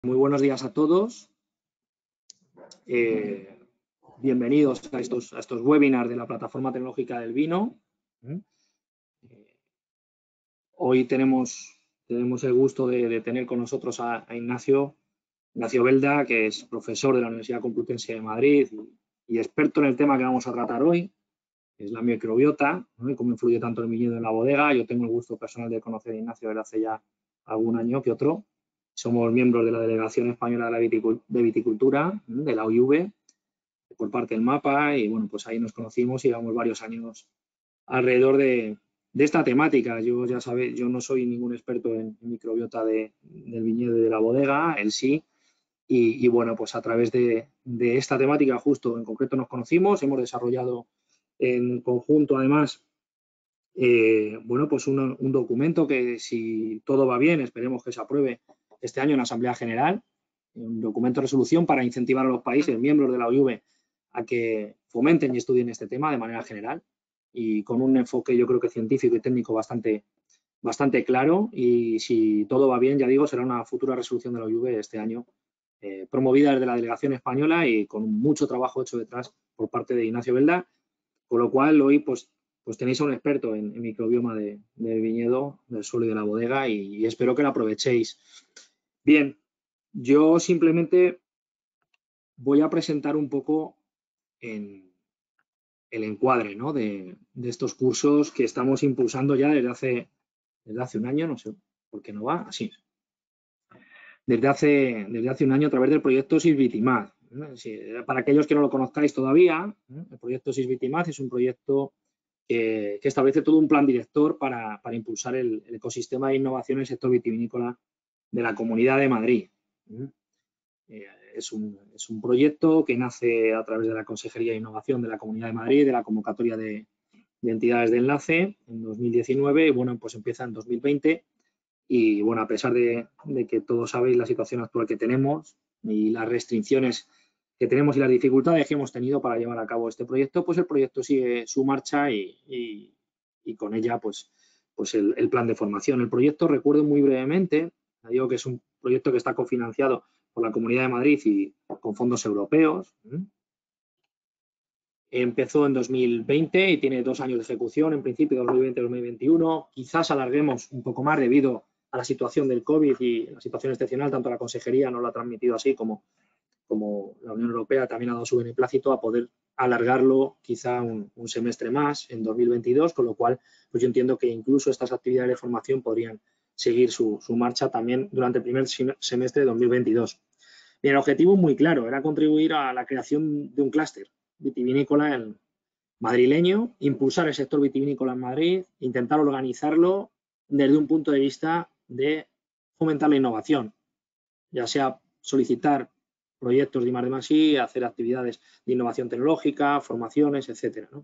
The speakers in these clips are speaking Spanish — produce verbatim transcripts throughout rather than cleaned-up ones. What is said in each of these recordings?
Muy buenos días a todos. Eh, bienvenidos a estos, a estos webinars de la Plataforma Tecnológica del Vino. Eh, hoy tenemos, tenemos el gusto de, de tener con nosotros a, a Ignacio, Ignacio Belda, que es profesor de la Universidad Complutense de Madrid y, y experto en el tema que vamos a tratar hoy, que es la microbiota, ¿no? Y cómo influye tanto el viñedo en la bodega. Yo tengo el gusto personal de conocer a Ignacio desde hace ya algún año que otro. Somos miembros de la Delegación Española de, la Viticul de Viticultura, de la O I V, por parte del MAPA, y bueno, pues ahí nos conocimos y llevamos varios años alrededor de, de esta temática. Yo, ya sabéis, yo no soy ningún experto en, en microbiota de, del viñedo y de la bodega, él sí, y, y bueno, pues a través de, de esta temática justo en concreto nos conocimos, hemos desarrollado en conjunto además eh, bueno, pues un, un documento que, si todo va bien, esperemos que se apruebe este año en la Asamblea General, un documento de resolución para incentivar a los países miembros de la O I V a que fomenten y estudien este tema de manera general y con un enfoque, yo creo que científico y técnico bastante, bastante claro, y si todo va bien, ya digo, será una futura resolución de la O I V este año, eh, promovida desde la delegación española y con mucho trabajo hecho detrás por parte de Ignacio Belda, con lo cual hoy pues pues tenéis a un experto en, en microbioma de, del viñedo, del suelo y de la bodega, y, y espero que lo aprovechéis. Bien, yo simplemente voy a presentar un poco en el encuadre, ¿no? de, de estos cursos que estamos impulsando ya desde hace, desde hace un año, no sé por qué no va, así. Desde hace, desde hace un año a través del proyecto Sisvitimad. Sí, para aquellos que no lo conozcáis todavía, el proyecto Sisvitimad es un proyecto que, que establece todo un plan director para, para impulsar el, el ecosistema de innovación en el sector vitivinícola de la Comunidad de Madrid. Eh, es, un, es un proyecto que nace a través de la Consejería de Innovación de la Comunidad de Madrid, de la convocatoria de, de entidades de enlace en dos mil diecinueve, y bueno, pues empieza en dos mil veinte. Y bueno, a pesar de, de que todos sabéis la situación actual que tenemos y las restricciones que tenemos y las dificultades que hemos tenido para llevar a cabo este proyecto, pues el proyecto sigue su marcha y, y, y con ella pues, pues el, el plan de formación. El proyecto, recuerdo muy brevemente, digo que es un proyecto que está cofinanciado por la Comunidad de Madrid y con fondos europeos. Empezó en dos mil veinte y tiene dos años de ejecución, en principio dos mil veinte dos mil veintiuno. Quizás alarguemos un poco más debido a la situación del COVID y la situación excepcional. Tanto la Consejería nos lo ha transmitido así como, como la Unión Europea también ha dado su beneplácito a poder alargarlo quizá un, un semestre más en dos mil veintidós, con lo cual pues yo entiendo que incluso estas actividades de formación podrían seguir su, su marcha también durante el primer semestre de dos mil veintidós. Bien, el objetivo es muy claro, era contribuir a la creación de un clúster vitivinícola en madrileño, impulsar el sector vitivinícola en Madrid, intentar organizarlo desde un punto de vista de fomentar la innovación, ya sea solicitar proyectos de I más D más I, hacer actividades de innovación tecnológica, formaciones, etcétera, ¿no?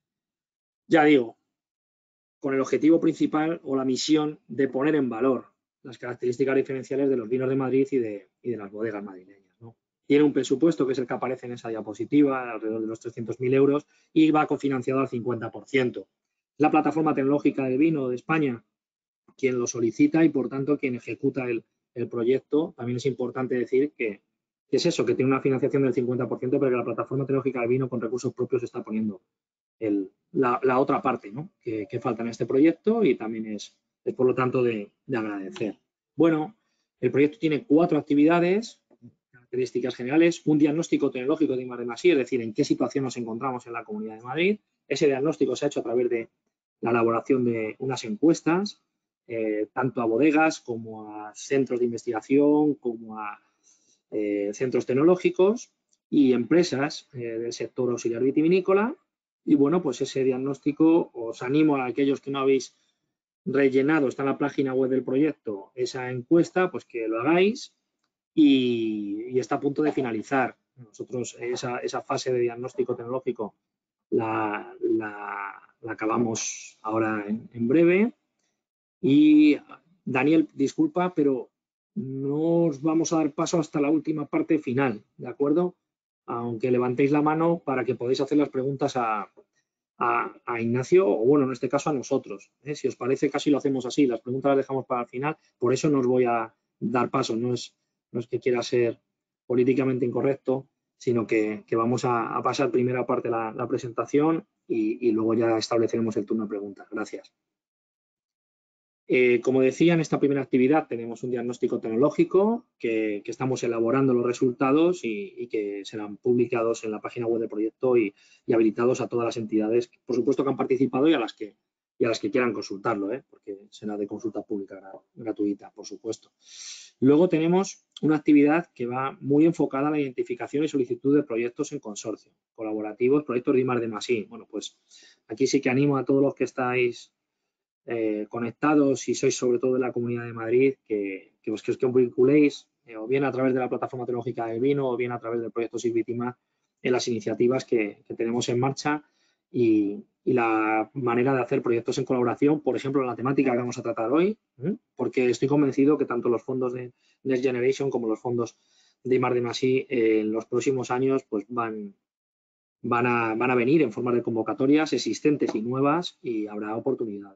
Ya digo, con el objetivo principal o la misión de poner en valor las características diferenciales de los vinos de Madrid y de, y de las bodegas madrileñas, ¿no? Tiene un presupuesto, que es el que aparece en esa diapositiva, alrededor de los trescientos mil euros, y va cofinanciado al cincuenta por ciento. La Plataforma Tecnológica del Vino de España quien lo solicita y, por tanto, quien ejecuta el, el proyecto. También es importante decir que, que es eso, que tiene una financiación del cincuenta por ciento, pero que la Plataforma Tecnológica del Vino con recursos propios está poniendo el, la, la otra parte, ¿no? que, que falta en este proyecto, y también es, es por lo tanto, de, de agradecer. Bueno, el proyecto tiene cuatro actividades, características generales: un diagnóstico tecnológico de I más D más I, es decir, en qué situación nos encontramos en la Comunidad de Madrid. Ese diagnóstico se ha hecho a través de la elaboración de unas encuestas, eh, tanto a bodegas como a centros de investigación, como a eh, centros tecnológicos y empresas eh, del sector auxiliar vitivinícola. Y bueno, pues ese diagnóstico, os animo a aquellos que no habéis rellenado, está en la página web del proyecto, esa encuesta, pues que lo hagáis, y, y está a punto de finalizar. Nosotros esa, esa fase de diagnóstico tecnológico la, la, la acabamos ahora en, en breve. Y Daniel, disculpa, pero no os vamos a dar paso hasta la última parte final, ¿de acuerdo? Aunque levantéis la mano para que podáis hacer las preguntas a, a, a Ignacio, o bueno, en este caso a nosotros, ¿eh? Si os parece, casi lo hacemos así, las preguntas las dejamos para el final, por eso no os voy a dar paso, no es, no es que quiera ser políticamente incorrecto, sino que, que vamos a, a pasar primera parte la, la presentación y, y luego ya estableceremos el turno de preguntas. Gracias. Eh, como decía, en esta primera actividad tenemos un diagnóstico tecnológico que, que estamos elaborando los resultados y, y que serán publicados en la página web del proyecto y, y habilitados a todas las entidades, por supuesto, que han participado y a las que, y a las que quieran consultarlo, ¿eh? Porque será de consulta pública gratuita, por supuesto. Luego tenemos una actividad que va muy enfocada a la identificación y solicitud de proyectos en consorcio, colaborativos, proyectos de I más D más I. Bueno, pues aquí sí que animo a todos los que estáis Eh, conectados, si sois sobre todo de la Comunidad de Madrid, que, que os, que os vinculéis eh, o bien a través de la Plataforma Tecnológica del Vino o bien a través del proyecto SIGVITIMA en las iniciativas que, que tenemos en marcha y, y la manera de hacer proyectos en colaboración, por ejemplo, en la temática que vamos a tratar hoy, ¿eh? Porque estoy convencido que tanto los fondos de Next Generation como los fondos de I más D más I eh, en los próximos años pues van, van, a, van a venir en forma de convocatorias existentes y nuevas y habrá oportunidades.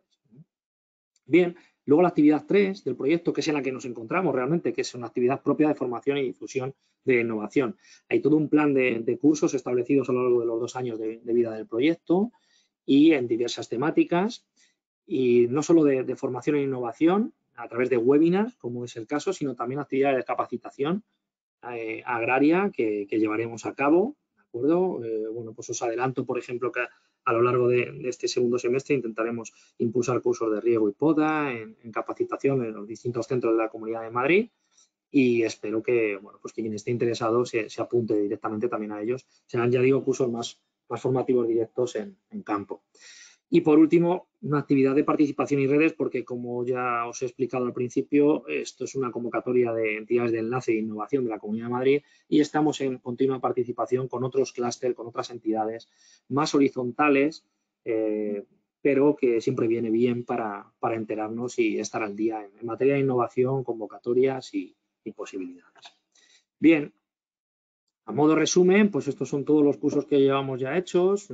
Bien, luego la actividad tres del proyecto, que es en la que nos encontramos realmente, que es una actividad propia de formación y difusión de innovación. Hay todo un plan de, de cursos establecidos a lo largo de los dos años de, de vida del proyecto y en diversas temáticas, y no solo de, de formación e innovación a través de webinars, como es el caso, sino también actividades de capacitación eh, agraria que, que llevaremos a cabo, ¿de acuerdo? Eh, bueno, pues os adelanto, por ejemplo, que a lo largo de, de este segundo semestre intentaremos impulsar cursos de riego y poda en, en capacitación en los distintos centros de la Comunidad de Madrid y espero que, bueno, pues que quien esté interesado se, se apunte directamente también a ellos. Serán, ya digo, cursos más, más formativos directos en, en campo. Y por último, una actividad de participación y redes, porque como ya os he explicado al principio, esto es una convocatoria de entidades de enlace e innovación de la Comunidad de Madrid y estamos en continua participación con otros clústeres, con otras entidades más horizontales, eh, pero que siempre viene bien para, para enterarnos y estar al día en, en materia de innovación, convocatorias y, y posibilidades. Bien, a modo resumen, pues estos son todos los cursos que llevamos ya hechos.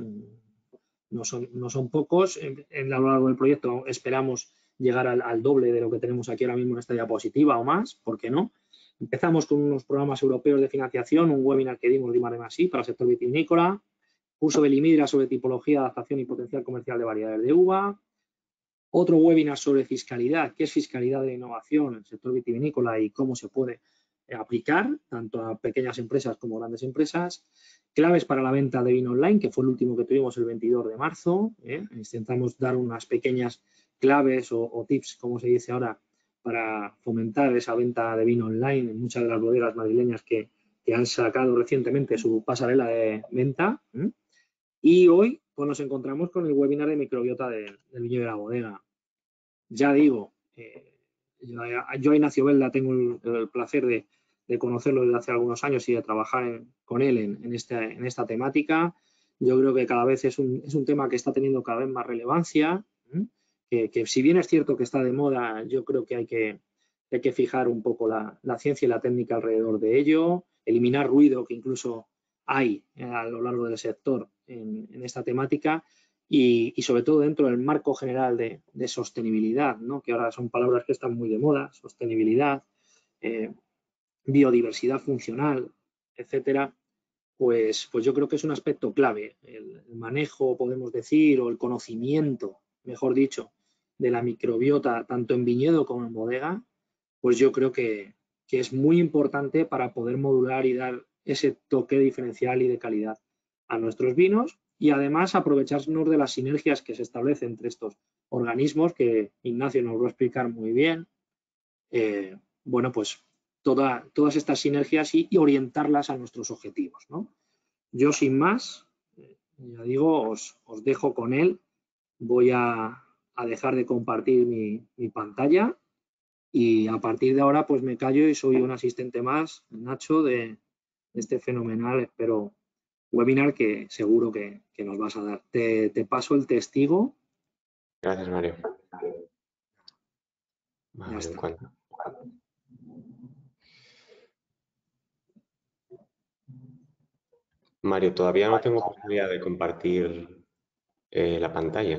No son, no son pocos, en, en, a lo largo del proyecto esperamos llegar al, al doble de lo que tenemos aquí ahora mismo en esta diapositiva o más, ¿por qué no? Empezamos con unos programas europeos de financiación, un webinar que dimos de I más D más I para el sector vitivinícola, curso de Limidra sobre tipología, adaptación y potencial comercial de variedades de uva, otro webinar sobre fiscalidad, qué es fiscalidad de innovación en el sector vitivinícola y cómo se puede aplicar tanto a pequeñas empresas como grandes empresas. Claves para la venta de vino online, que fue el último que tuvimos el veintidós de marzo. ¿eh? Intentamos dar unas pequeñas claves o, o tips, como se dice ahora, para fomentar esa venta de vino online en muchas de las bodegas madrileñas que, que han sacado recientemente su pasarela de venta. ¿eh? Y hoy pues, nos encontramos con el webinar de microbiota de, del viñedo de la bodega. Ya digo, eh, yo, yo a Ignacio Belda tengo el, el placer de de conocerlo desde hace algunos años y de trabajar en, con él en, en, esta, en esta temática. Yo creo que cada vez es un, es un tema que está teniendo cada vez más relevancia, ¿eh? que, que si bien es cierto que está de moda, yo creo que hay que, hay que fijar un poco la, la ciencia y la técnica alrededor de ello, eliminar ruido que incluso hay a lo largo del sector en, en esta temática y, y sobre todo dentro del marco general de, de sostenibilidad, ¿no? que ahora son palabras que están muy de moda, sostenibilidad, eh, biodiversidad funcional, etcétera, pues, pues yo creo que es un aspecto clave. El, el manejo, podemos decir, o el conocimiento, mejor dicho, de la microbiota, tanto en viñedo como en bodega, pues yo creo que, que es muy importante para poder modular y dar ese toque diferencial y de calidad a nuestros vinos y además aprovecharnos de las sinergias que se establecen entre estos organismos que Ignacio nos va a explicar muy bien. Eh, bueno, pues Toda, todas estas sinergias y, y orientarlas a nuestros objetivos, ¿no? Yo, sin más, eh, ya digo, os, os dejo con él. Voy a, a dejar de compartir mi, mi pantalla y a partir de ahora pues me callo y soy un asistente más, Nacho, de, de este fenomenal, espero, webinar que seguro que, que nos vas a dar. Te, te paso el testigo. Gracias, Mario. Ya está. Cuenta. Mario, todavía no tengo posibilidad de compartir eh, la pantalla.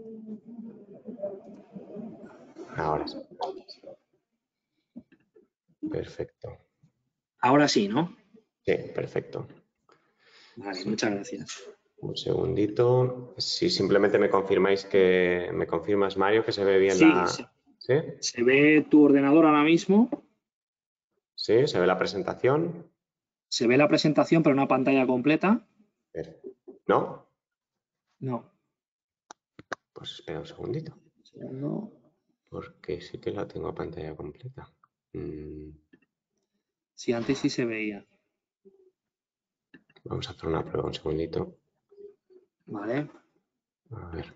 Ahora sí. perfecto. Ahora sí, ¿no? Sí, perfecto. Vale, Sí. muchas gracias. Un segundito. Si simplemente me confirmáis que me confirmas, Mario, que se ve bien Sí, la. se, ¿Sí? se ve tu ordenador ahora mismo, Sí, se ve la presentación. se ve la presentación, pero una pantalla completa. ¿No? No. Pues espera un segundito. Segundo. Porque sí que la tengo a pantalla completa. Mm, Sí, antes sí se veía. Vamos a hacer una prueba un segundito. Vale. A ver.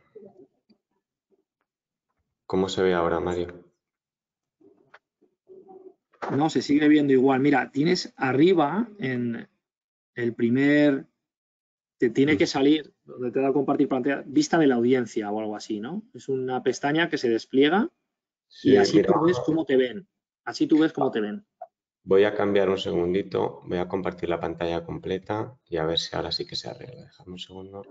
¿Cómo se ve ahora, Mario? No, se sigue viendo igual. Mira, tienes arriba en el primer, te tiene que salir, donde te da compartir pantalla, vista de la audiencia o algo así, ¿no? Es una pestaña que se despliega Sí, y así mira, tú ves cómo te ven. Así tú ves cómo te ven. voy a cambiar un segundito. Voy a compartir la pantalla completa y a ver si ahora sí que se arregla. Déjame un segundo.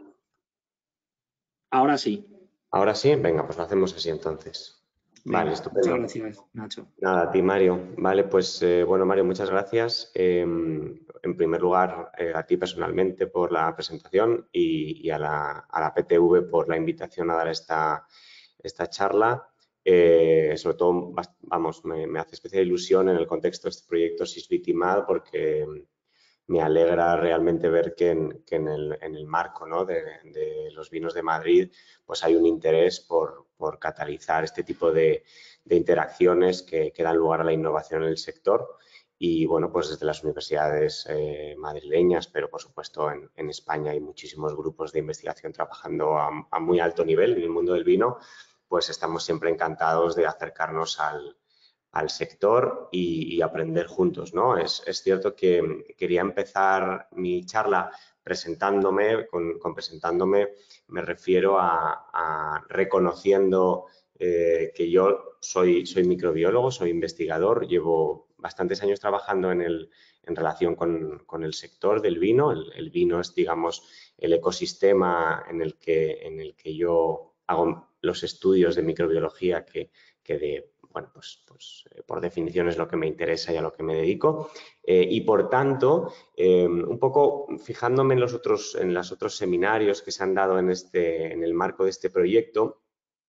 Ahora sí. Ahora sí, venga, pues lo hacemos así entonces. Vale, Venga, muchas estupendo. gracias, Nacho. Nada, a ti, Mario. Vale, pues eh, bueno, Mario, muchas gracias. Eh, en primer lugar, eh, a ti personalmente por la presentación y, y a, la, a la P T V por la invitación a dar esta, esta charla. Eh, sobre todo, vamos, me, me hace especial ilusión en el contexto de este proyecto Sisbiti-Mad porque me alegra realmente ver que en, que en, el, en el marco, ¿no?, de, de los vinos de Madrid pues hay un interés por, por catalizar este tipo de, de interacciones que, que dan lugar a la innovación en el sector y bueno, pues desde las universidades eh, madrileñas, pero por supuesto en, en España hay muchísimos grupos de investigación trabajando a, a muy alto nivel en el mundo del vino, pues estamos siempre encantados de acercarnos al, al sector y, y aprender juntos, ¿no? Es, es, cierto que quería empezar mi charla presentándome, con, con presentándome me refiero a, a reconociendo eh, que yo soy, soy microbiólogo, soy investigador, llevo bastantes años trabajando en, el, en relación con, con el sector del vino. El, el vino es, digamos, el ecosistema en el que, en el que yo hago los estudios de microbiología que, que de bueno, pues, pues eh, por definición es lo que me interesa y a lo que me dedico. Eh, y por tanto, eh, un poco fijándome en los otros, en los otros seminarios que se han dado en, este, en el marco de este proyecto,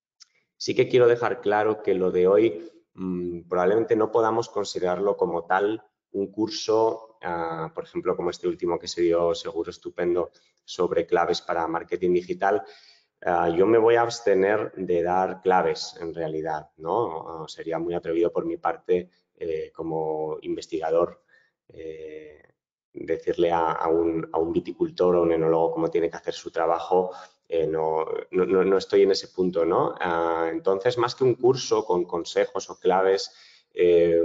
sí que quiero dejar claro que lo de hoy mmm, probablemente no podamos considerarlo como tal un curso, uh, por ejemplo, como este último que se dio seguro estupendo sobre claves para marketing digital. Uh, yo me voy a abstener de dar claves, en realidad, ¿no? Uh, sería muy atrevido por mi parte, eh, como investigador, eh, decirle a, a, un, a un viticultor o un enólogo cómo tiene que hacer su trabajo. Eh, no, no, no estoy en ese punto, ¿no? Uh, entonces, más que un curso con consejos o claves, eh,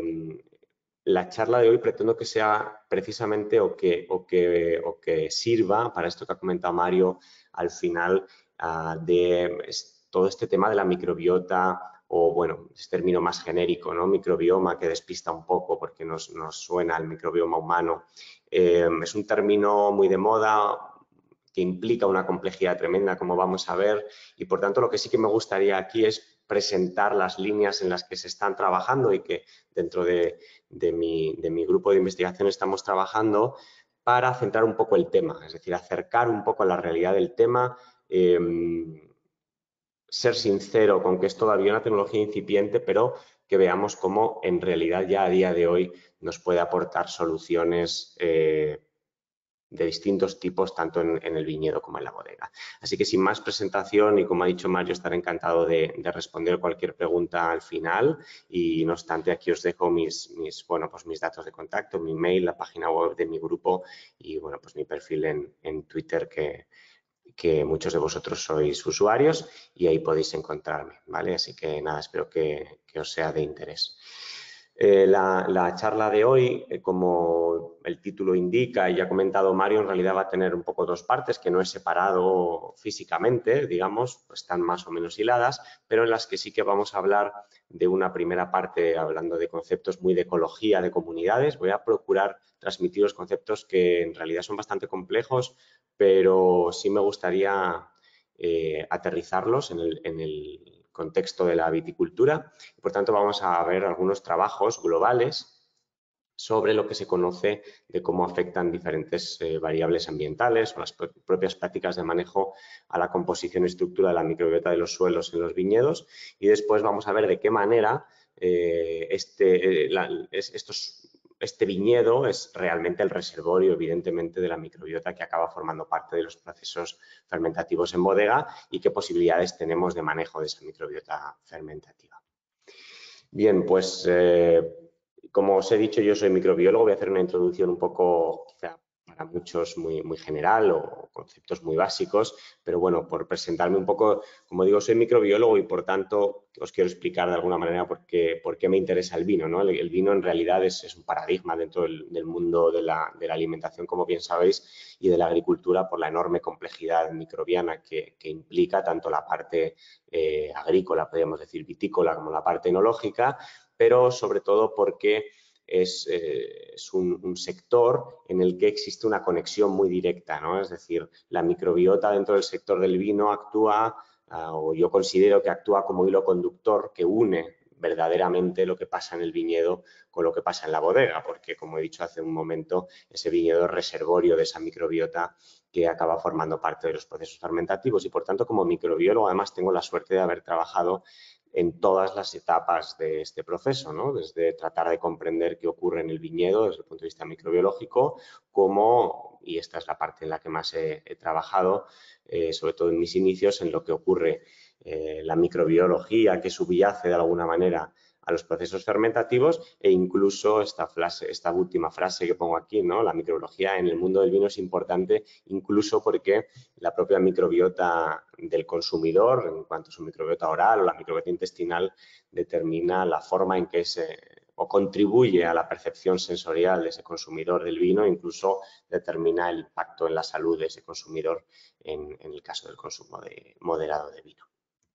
la charla de hoy pretendo que sea precisamente o que, o, que, o que sirva para esto que ha comentado Mario al final, uh, de todo este tema de la microbiota o, bueno, este término más genérico, ¿no? Microbioma, que despista un poco porque nos, nos suena el microbioma humano. Eh, es un término muy de moda, que implica una complejidad tremenda, como vamos a ver, y por tanto lo que sí que me gustaría aquí es presentar las líneas en las que se están trabajando y que dentro de, de, mi, de mi grupo de investigación estamos trabajando para centrar un poco el tema, es decir, acercar un poco a la realidad del tema, eh, ser sincero con que es todavía una tecnología incipiente, pero que veamos cómo en realidad ya a día de hoy nos puede aportar soluciones eh, de distintos tipos, tanto en, en el viñedo como en la bodega. Así que sin más presentación y como ha dicho Mario, estaré encantado de, de responder cualquier pregunta al final y no obstante aquí os dejo mis, mis, bueno, pues mis datos de contacto, mi mail, la página web de mi grupo y bueno, pues mi perfil en, en Twitter que, que muchos de vosotros sois usuarios y ahí podéis encontrarme, ¿vale? Así que nada, espero que, que os sea de interés. Eh, la, la charla de hoy, eh, como el título indica y ya ha comentado Mario, en realidad va a tener un poco dos partes que no he separado físicamente, digamos, están más o menos hiladas, pero en las que sí que vamos a hablar de una primera parte hablando de conceptos muy de ecología, de comunidades. Voy a procurar transmitir los conceptos que en realidad son bastante complejos, pero sí me gustaría eh, aterrizarlos en el, en el contexto de la viticultura. Por tanto, vamos a ver algunos trabajos globales sobre lo que se conoce de cómo afectan diferentes eh, variables ambientales o las pro propias prácticas de manejo a la composición y estructura de la microbiota de los suelos en los viñedos, y después vamos a ver de qué manera eh, este, eh, la, es, estos, este viñedo es realmente el reservorio, evidentemente, de la microbiota que acaba formando parte de los procesos fermentativos en bodega y qué posibilidades tenemos de manejo de esa microbiota fermentativa. Bien, pues eh, como os he dicho, yo soy microbiólogo, voy a hacer una introducción un poco, quizá para muchos muy, muy general o conceptos muy básicos, pero bueno, por presentarme un poco, como digo, soy microbiólogo y por tanto os quiero explicar de alguna manera por qué, por qué me interesa el vino, ¿no? El, el vino en realidad es, es un paradigma dentro del, del mundo de la, de la alimentación, como bien sabéis, y de la agricultura por la enorme complejidad microbiana que, que implica tanto la parte eh, agrícola, podríamos decir vitícola, como la parte enológica, pero sobre todo porque es, eh, es un, un sector en el que existe una conexión muy directa, ¿no? Es decir, la microbiota dentro del sector del vino actúa, uh, o yo considero que actúa como hilo conductor que une verdaderamente lo que pasa en el viñedo con lo que pasa en la bodega, porque como he dicho hace un momento, ese viñedo es reservorio de esa microbiota que acaba formando parte de los procesos fermentativos y por tanto como microbiólogo además tengo la suerte de haber trabajado en todas las etapas de este proceso, ¿no? Desde tratar de comprender qué ocurre en el viñedo desde el punto de vista microbiológico, como, y esta es la parte en la que más he, he trabajado, eh, sobre todo en mis inicios, en lo que ocurre eh, la microbiología que subyace de alguna manera a los procesos fermentativos e incluso esta, frase, esta última frase que pongo aquí, ¿no? La microbiología en el mundo del vino es importante incluso porque la propia microbiota del consumidor, en cuanto a su microbiota oral o la microbiota intestinal, determina la forma en que se o contribuye a la percepción sensorial de ese consumidor del vino, incluso determina el impacto en la salud de ese consumidor en, en el caso del consumo de, moderado de vino.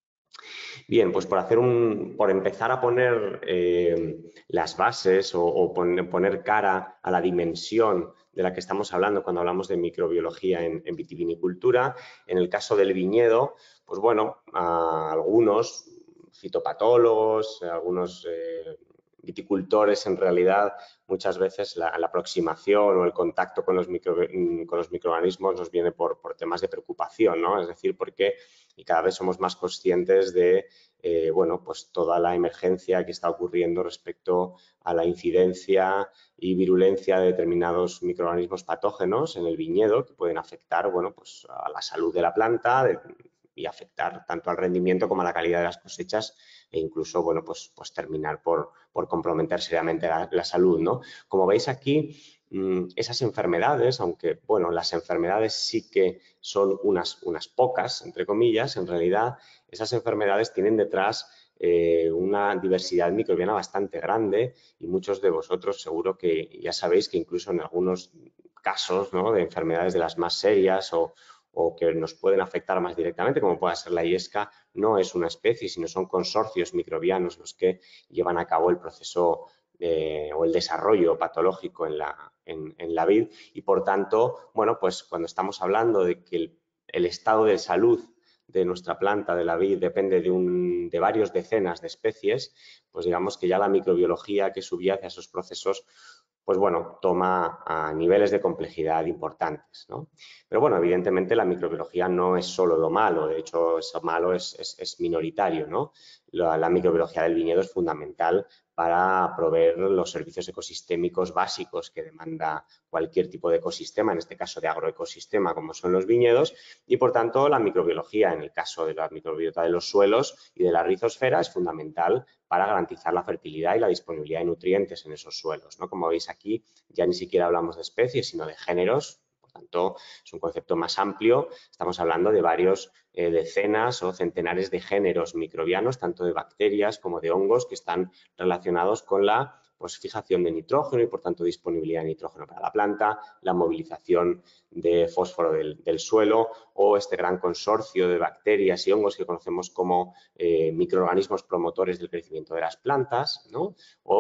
Bien, pues por, hacer un, por empezar a poner eh, las bases o, o poner, poner cara a la dimensión de la que estamos hablando cuando hablamos de microbiología en, en vitivinicultura, en el caso del viñedo, pues bueno, a algunos fitopatólogos, algunos eh, viticultores en realidad muchas veces la, la aproximación o el contacto con los, micro, con los microorganismos nos viene por, por temas de preocupación, ¿no? Es decir, porque y cada vez somos más conscientes de eh, bueno, pues toda la emergencia que está ocurriendo respecto a la incidencia y virulencia de determinados microorganismos patógenos en el viñedo que pueden afectar bueno, pues a la salud de la planta de, y afectar tanto al rendimiento como a la calidad de las cosechas e incluso bueno, pues, pues terminar por, por comprometer seriamente la, la salud, ¿no? Como veis aquí, esas enfermedades, aunque bueno, las enfermedades sí que son unas, unas pocas, entre comillas, en realidad esas enfermedades tienen detrás eh, una diversidad microbiana bastante grande y muchos de vosotros seguro que ya sabéis que incluso en algunos casos, ¿no?, de enfermedades de las más serias o, o que nos pueden afectar más directamente, como pueda ser la IESCA, no es una especie, sino son consorcios microbianos los que llevan a cabo el proceso Eh, o el desarrollo patológico en la, en, en la vid y por tanto, bueno, pues cuando estamos hablando de que el, el estado de salud de nuestra planta, de la vid, depende de, un, de varios decenas de especies, pues digamos que ya la microbiología que subyace a esos procesos pues bueno, toma a niveles de complejidad importantes, ¿no? Pero bueno, evidentemente la microbiología no es solo lo malo, de hecho eso malo es, es, es minoritario, ¿no? La, la microbiología del viñedo es fundamental para proveer los servicios ecosistémicos básicos que demanda cualquier tipo de ecosistema, en este caso de agroecosistema como son los viñedos, y por tanto la microbiología en el caso de la microbiota de los suelos y de la rizosfera es fundamental para garantizar la fertilidad y la disponibilidad de nutrientes en esos suelos, ¿no? Como veis aquí ya ni siquiera hablamos de especies sino de géneros. Por tanto, es un concepto más amplio. Estamos hablando de varios eh, decenas o centenares de géneros microbianos, tanto de bacterias como de hongos, que están relacionados con la pues, fijación de nitrógeno y, por tanto, disponibilidad de nitrógeno para la planta, la movilización de fósforo del, del suelo o este gran consorcio de bacterias y hongos que conocemos como eh, microorganismos promotores del crecimiento de las plantas, ¿no?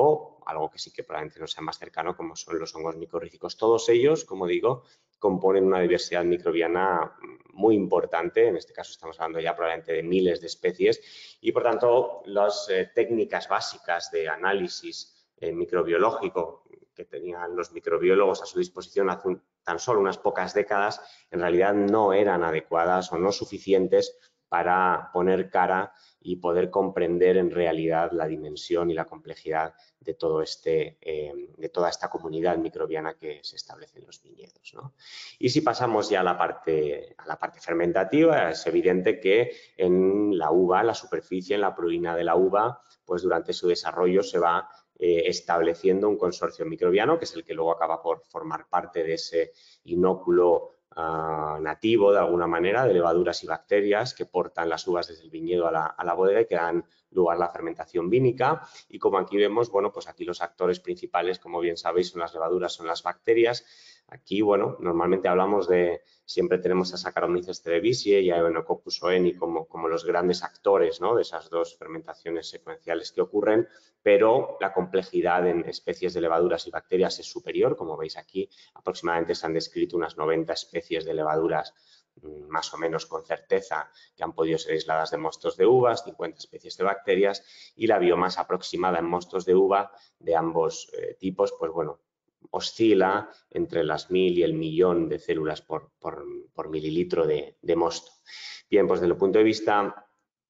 O algo que sí que probablemente nos sea más cercano, como son los hongos micorrízicos. Todos ellos, como digo, componen una diversidad microbiana muy importante, en este caso estamos hablando ya probablemente de miles de especies y por tanto las eh, técnicas básicas de análisis eh, microbiológico que, tenían los microbiólogos a su disposición hace un, tan solo unas pocas décadas, en realidad no eran adecuadas o no suficientes para poner cara y poder comprender en realidad la dimensión y la complejidad de, todo este, eh, de toda esta comunidad microbiana que se establece en los viñedos, ¿no? Y si pasamos ya a la, parte, a la parte fermentativa, es evidente que en la uva, en la superficie, en la purina de la uva, pues durante su desarrollo se va eh, estableciendo un consorcio microbiano, que es el que luego acaba por formar parte de ese inóculo Uh, nativo de alguna manera de levaduras y bacterias que portan las uvas desde el viñedo a la, a la bodega y que dan lugar a la fermentación vínica. Y como aquí vemos, bueno, pues aquí los actores principales, como bien sabéis, son las levaduras, son las bacterias. Aquí, bueno, normalmente hablamos de, siempre tenemos a Saccharomyces cerevisiae y a Enococcus oeni como, como los grandes actores, ¿no?, de esas dos fermentaciones secuenciales que ocurren, pero la complejidad en especies de levaduras y bacterias es superior. Como veis aquí, aproximadamente se han descrito unas noventa especies de levaduras, más o menos con certeza, que han podido ser aisladas de mostos de uvas, cincuenta especies de bacterias, y la biomasa aproximada en mostos de uva de ambos eh, tipos, pues bueno, oscila entre las mil y el millón de células por, por, por mililitro de, de mosto. Bien, pues desde el punto de vista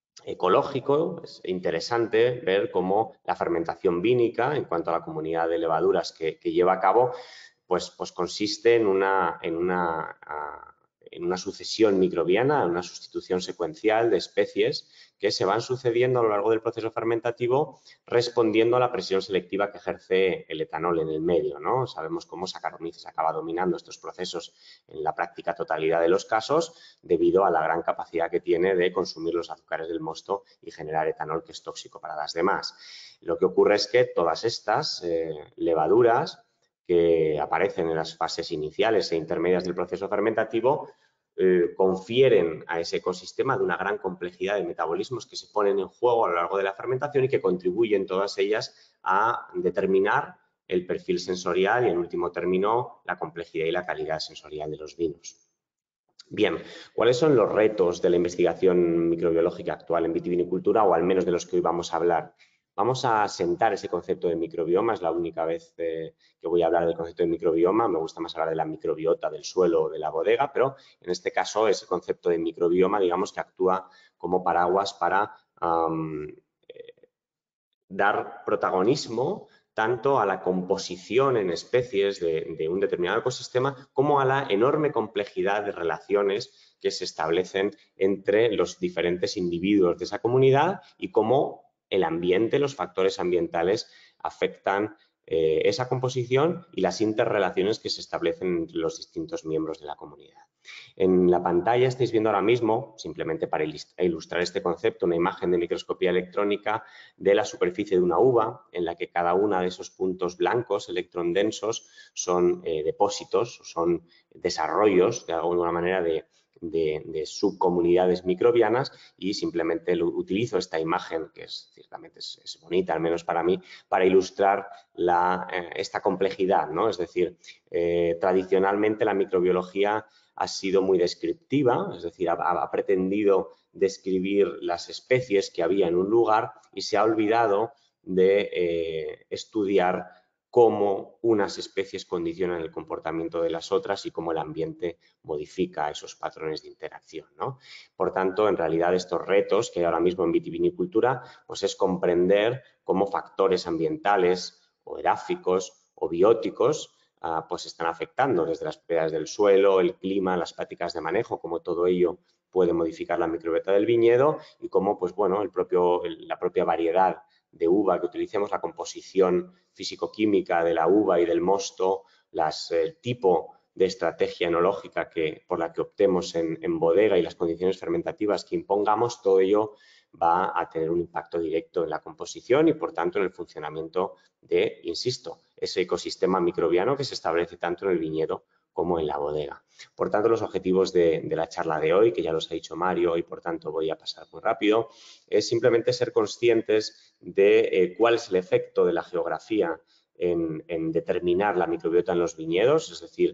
ecológico, es interesante ver cómo la fermentación vínica, en cuanto a la comunidad de levaduras que, que lleva a cabo, pues, pues consiste en una, en, una, en una sucesión microbiana, en una sustitución secuencial de especies que se van sucediendo a lo largo del proceso fermentativo respondiendo a la presión selectiva que ejerce el etanol en el medio, ¿no? Sabemos cómo Saccharomyces acaba dominando estos procesos en la práctica totalidad de los casos debido a la gran capacidad que tiene de consumir los azúcares del mosto y generar etanol, que es tóxico para las demás. Lo que ocurre es que todas estas eh, levaduras que aparecen en las fases iniciales e intermedias del proceso fermentativo eh, confieren a ese ecosistema de una gran complejidad de metabolismos que se ponen en juego a lo largo de la fermentación y que contribuyen todas ellas a determinar el perfil sensorial y, en último término, la complejidad y la calidad sensorial de los vinos. Bien, ¿cuáles son los retos de la investigación microbiológica actual en vitivinicultura, o al menos de los que hoy vamos a hablar? Vamos a sentar ese concepto de microbioma. Es la única vez eh, que voy a hablar del concepto de microbioma. Me gusta más hablar de la microbiota del suelo o de la bodega, pero en este caso ese concepto de microbioma, digamos, que actúa como paraguas para um, eh, dar protagonismo tanto a la composición en especies de, de un determinado ecosistema como a la enorme complejidad de relaciones que se establecen entre los diferentes individuos de esa comunidad y cómo el ambiente, los factores ambientales afectan eh, esa composición y las interrelaciones que se establecen entre los distintos miembros de la comunidad. En la pantalla estáis viendo ahora mismo, simplemente para ilustrar este concepto, una imagen de microscopía electrónica de la superficie de una uva, en la que cada uno de esos puntos blancos, electrón densos, son eh, depósitos, son desarrollos de alguna manera de, de, de subcomunidades microbianas, y simplemente lo, utilizo esta imagen, que es, ciertamente es, es bonita, al menos para mí, para ilustrar la, eh, esta complejidad, ¿no? Es decir, eh, tradicionalmente la microbiología ha sido muy descriptiva, es decir, ha, ha pretendido describir las especies que había en un lugar y se ha olvidado de eh, estudiar cómo unas especies condicionan el comportamiento de las otras y cómo el ambiente modifica esos patrones de interacción, ¿no? Por tanto, en realidad, estos retos que hay ahora mismo en vitivinicultura, pues es comprender cómo factores ambientales o edáficos o bióticos Uh, pues están afectando desde las propiedades del suelo, el clima, las prácticas de manejo, cómo todo ello puede modificar la microbiota del viñedo y cómo, pues bueno, el propio, el, la propia variedad de uva que utilicemos, la composición físico-química de la uva y del mosto, las, el tipo de estrategia enológica que, por la que optemos en, en bodega y las condiciones fermentativas que impongamos, todo ello va a tener un impacto directo en la composición y, por tanto, en el funcionamiento de, insisto, ese ecosistema microbiano que se establece tanto en el viñedo como en la bodega. Por tanto, los objetivos de, de la charla de hoy, que ya los ha dicho Mario y por tanto voy a pasar muy rápido, es simplemente ser conscientes de eh, cuál es el efecto de la geografía en, en determinar la microbiota en los viñedos, es decir,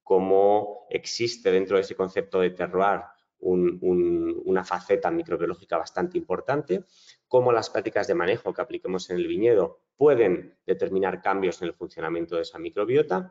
cómo existe dentro de ese concepto de terroir Un, un, una faceta microbiológica bastante importante, cómo las prácticas de manejo que apliquemos en el viñedo pueden determinar cambios en el funcionamiento de esa microbiota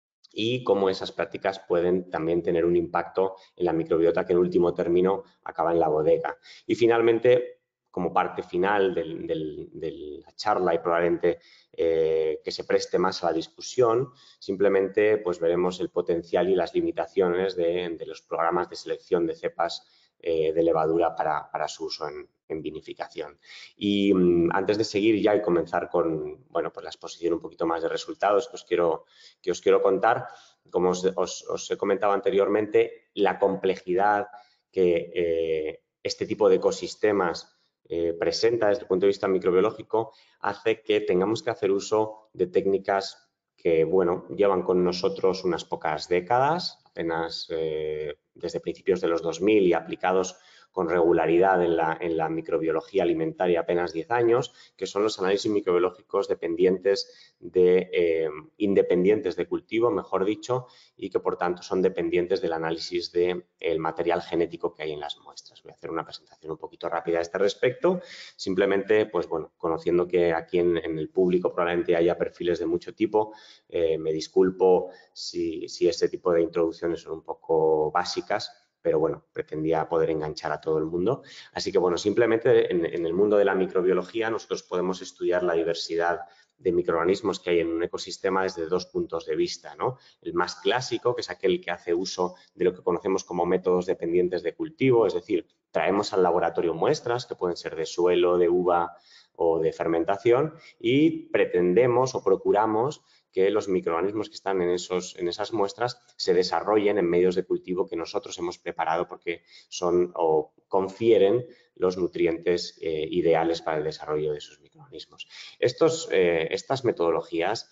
y cómo esas prácticas pueden también tener un impacto en la microbiota que en último término acaba en la bodega. Y finalmente, como parte final del, del, de la charla y probablemente eh, que se preste más a la discusión, simplemente pues veremos el potencial y las limitaciones de, de los programas de selección de cepas eh, de levadura para, para su uso en, en vinificación. Y um, antes de seguir ya y comenzar con bueno, pues la exposición un poquito más de resultados que os quiero, que os quiero contar, como os, os, os he comentado anteriormente, la complejidad que eh, este tipo de ecosistemas eh, presenta desde el punto de vista microbiológico hace que tengamos que hacer uso de técnicas que, bueno, llevan con nosotros unas pocas décadas, apenas eh, desde principios de los dos mil y aplicados con regularidad en la, en la microbiología alimentaria apenas diez años, que son los análisis microbiológicos dependientes de, eh, independientes de cultivo, mejor dicho, y que por tanto son dependientes del análisis del material genético que hay en las muestras. Voy a hacer una presentación un poquito rápida a este respecto, simplemente, pues bueno, conociendo que aquí en, en el público probablemente haya perfiles de mucho tipo, eh, me disculpo si, si este tipo de introducciones son un poco básicas, pero bueno, pretendía poder enganchar a todo el mundo. Así que bueno, simplemente en, en el mundo de la microbiología nosotros podemos estudiar la diversidad de microorganismos que hay en un ecosistema desde dos puntos de vista, ¿no? El más clásico, que es aquel que hace uso de lo que conocemos como métodos dependientes de cultivo, es decir, traemos al laboratorio muestras que pueden ser de suelo, de uva o de fermentación y pretendemos o procuramos que los microorganismos que están en, esos, en esas muestras se desarrollen en medios de cultivo que nosotros hemos preparado porque son o confieren los nutrientes eh, ideales para el desarrollo de esos microorganismos. Estos, eh, estas metodologías,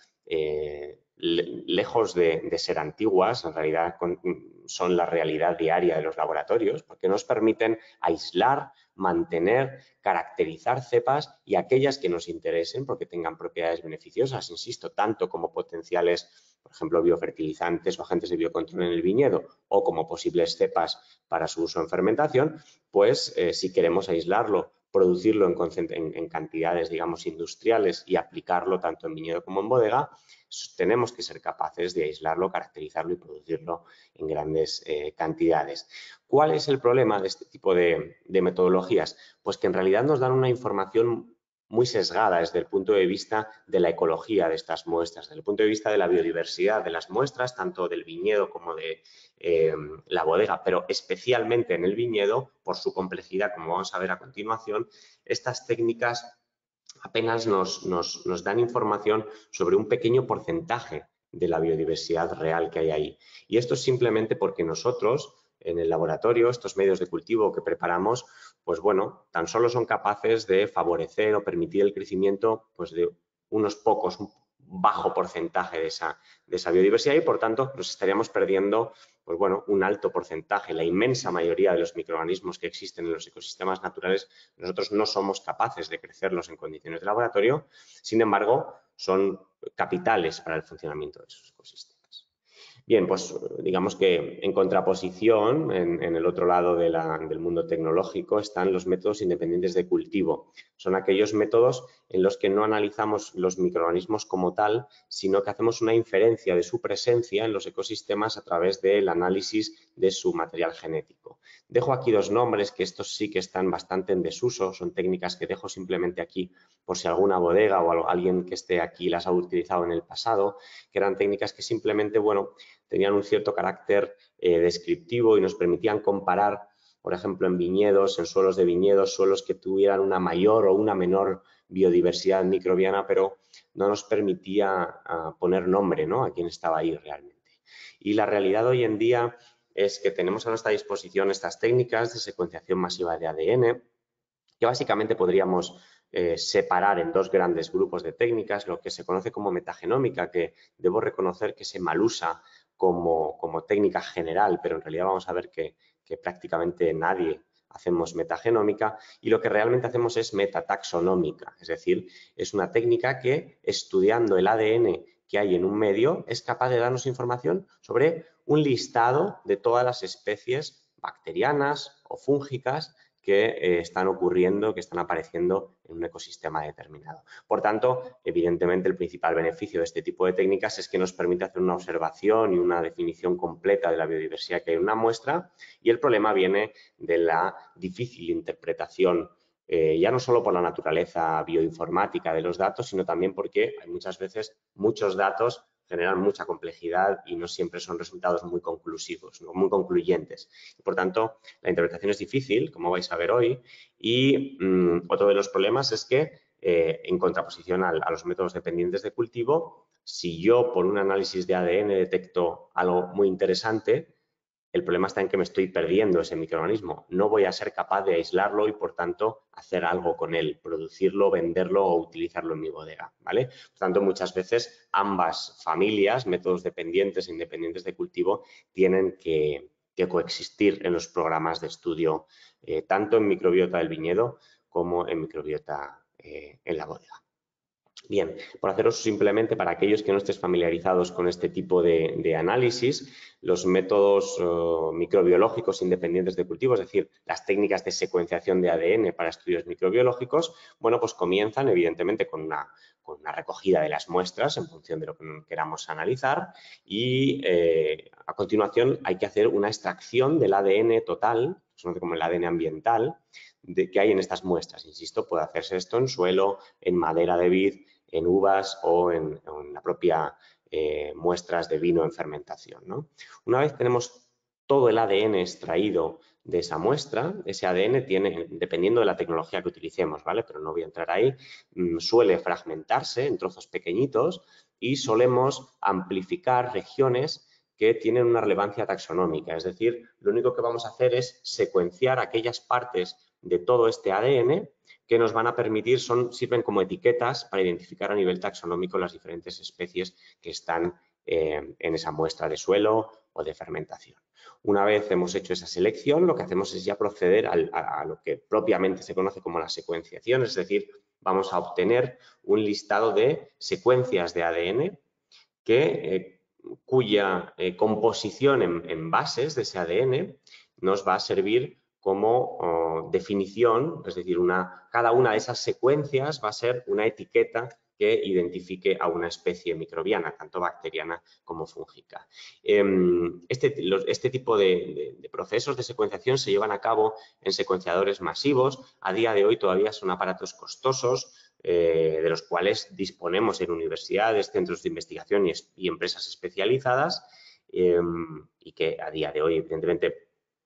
eh, lejos de, de ser antiguas, en realidad con, son la realidad diaria de los laboratorios porque nos permiten aislar, mantener, caracterizar cepas y aquellas que nos interesen porque tengan propiedades beneficiosas, insisto, tanto como potenciales, por ejemplo, biofertilizantes o agentes de biocontrol en el viñedo o como posibles cepas para su uso en fermentación, pues eh, si queremos aislarlo, producirlo en, en, en cantidades, digamos, industriales y aplicarlo tanto en viñedo como en bodega, tenemos que ser capaces de aislarlo, caracterizarlo y producirlo en grandes eh, cantidades. ¿Cuál es el problema de este tipo de, de metodologías? Pues que en realidad nos dan una información muy sesgada desde el punto de vista de la ecología de estas muestras, desde el punto de vista de la biodiversidad de las muestras, tanto del viñedo como de eh, la bodega, pero especialmente en el viñedo, por su complejidad, como vamos a ver a continuación, estas técnicas apenas nos, nos, nos dan información sobre un pequeño porcentaje de la biodiversidad real que hay ahí. Y esto es simplemente porque nosotros, en el laboratorio, estos medios de cultivo que preparamos, pues bueno, tan solo son capaces de favorecer o permitir el crecimiento pues de unos pocos, un bajo porcentaje de esa, de esa biodiversidad y, por tanto, nos estaríamos perdiendo pues bueno, un alto porcentaje. La inmensa mayoría de los microorganismos que existen en los ecosistemas naturales, nosotros no somos capaces de crecerlos en condiciones de laboratorio, sin embargo, son capitales para el funcionamiento de esos ecosistemas. Bien, pues digamos que en contraposición, en, en el otro lado de la, del mundo tecnológico, están los métodos independientes de cultivo. Son aquellos métodos en los que no analizamos los microorganismos como tal, sino que hacemos una inferencia de su presencia en los ecosistemas a través del análisis de su material genético. Dejo aquí dos nombres que estos sí que están bastante en desuso, son técnicas que dejo simplemente aquí por si alguna bodega o alguien que esté aquí las ha utilizado en el pasado, que eran técnicas que simplemente, bueno, tenían un cierto carácter eh, descriptivo y nos permitían comparar, por ejemplo, en viñedos, en suelos de viñedos, suelos que tuvieran una mayor o una menor biodiversidad microbiana, pero no nos permitía uh, poner nombre, ¿no?, a quién estaba ahí realmente. Y la realidad hoy en día es que tenemos a nuestra disposición estas técnicas de secuenciación masiva de A D N, que básicamente podríamos eh, separar en dos grandes grupos de técnicas, lo que se conoce como metagenómica, que debo reconocer que se mal usa como, como técnica general, pero en realidad vamos a ver que, que prácticamente nadie hacemos metagenómica, y lo que realmente hacemos es metataxonómica, es decir, es una técnica que, estudiando el A D N que hay en un medio, es capaz de darnos información sobre un listado de todas las especies bacterianas o fúngicas que eh, están ocurriendo, que están apareciendo en un ecosistema determinado. Por tanto, evidentemente el principal beneficio de este tipo de técnicas es que nos permite hacer una observación y una definición completa de la biodiversidad que hay en una muestra, y el problema viene de la difícil interpretación, eh, ya no solo por la naturaleza bioinformática de los datos, sino también porque hay muchas veces muchos datos generan mucha complejidad y no siempre son resultados muy conclusivos, ¿no? Muy concluyentes. Por tanto, la interpretación es difícil, como vais a ver hoy, y mmm, otro de los problemas es que, eh, en contraposición a, a los métodos dependientes de cultivo, si yo por un análisis de A D N detecto algo muy interesante, el problema está en que me estoy perdiendo ese microorganismo. No voy a ser capaz de aislarlo y, por tanto, hacer algo con él, producirlo, venderlo o utilizarlo en mi bodega, ¿vale? Por tanto, muchas veces ambas familias, métodos dependientes e independientes de cultivo, tienen que, que coexistir en los programas de estudio, eh, tanto en microbiota del viñedo como en microbiota eh, en la bodega. Bien, por haceros simplemente, para aquellos que no estéis familiarizados con este tipo de, de análisis, los métodos uh, microbiológicos independientes de cultivo, es decir, las técnicas de secuenciación de A D N para estudios microbiológicos, bueno, pues comienzan evidentemente con una, con una recogida de las muestras en función de lo que queramos analizar y eh, a continuación hay que hacer una extracción del A D N total, se conoce como el A D N ambiental, de, que hay en estas muestras. Insisto, puede hacerse esto en suelo, en madera de vid, en uvas o en, en la propia eh, muestras de vino en fermentación, ¿no? Una vez tenemos todo el A D N extraído de esa muestra, ese A D N tiene, dependiendo de la tecnología que utilicemos, ¿vale? Pero no voy a entrar ahí, mmm, suele fragmentarse en trozos pequeñitos y solemos amplificar regiones que tienen una relevancia taxonómica, es decir, lo único que vamos a hacer es secuenciar aquellas partes de todo este A D N que nos van a permitir, son, sirven como etiquetas para identificar a nivel taxonómico las diferentes especies que están eh, en esa muestra de suelo o de fermentación. Una vez hemos hecho esa selección, lo que hacemos es ya proceder al, a, a lo que propiamente se conoce como la secuenciación, es decir, vamos a obtener un listado de secuencias de A D N que, eh, cuya eh, composición en, en bases de ese A D N nos va a servir como oh, definición, es decir, una, cada una de esas secuencias va a ser una etiqueta que identifique a una especie microbiana, tanto bacteriana como fúngica. Este, este tipo de, de, de procesos de secuenciación se llevan a cabo en secuenciadores masivos. A día de hoy todavía son aparatos costosos, eh, de los cuales disponemos en universidades, centros de investigación y, y empresas especializadas, eh, y que a día de hoy, evidentemente,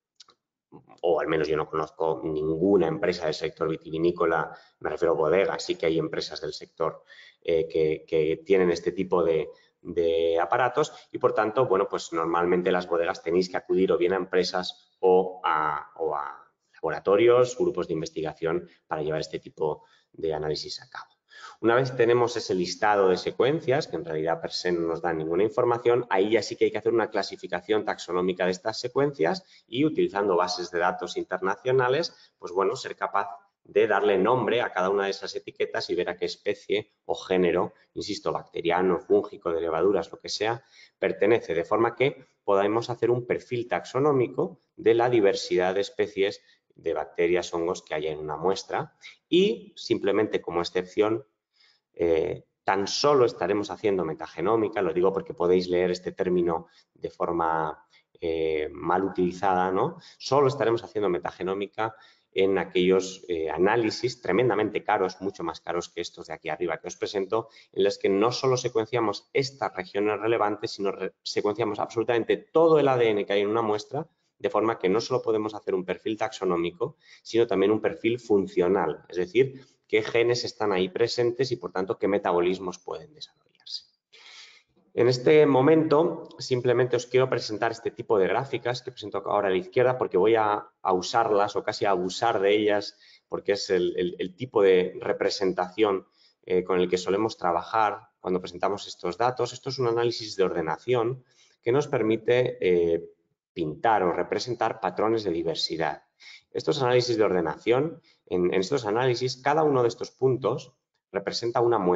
o al menos yo no conozco ninguna empresa del sector vitivinícola, me refiero a bodegas, sí que hay empresas del sector eh, que, que tienen este tipo de, de aparatos y, por tanto, bueno, pues normalmente las bodegas tenéis que acudir o bien a empresas o a, o a laboratorios, grupos de investigación para llevar este tipo de análisis a cabo. Una vez tenemos ese listado de secuencias, que en realidad per se no nos dan ninguna información, ahí ya sí que hay que hacer una clasificación taxonómica de estas secuencias y, utilizando bases de datos internacionales, pues bueno, ser capaz de darle nombre a cada una de esas etiquetas y ver a qué especie o género, insisto, bacteriano, fúngico, de levaduras, lo que sea, pertenece, de forma que podamos hacer un perfil taxonómico de la diversidad de especies de bacterias, hongos que haya en una muestra y, simplemente como excepción, eh, tan solo estaremos haciendo metagenómica, lo digo porque podéis leer este término de forma eh, mal utilizada, ¿no? Solo estaremos haciendo metagenómica en aquellos eh, análisis tremendamente caros, mucho más caros que estos de aquí arriba que os presento, en los que no solo secuenciamos estas regiones relevantes, sino secuenciamos absolutamente todo el A D N que hay en una muestra, de forma que no solo podemos hacer un perfil taxonómico, sino también un perfil funcional, es decir, qué genes están ahí presentes y, por tanto, qué metabolismos pueden desarrollarse. En este momento, simplemente os quiero presentar este tipo de gráficas que presento ahora a la izquierda, porque voy a, a usarlas o casi a abusar de ellas, porque es el, el, el tipo de representación eh, con el que solemos trabajar cuando presentamos estos datos. Esto es un análisis de ordenación que nos permite eh, pintar o representar patrones de diversidad. Estos análisis de ordenación, en, en estos análisis, cada uno de estos puntos representa una muestra.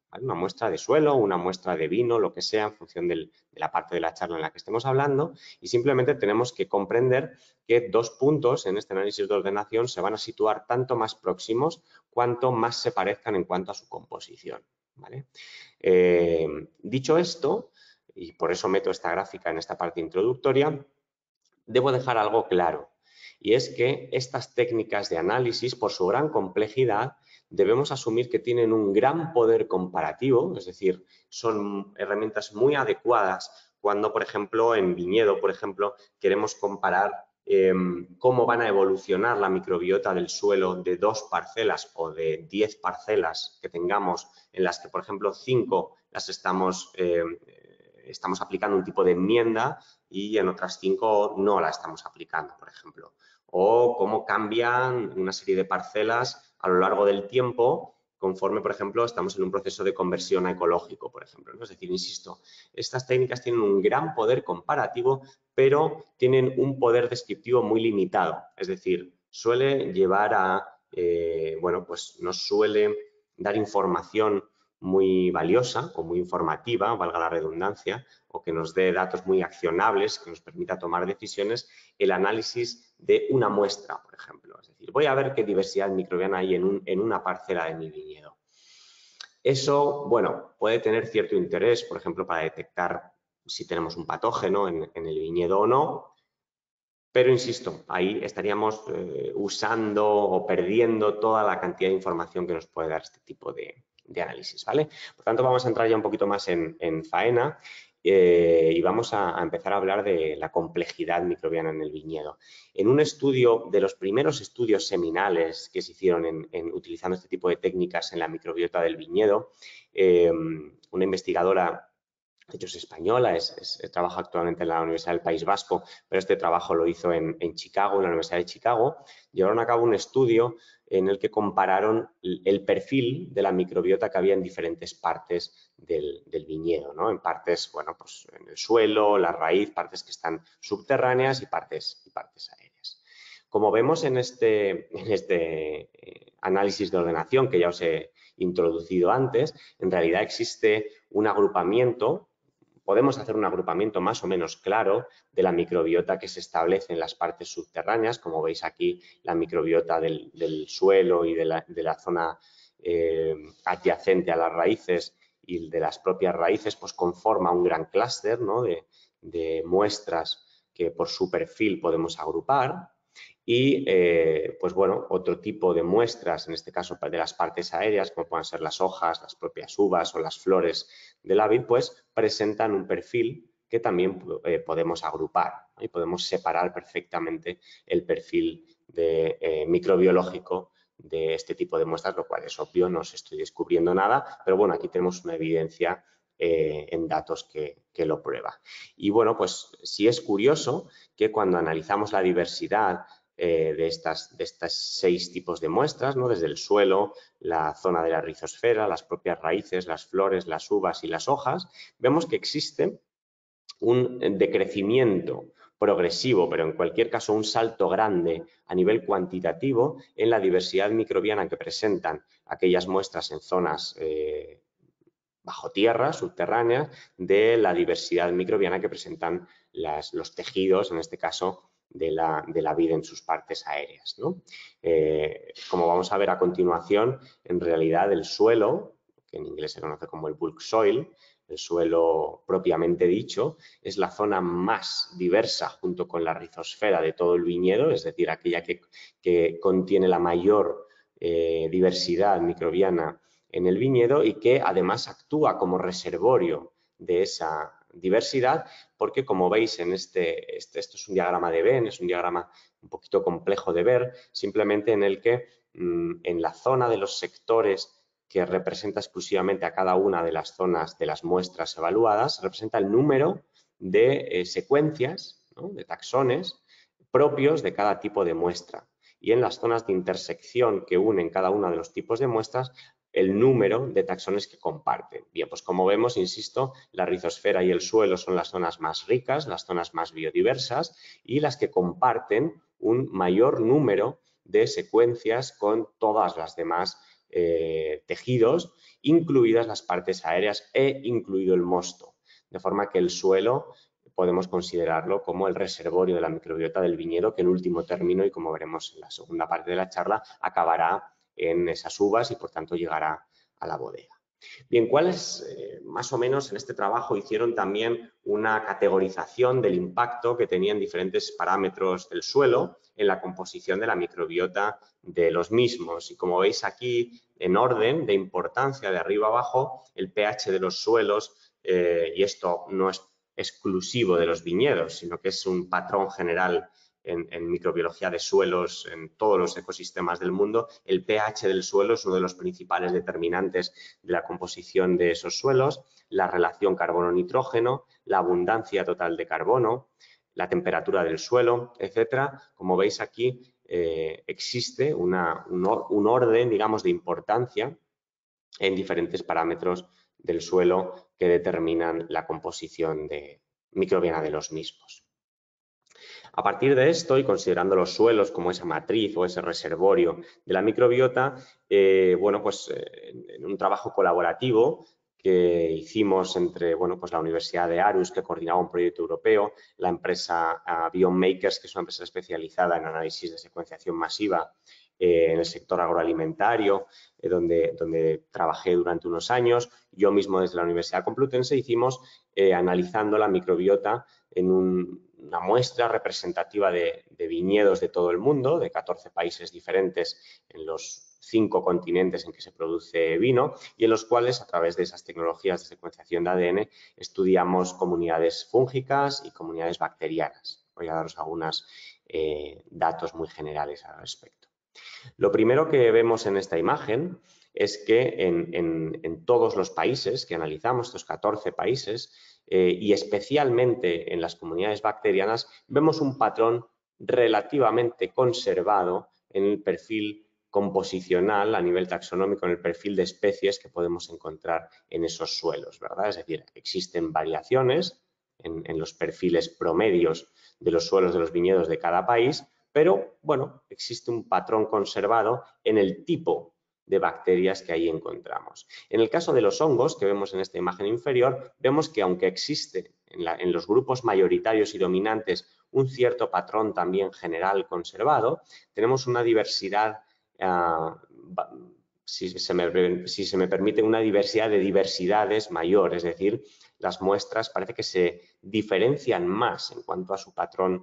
¿vale? Una muestra de suelo, una muestra de vino, lo que sea, en función del, de la parte de la charla en la que estemos hablando, y simplemente tenemos que comprender que dos puntos en este análisis de ordenación se van a situar tanto más próximos cuanto más se parezcan en cuanto a su composición, ¿vale? Eh, dicho esto, y por eso meto esta gráfica en esta parte introductoria, debo dejar algo claro, y es que estas técnicas de análisis, por su gran complejidad, debemos asumir que tienen un gran poder comparativo, es decir, son herramientas muy adecuadas cuando, por ejemplo, en viñedo, por ejemplo, queremos comparar eh, cómo van a evolucionar la microbiota del suelo de dos parcelas o de diez parcelas que tengamos, en las que, por ejemplo, cinco las estamos, eh, estamos aplicando un tipo de enmienda y en otras cinco no la estamos aplicando, por ejemplo. O cómo cambian una serie de parcelas a lo largo del tiempo conforme, por ejemplo, estamos en un proceso de conversión a ecológico, por ejemplo, ¿no? Es decir, insisto, estas técnicas tienen un gran poder comparativo, pero tienen un poder descriptivo muy limitado. Es decir, suele llevar a, eh, bueno, pues nos suele dar información muy valiosa o muy informativa, valga la redundancia, o que nos dé datos muy accionables, que nos permita tomar decisiones, el análisis de una muestra, por ejemplo. Es decir, voy a ver qué diversidad microbiana hay en, un, en una parcela de mi viñedo. Eso, bueno, puede tener cierto interés, por ejemplo, para detectar si tenemos un patógeno en, en el viñedo o no, pero insisto, ahí estaríamos eh, usando o perdiendo toda la cantidad de información que nos puede dar este tipo de, de análisis, ¿vale? Por tanto, vamos a entrar ya un poquito más en, en faena eh, y vamos a, a empezar a hablar de la complejidad microbiana en el viñedo. En un estudio, de los primeros estudios seminales que se hicieron en, en, utilizando este tipo de técnicas en la microbiota del viñedo, eh, una investigadora, de hecho es española, es, es, trabaja actualmente en la Universidad del País Vasco, pero este trabajo lo hizo en, en Chicago, en la Universidad de Chicago. Llevaron a cabo un estudio en el que compararon el perfil de la microbiota que había en diferentes partes del, del viñedo, ¿no? En partes, bueno, pues en el suelo, la raíz, partes que están subterráneas y partes, y partes aéreas. Como vemos en este, en este eh, análisis de ordenación que ya os he introducido antes, en realidad existe un agrupamiento. Podemos hacer un agrupamiento más o menos claro de la microbiota que se establece en las partes subterráneas. Como veis aquí, la microbiota del, del suelo y de la, de la zona eh, adyacente a las raíces y de las propias raíces, pues conforma un gran clúster, ¿no? de, de muestras que por su perfil podemos agrupar. Y, eh, pues bueno, otro tipo de muestras, en este caso de las partes aéreas, como puedan ser las hojas, las propias uvas o las flores de la vid, pues presentan un perfil que también eh, podemos agrupar, ¿no? Y podemos separar perfectamente el perfil de, eh, microbiológico de este tipo de muestras, lo cual es obvio, no os estoy descubriendo nada, pero bueno, aquí tenemos una evidencia eh, en datos que, que lo prueba. Y bueno, pues sí es curioso que cuando analizamos la diversidad Eh, de, estas, de estas seis tipos de muestras, ¿no? Desde el suelo, la zona de la rizosfera, las propias raíces, las flores, las uvas y las hojas, vemos que existe un decrecimiento progresivo, pero en cualquier caso un salto grande a nivel cuantitativo en la diversidad microbiana que presentan aquellas muestras en zonas eh, bajo tierra, subterráneas, de la diversidad microbiana que presentan las, los tejidos, en este caso, de la, de la vid en sus partes aéreas, ¿no? Eh, como vamos a ver a continuación, en realidad el suelo, que en inglés se conoce como el bulk soil, el suelo propiamente dicho, es la zona más diversa junto con la rizosfera de todo el viñedo, es decir, aquella que, que contiene la mayor eh, diversidad microbiana en el viñedo y que además actúa como reservorio de esa diversidad, porque como veis en este, este, esto es un diagrama de Venn, es un diagrama un poquito complejo de ver, simplemente en el que mmm, en la zona de los sectores que representa exclusivamente a cada una de las zonas de las muestras evaluadas, representa el número de eh, secuencias, ¿no? de taxones propios de cada tipo de muestra. Y en las zonas de intersección que unen cada uno de los tipos de muestras, el número de taxones que comparten. Bien, pues como vemos, insisto, la rizosfera y el suelo son las zonas más ricas, las zonas más biodiversas y las que comparten un mayor número de secuencias con todas las demás eh, tejidos, incluidas las partes aéreas e incluido el mosto, de forma que el suelo podemos considerarlo como el reservorio de la microbiota del viñedo, que en último término, y como veremos en la segunda parte de la charla, acabará en esas uvas y por tanto llegará a la bodega. Bien, ¿cuáles eh, más o menos en este trabajo hicieron también una categorización del impacto que tenían diferentes parámetros del suelo en la composición de la microbiota de los mismos? Y como veis aquí, en orden de importancia de arriba abajo, el pH de los suelos, eh, y esto no es exclusivo de los viñedos, sino que es un patrón general en, en microbiología de suelos en todos los ecosistemas del mundo. El pH del suelo es uno de los principales determinantes de la composición de esos suelos, la relación carbono-nitrógeno, la abundancia total de carbono, la temperatura del suelo, etcétera. Como veis aquí, eh, existe una, un, un orden, digamos, de importancia en diferentes parámetros del suelo que determinan la composición de, microbiana de los mismos. A partir de esto, y considerando los suelos como esa matriz o ese reservorio de la microbiota, eh, bueno, pues eh, en un trabajo colaborativo que hicimos entre, bueno, pues la Universidad de Aarhus, que coordinaba un proyecto europeo, la empresa uh, Biomakers, que es una empresa especializada en análisis de secuenciación masiva eh, en el sector agroalimentario, eh, donde, donde trabajé durante unos años. Yo mismo desde la Universidad Complutense hicimos eh, analizando la microbiota en un, una muestra representativa de, de viñedos de todo el mundo, de catorce países diferentes en los cinco continentes en que se produce vino y en los cuales, a través de esas tecnologías de secuenciación de A D N, estudiamos comunidades fúngicas y comunidades bacterianas. Voy a daros algunos eh, datos muy generales al respecto. Lo primero que vemos en esta imagen es que en, en, en todos los países que analizamos, estos catorce países, eh, y especialmente en las comunidades bacterianas, vemos un patrón relativamente conservado en el perfil composicional a nivel taxonómico, en el perfil de especies que podemos encontrar en esos suelos, ¿verdad? Es decir, existen variaciones en, en los perfiles promedios de los suelos de los viñedos de cada país, pero, bueno, existe un patrón conservado en el tipo de bacterias que ahí encontramos. En el caso de los hongos, que vemos en esta imagen inferior, vemos que aunque existe en, la, en los grupos mayoritarios y dominantes un cierto patrón también general conservado, tenemos una diversidad, uh, si, se me, si se me permite, una diversidad de diversidades mayor, es decir, las muestras parece que se diferencian más en cuanto a su patrón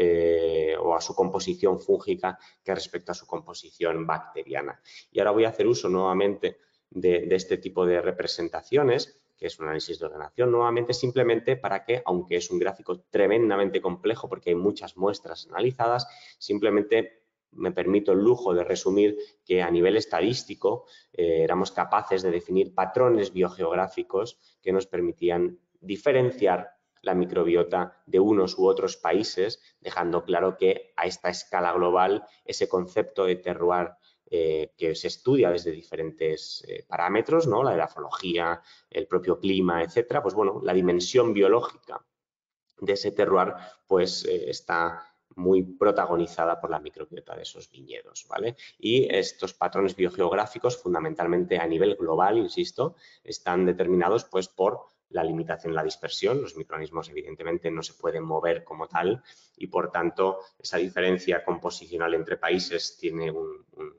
Eh, o a su composición fúngica que respecto a su composición bacteriana. Y ahora voy a hacer uso nuevamente de, de este tipo de representaciones, que es un análisis de ordenación, nuevamente simplemente para que, aunque es un gráfico tremendamente complejo porque hay muchas muestras analizadas, simplemente me permito el lujo de resumir que a nivel estadístico eh, éramos capaces de definir patrones biogeográficos que nos permitían diferenciar la microbiota de unos u otros países, dejando claro que a esta escala global ese concepto de terroir eh, que se estudia desde diferentes eh, parámetros, ¿no? La grafología, el propio clima, etcétera, pues bueno, la dimensión biológica de ese terroir pues eh, está muy protagonizada por la microbiota de esos viñedos, ¿vale? Y estos patrones biogeográficos, fundamentalmente a nivel global, insisto, están determinados pues por la limitación en la dispersión. Los microorganismos evidentemente no se pueden mover como tal y por tanto esa diferencia composicional entre países tiene un, un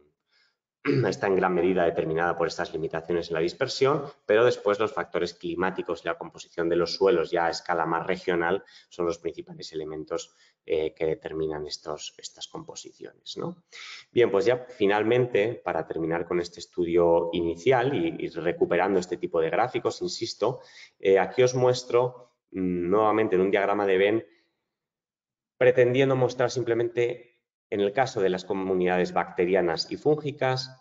está en gran medida determinada por estas limitaciones en la dispersión, pero después los factores climáticos y la composición de los suelos ya a escala más regional son los principales elementos eh, que determinan estos, estas composiciones, ¿no? Bien, pues ya finalmente, para terminar con este estudio inicial y, y recuperando este tipo de gráficos, insisto, eh, aquí os muestro mmm, nuevamente en un diagrama de Venn, pretendiendo mostrar simplemente, en el caso de las comunidades bacterianas y fúngicas,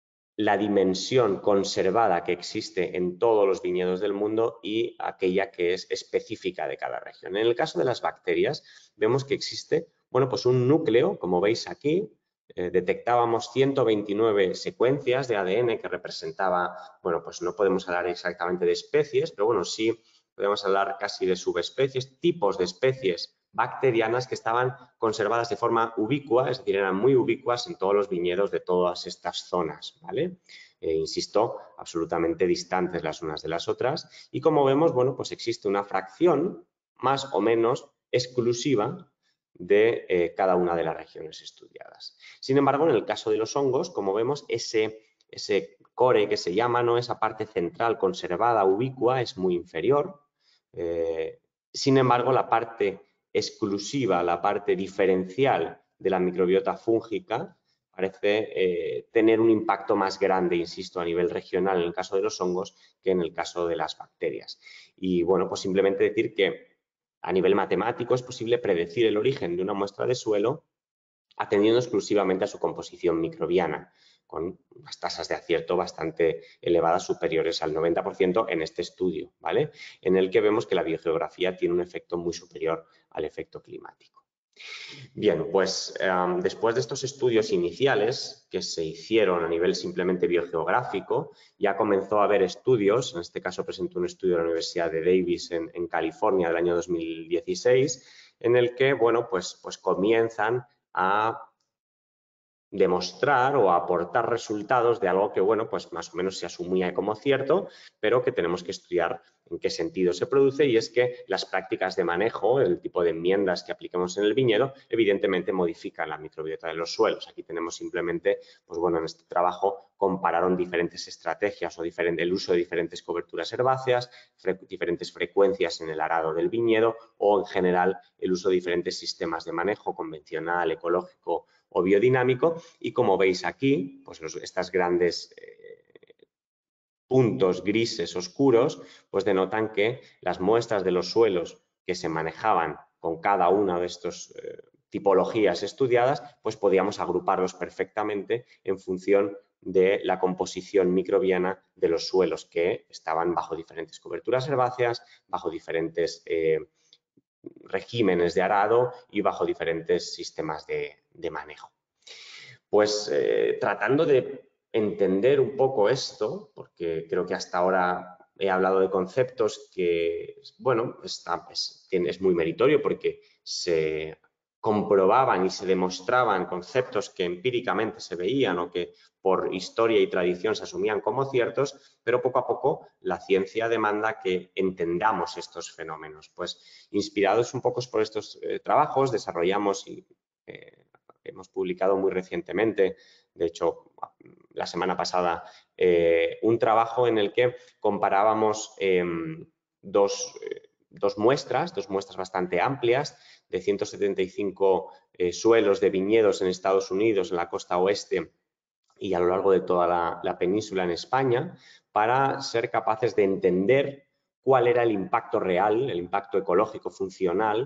la dimensión conservada que existe en todos los viñedos del mundo y aquella que es específica de cada región. En el caso de las bacterias, vemos que existe, bueno, pues un núcleo, como veis aquí, eh, detectábamos ciento veintinueve secuencias de A D N que representaba, bueno, pues no podemos hablar exactamente de especies, pero bueno, sí podemos hablar casi de subespecies, tipos de especies bacterianas que estaban conservadas de forma ubicua, es decir, eran muy ubicuas en todos los viñedos de todas estas zonas, ¿vale? Eh, insisto, absolutamente distantes las unas de las otras. Y como vemos, bueno, pues existe una fracción más o menos exclusiva de eh, cada una de las regiones estudiadas. Sin embargo, en el caso de los hongos, como vemos, ese, ese core que se llama, ¿no? Esa parte central conservada, ubicua, es muy inferior. Eh, sin embargo, la parte exclusiva, la parte diferencial de la microbiota fúngica parece eh, tener un impacto más grande, insisto, a nivel regional en el caso de los hongos que en el caso de las bacterias. Y bueno, pues simplemente decir que a nivel matemático es posible predecir el origen de una muestra de suelo atendiendo exclusivamente a su composición microbiana, con unas tasas de acierto bastante elevadas, superiores al noventa por ciento en este estudio, ¿vale? En el que vemos que la biogeografía tiene un efecto muy superior al efecto climático. Bien, pues eh, después de estos estudios iniciales que se hicieron a nivel simplemente biogeográfico, ya comenzó a haber estudios, en este caso presentó un estudio de la Universidad de Davis en, en California del año dos mil dieciséis, en el que, bueno, pues, pues comienzan a demostrar o aportar resultados de algo que, bueno, pues más o menos se asumía como cierto, pero que tenemos que estudiar en qué sentido se produce, y es que las prácticas de manejo, el tipo de enmiendas que apliquemos en el viñedo, evidentemente modifican la microbiota de los suelos. Aquí tenemos simplemente, pues bueno, en este trabajo compararon diferentes estrategias o diferente, el uso de diferentes coberturas herbáceas, fre diferentes frecuencias en el arado del viñedo o, en general, el uso de diferentes sistemas de manejo convencional, ecológico o biodinámico, y como veis aquí, pues los, estas grandes eh, puntos grises oscuros pues denotan que las muestras de los suelos que se manejaban con cada una de estas eh, tipologías estudiadas, pues podíamos agruparlos perfectamente en función de la composición microbiana de los suelos que estaban bajo diferentes coberturas herbáceas, bajo diferentes eh, regímenes de arado y bajo diferentes sistemas de, de manejo. Pues eh, tratando de entender un poco esto, porque creo que hasta ahora he hablado de conceptos que, bueno, está, es, es muy meritorio porque se comprobaban y se demostraban conceptos que empíricamente se veían o que por historia y tradición se asumían como ciertos, pero poco a poco la ciencia demanda que entendamos estos fenómenos. Pues inspirados un poco por estos eh, trabajos, desarrollamos y eh, hemos publicado muy recientemente, de hecho, la semana pasada, eh, un trabajo en el que comparábamos eh, dos, eh, dos muestras, dos muestras bastante amplias, de ciento setenta y cinco eh, suelos de viñedos en Estados Unidos, en la costa oeste y a lo largo de toda la, la península en España, para ser capaces de entender cuál era el impacto real, el impacto ecológico funcional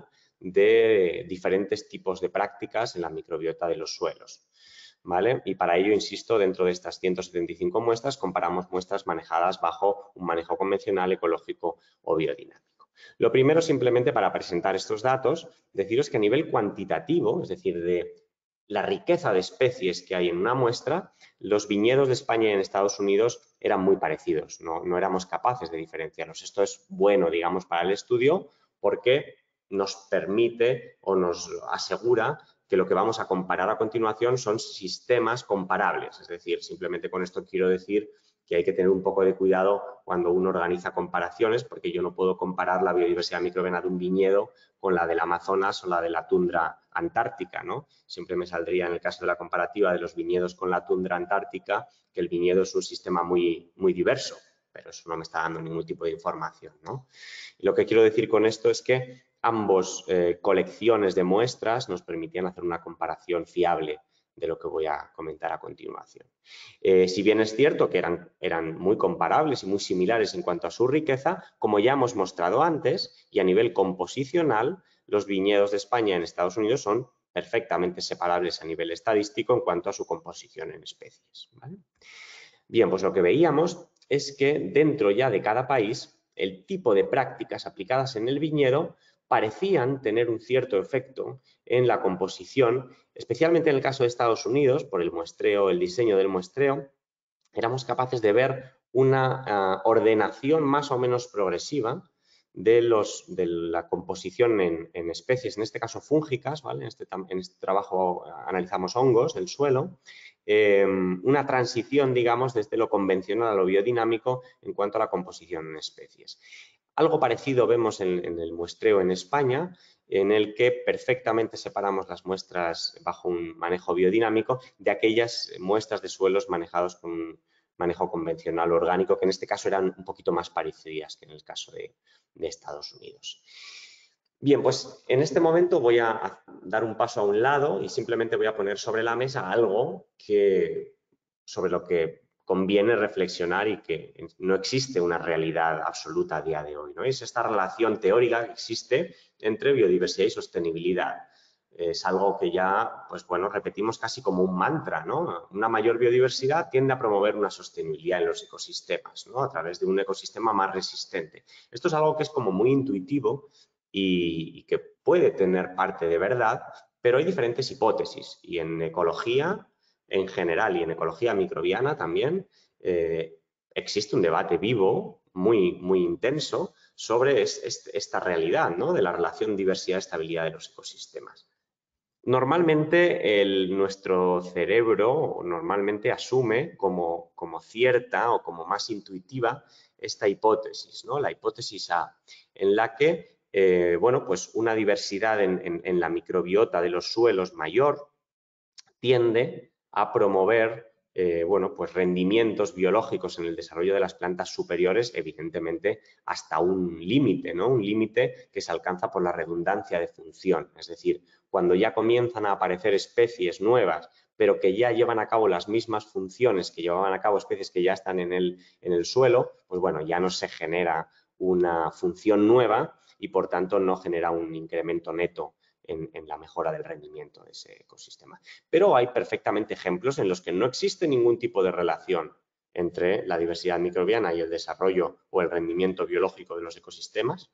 de diferentes tipos de prácticas en la microbiota de los suelos, ¿vale? Y para ello, insisto, dentro de estas ciento setenta y cinco muestras, comparamos muestras manejadas bajo un manejo convencional, ecológico o biodinámico. Lo primero, simplemente para presentar estos datos, deciros que a nivel cuantitativo, es decir, de la riqueza de especies que hay en una muestra, los viñedos de España y en Estados Unidos eran muy parecidos, no, no éramos capaces de diferenciarlos. Esto es bueno, digamos, para el estudio porque nos permite o nos asegura que lo que vamos a comparar a continuación son sistemas comparables. Es decir, simplemente con esto quiero decir que hay que tener un poco de cuidado cuando uno organiza comparaciones, porque yo no puedo comparar la biodiversidad microbiana de un viñedo con la del Amazonas o la de la tundra antártica, ¿no? Siempre me saldría en el caso de la comparativa de los viñedos con la tundra antártica que el viñedo es un sistema muy, muy diverso, pero eso no me está dando ningún tipo de información, ¿no? Y lo que quiero decir con esto es que ambos eh, colecciones de muestras nos permitían hacer una comparación fiable de lo que voy a comentar a continuación. Eh, si bien es cierto que eran, eran muy comparables y muy similares en cuanto a su riqueza, como ya hemos mostrado antes, y a nivel composicional, los viñedos de España en Estados Unidos son perfectamente separables a nivel estadístico en cuanto a su composición en especies, ¿vale? Bien, pues lo que veíamos es que dentro ya de cada país, el tipo de prácticas aplicadas en el viñedo parecían tener un cierto efecto en la composición, especialmente en el caso de Estados Unidos, por el muestreo, el diseño del muestreo, éramos capaces de ver una uh, ordenación más o menos progresiva de, los, de la composición en, en especies, en este caso fúngicas, ¿vale? En este, en este trabajo analizamos hongos del suelo, eh, una transición, digamos, desde lo convencional a lo biodinámico en cuanto a la composición en especies. Algo parecido vemos en, en el muestreo en España, en el que perfectamente separamos las muestras bajo un manejo biodinámico de aquellas muestras de suelos manejados con un manejo convencional orgánico, que en este caso eran un poquito más parecidas que en el caso de, de Estados Unidos. Bien, pues en este momento voy a dar un paso a un lado y simplemente voy a poner sobre la mesa algo que, sobre lo que conviene reflexionar y que no existe una realidad absoluta a día de hoy, ¿no? Es esta relación teórica que existe entre biodiversidad y sostenibilidad. Es algo que ya, pues bueno, repetimos casi como un mantra, ¿no? Una mayor biodiversidad tiende a promover una sostenibilidad en los ecosistemas, ¿no? A través de un ecosistema más resistente. Esto es algo que es como muy intuitivo y, y que puede tener parte de verdad, pero hay diferentes hipótesis y en ecología en general y en ecología microbiana también eh, existe un debate vivo, muy, muy intenso, sobre es, es, esta realidad, ¿no? De la relación diversidad-estabilidad de los ecosistemas. Normalmente el, nuestro cerebro normalmente asume como, como cierta o como más intuitiva esta hipótesis, ¿no? La hipótesis A, en la que eh, bueno, pues una diversidad en, en, en la microbiota de los suelos mayor tiende a promover eh, bueno, pues rendimientos biológicos en el desarrollo de las plantas superiores, evidentemente hasta un límite, ¿no? Un límite que se alcanza por la redundancia de función. Es decir, cuando ya comienzan a aparecer especies nuevas, pero que ya llevan a cabo las mismas funciones que llevaban a cabo especies que ya están en el, en el suelo, pues bueno, ya no se genera una función nueva y por tanto no genera un incremento neto En, en la mejora del rendimiento de ese ecosistema. Pero hay perfectamente ejemplos en los que no existe ningún tipo de relación entre la diversidad microbiana y el desarrollo o el rendimiento biológico de los ecosistemas.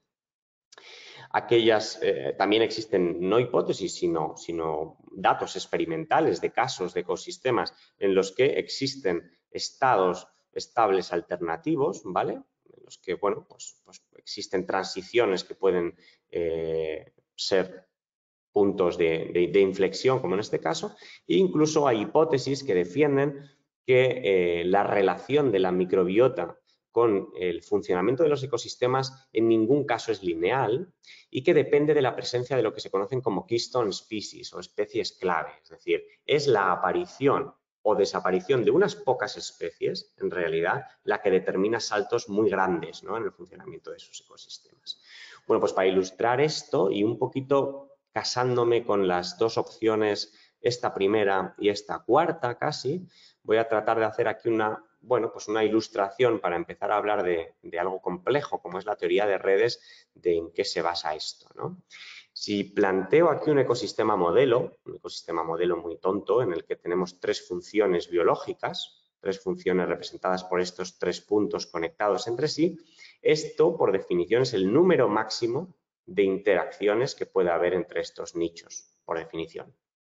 Aquellas, eh, también existen no hipótesis, sino, sino datos experimentales de casos de ecosistemas en los que existen estados estables alternativos, ¿vale? En los que, bueno, pues, pues existen transiciones que pueden eh, ser puntos de, de, de inflexión, como en este caso, e incluso hay hipótesis que defienden que eh, la relación de la microbiota con el funcionamiento de los ecosistemas en ningún caso es lineal y que depende de la presencia de lo que se conocen como keystone species o especies clave, es decir, es la aparición o desaparición de unas pocas especies, en realidad, la que determina saltos muy grandes, ¿no? En el funcionamiento de esos ecosistemas. Bueno, pues para ilustrar esto y un poquito casándome con las dos opciones, esta primera y esta cuarta casi, voy a tratar de hacer aquí una, bueno, pues una ilustración para empezar a hablar de, de algo complejo, como es la teoría de redes, de en qué se basa esto, ¿no? Si planteo aquí un ecosistema modelo, un ecosistema modelo muy tonto, en el que tenemos tres funciones biológicas, tres funciones representadas por estos tres puntos conectados entre sí, esto, por definición, es el número máximo de interacciones que puede haber entre estos nichos, por definición.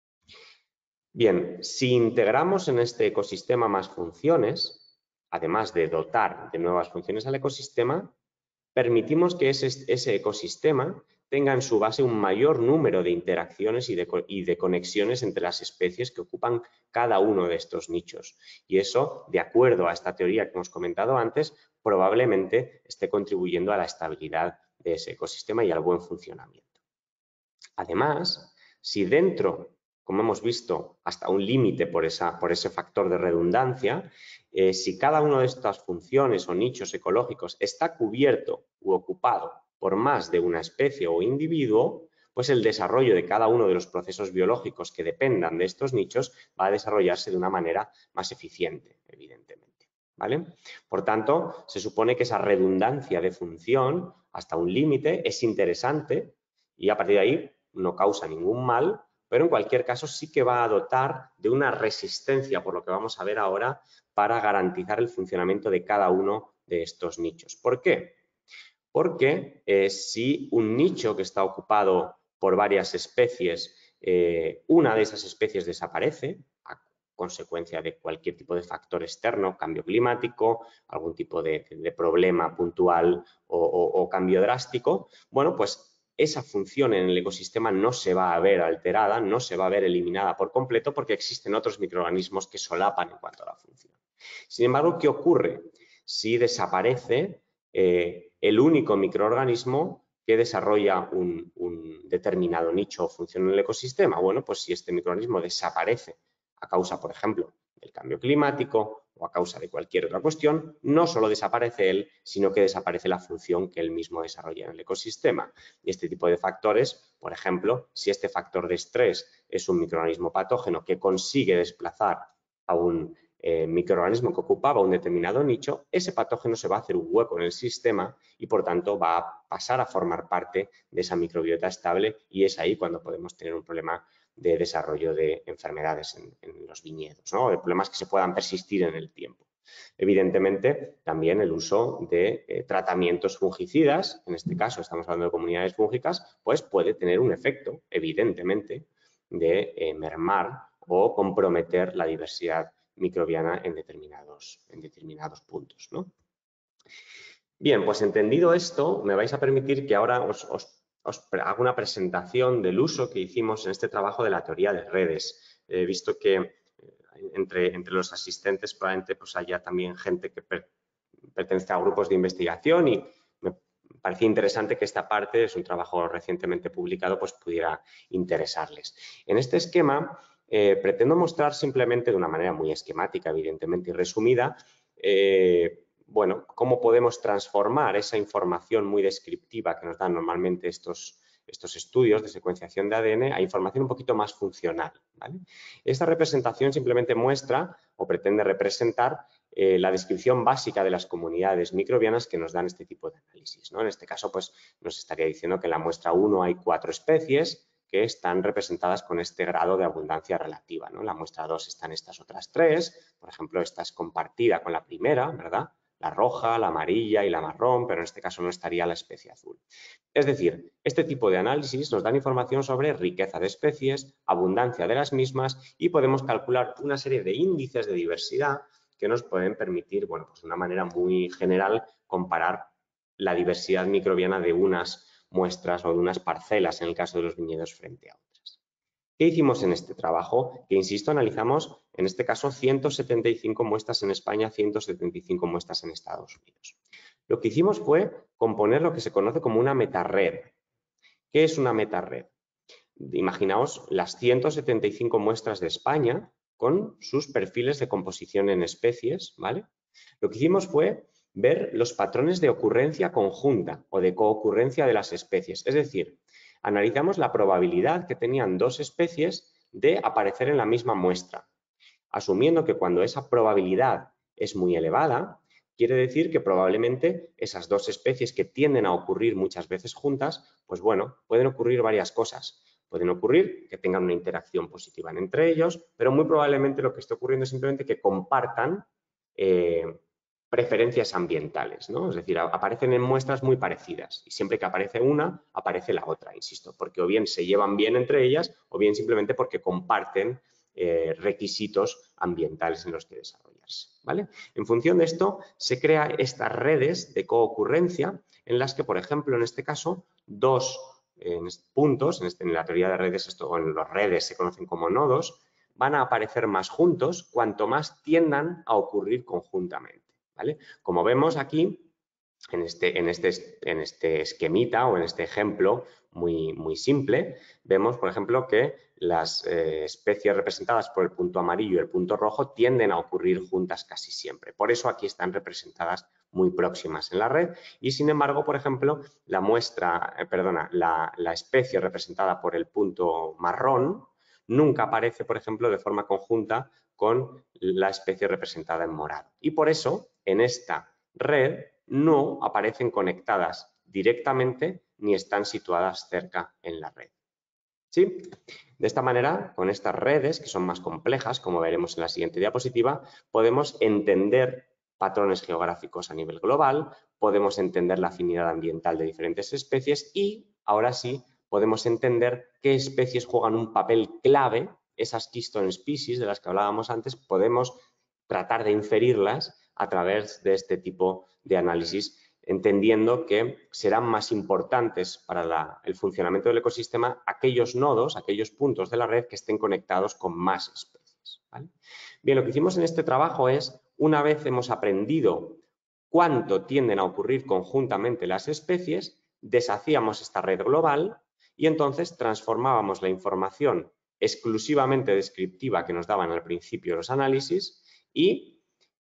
Bien, si integramos en este ecosistema más funciones, además de dotar de nuevas funciones al ecosistema, permitimos que ese, ese ecosistema tenga en su base un mayor número de interacciones y de, y de conexiones entre las especies que ocupan cada uno de estos nichos. Y eso, de acuerdo a esta teoría que hemos comentado antes, probablemente esté contribuyendo a la estabilidad de ese ecosistema y al buen funcionamiento. Además, si dentro, como hemos visto, hasta un límite por, esa, por ese factor de redundancia, eh, si cada una de estas funciones o nichos ecológicos está cubierto u ocupado por más de una especie o individuo, pues el desarrollo de cada uno de los procesos biológicos que dependan de estos nichos va a desarrollarse de una manera más eficiente, evidentemente, ¿vale? Por tanto, se supone que esa redundancia de función hasta un límite es interesante y a partir de ahí no causa ningún mal, pero en cualquier caso sí que va a dotar de una resistencia, por lo que vamos a ver ahora, para garantizar el funcionamiento de cada uno de estos nichos. ¿Por qué? Porque eh, si un nicho que está ocupado por varias especies, eh, una de esas especies desaparece, consecuencia de cualquier tipo de factor externo, cambio climático, algún tipo de, de problema puntual o, o, o cambio drástico, bueno, pues esa función en el ecosistema no se va a ver alterada, no se va a ver eliminada por completo porque existen otros microorganismos que solapan en cuanto a la función. Sin embargo, ¿qué ocurre si desaparece eh, el único microorganismo que desarrolla un, un determinado nicho o función en el ecosistema? Bueno, pues si este microorganismo desaparece a causa, por ejemplo, del cambio climático o a causa de cualquier otra cuestión, no solo desaparece él, sino que desaparece la función que él mismo desarrolla en el ecosistema. Y este tipo de factores, por ejemplo, si este factor de estrés es un microorganismo patógeno que consigue desplazar a un eh, microorganismo que ocupaba un determinado nicho, ese patógeno se va a hacer un hueco en el sistema y, por tanto, va a pasar a formar parte de esa microbiota estable y es ahí cuando podemos tener un problema de desarrollo de enfermedades en, en los viñedos, ¿no? De problemas que se puedan persistir en el tiempo. Evidentemente, también el uso de eh, tratamientos fungicidas, en este caso estamos hablando de comunidades fúngicas, pues puede tener un efecto, evidentemente, de eh, mermar o comprometer la diversidad microbiana en determinados, en determinados puntos, ¿no? Bien, pues entendido esto, me vais a permitir que ahora os, os, os haga una presentación del uso que hicimos en este trabajo de la teoría de redes. He visto que entre, entre los asistentes probablemente pues haya también gente que per, pertenece a grupos de investigación y me parecía interesante que esta parte, es un trabajo recientemente publicado, pues pudiera interesarles. En este esquema eh, pretendo mostrar simplemente de una manera muy esquemática, evidentemente, y resumida, eh, bueno, cómo podemos transformar esa información muy descriptiva que nos dan normalmente estos, estos estudios de secuenciación de A D N a información un poquito más funcional, ¿vale? Esta representación simplemente muestra o pretende representar eh, la descripción básica de las comunidades microbianas que nos dan este tipo de análisis, ¿no? En este caso, pues nos estaría diciendo que en la muestra uno hay cuatro especies que están representadas con este grado de abundancia relativa, ¿no? En la muestra dos están estas otras tres, por ejemplo, esta es compartida con la primera, ¿verdad? La roja, la amarilla y la marrón, pero en este caso no estaría la especie azul. Es decir, este tipo de análisis nos dan información sobre riqueza de especies, abundancia de las mismas y podemos calcular una serie de índices de diversidad que nos pueden permitir, bueno, pues de una manera muy general comparar la diversidad microbiana de unas muestras o de unas parcelas en el caso de los viñedos frente a otras. ¿Qué hicimos en este trabajo? Que, insisto, analizamos, en este caso, ciento setenta y cinco muestras en España, ciento setenta y cinco muestras en Estados Unidos. Lo que hicimos fue componer lo que se conoce como una metared. ¿Qué es una metared? Imaginaos las ciento setenta y cinco muestras de España con sus perfiles de composición en especies, ¿vale? Lo que hicimos fue ver los patrones de ocurrencia conjunta o de coocurrencia de las especies, es decir, analizamos la probabilidad que tenían dos especies de aparecer en la misma muestra, asumiendo que cuando esa probabilidad es muy elevada, quiere decir que probablemente esas dos especies que tienden a ocurrir muchas veces juntas, pues bueno, pueden ocurrir varias cosas. Pueden ocurrir que tengan una interacción positiva entre ellos, pero muy probablemente lo que esté ocurriendo es simplemente que compartan eh, preferencias ambientales, ¿no? Es decir, aparecen en muestras muy parecidas y siempre que aparece una, aparece la otra, insisto, porque o bien se llevan bien entre ellas o bien simplemente porque comparten eh, requisitos ambientales en los que desarrollarse, ¿vale? En función de esto, se crean estas redes de coocurrencia en las que, por ejemplo, en este caso, dos en puntos, en, este, en la teoría de redes, esto, o en las redes se conocen como nodos, van a aparecer más juntos cuanto más tiendan a ocurrir conjuntamente, ¿vale? Como vemos aquí, en este, en este, en este esquemita o en este ejemplo muy, muy simple, vemos, por ejemplo, que las eh, especies representadas por el punto amarillo y el punto rojo tienden a ocurrir juntas casi siempre. Por eso aquí están representadas muy próximas en la red y, sin embargo, por ejemplo, la muestra, eh, perdona, la, la especie representada por el punto marrón nunca aparece, por ejemplo, de forma conjunta con la especie representada en morado. Y por eso, en esta red no aparecen conectadas directamente ni están situadas cerca en la red. ¿Sí? De esta manera, con estas redes, que son más complejas, como veremos en la siguiente diapositiva, podemos entender patrones geográficos a nivel global, podemos entender la afinidad ambiental de diferentes especies y, ahora sí, podemos entender qué especies juegan un papel clave esas keystone species de las que hablábamos antes, podemos tratar de inferirlas a través de este tipo de análisis, entendiendo que serán más importantes para la, el funcionamiento del ecosistema aquellos nodos, aquellos puntos de la red que estén conectados con más especies, ¿vale? Bien, lo que hicimos en este trabajo es, una vez hemos aprendido cuánto tienden a ocurrir conjuntamente las especies, deshacíamos esta red global y entonces transformábamos la información exclusivamente descriptiva que nos daban al principio los análisis y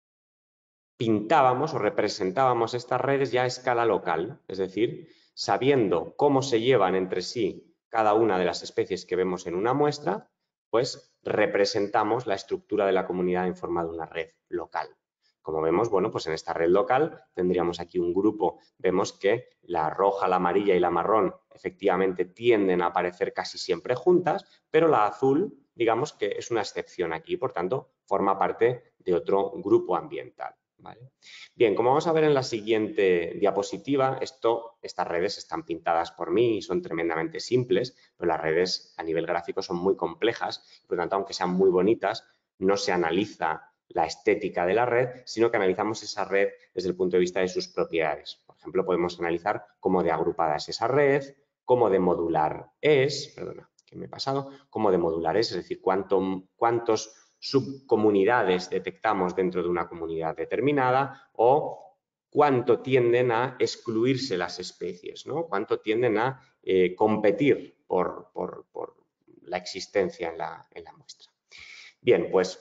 pintábamos o representábamos estas redes ya a escala local, es decir, sabiendo cómo se llevan entre sí cada una de las especies que vemos en una muestra, pues representamos la estructura de la comunidad en forma de una red local. Como vemos, bueno, pues en esta red local tendríamos aquí un grupo, vemos que la roja, la amarilla y la marrón efectivamente tienden a aparecer casi siempre juntas, pero la azul, digamos que es una excepción aquí, por tanto, forma parte de otro grupo ambiental. ¿Vale? Bien, como vamos a ver en la siguiente diapositiva, esto, estas redes están pintadas por mí y son tremendamente simples, pero las redes a nivel gráfico son muy complejas, por lo tanto, aunque sean muy bonitas, no se analiza la estética de la red, sino que analizamos esa red desde el punto de vista de sus propiedades. Por ejemplo, podemos analizar cómo de agrupada es esa red, cómo de modular es, perdona, que me he pasado, cómo de modular es, es decir, cuánto, cuántos subcomunidades detectamos dentro de una comunidad determinada o cuánto tienden a excluirse las especies, ¿no? Cuánto tienden a eh, competir por, por, por la existencia en la, en la muestra. Bien, pues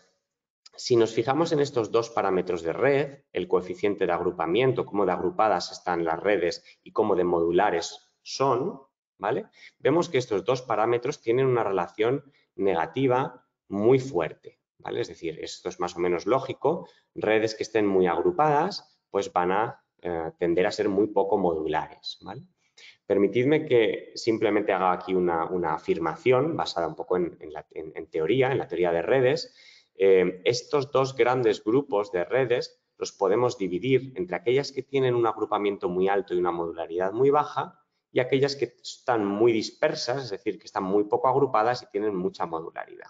si nos fijamos en estos dos parámetros de red, el coeficiente de agrupamiento, cómo de agrupadas están las redes y cómo de modulares son, ¿vale? Vemos que estos dos parámetros tienen una relación negativa muy fuerte, ¿vale? Es decir, esto es más o menos lógico, redes que estén muy agrupadas pues van a eh, tender a ser muy poco modulares, ¿vale? Permitidme que simplemente haga aquí una, una afirmación basada un poco en, en, la, en, en teoría, en la teoría de redes. Eh, estos dos grandes grupos de redes los podemos dividir entre aquellas que tienen un agrupamiento muy alto y una modularidad muy baja y aquellas que están muy dispersas, es decir, que están muy poco agrupadas y tienen mucha modularidad.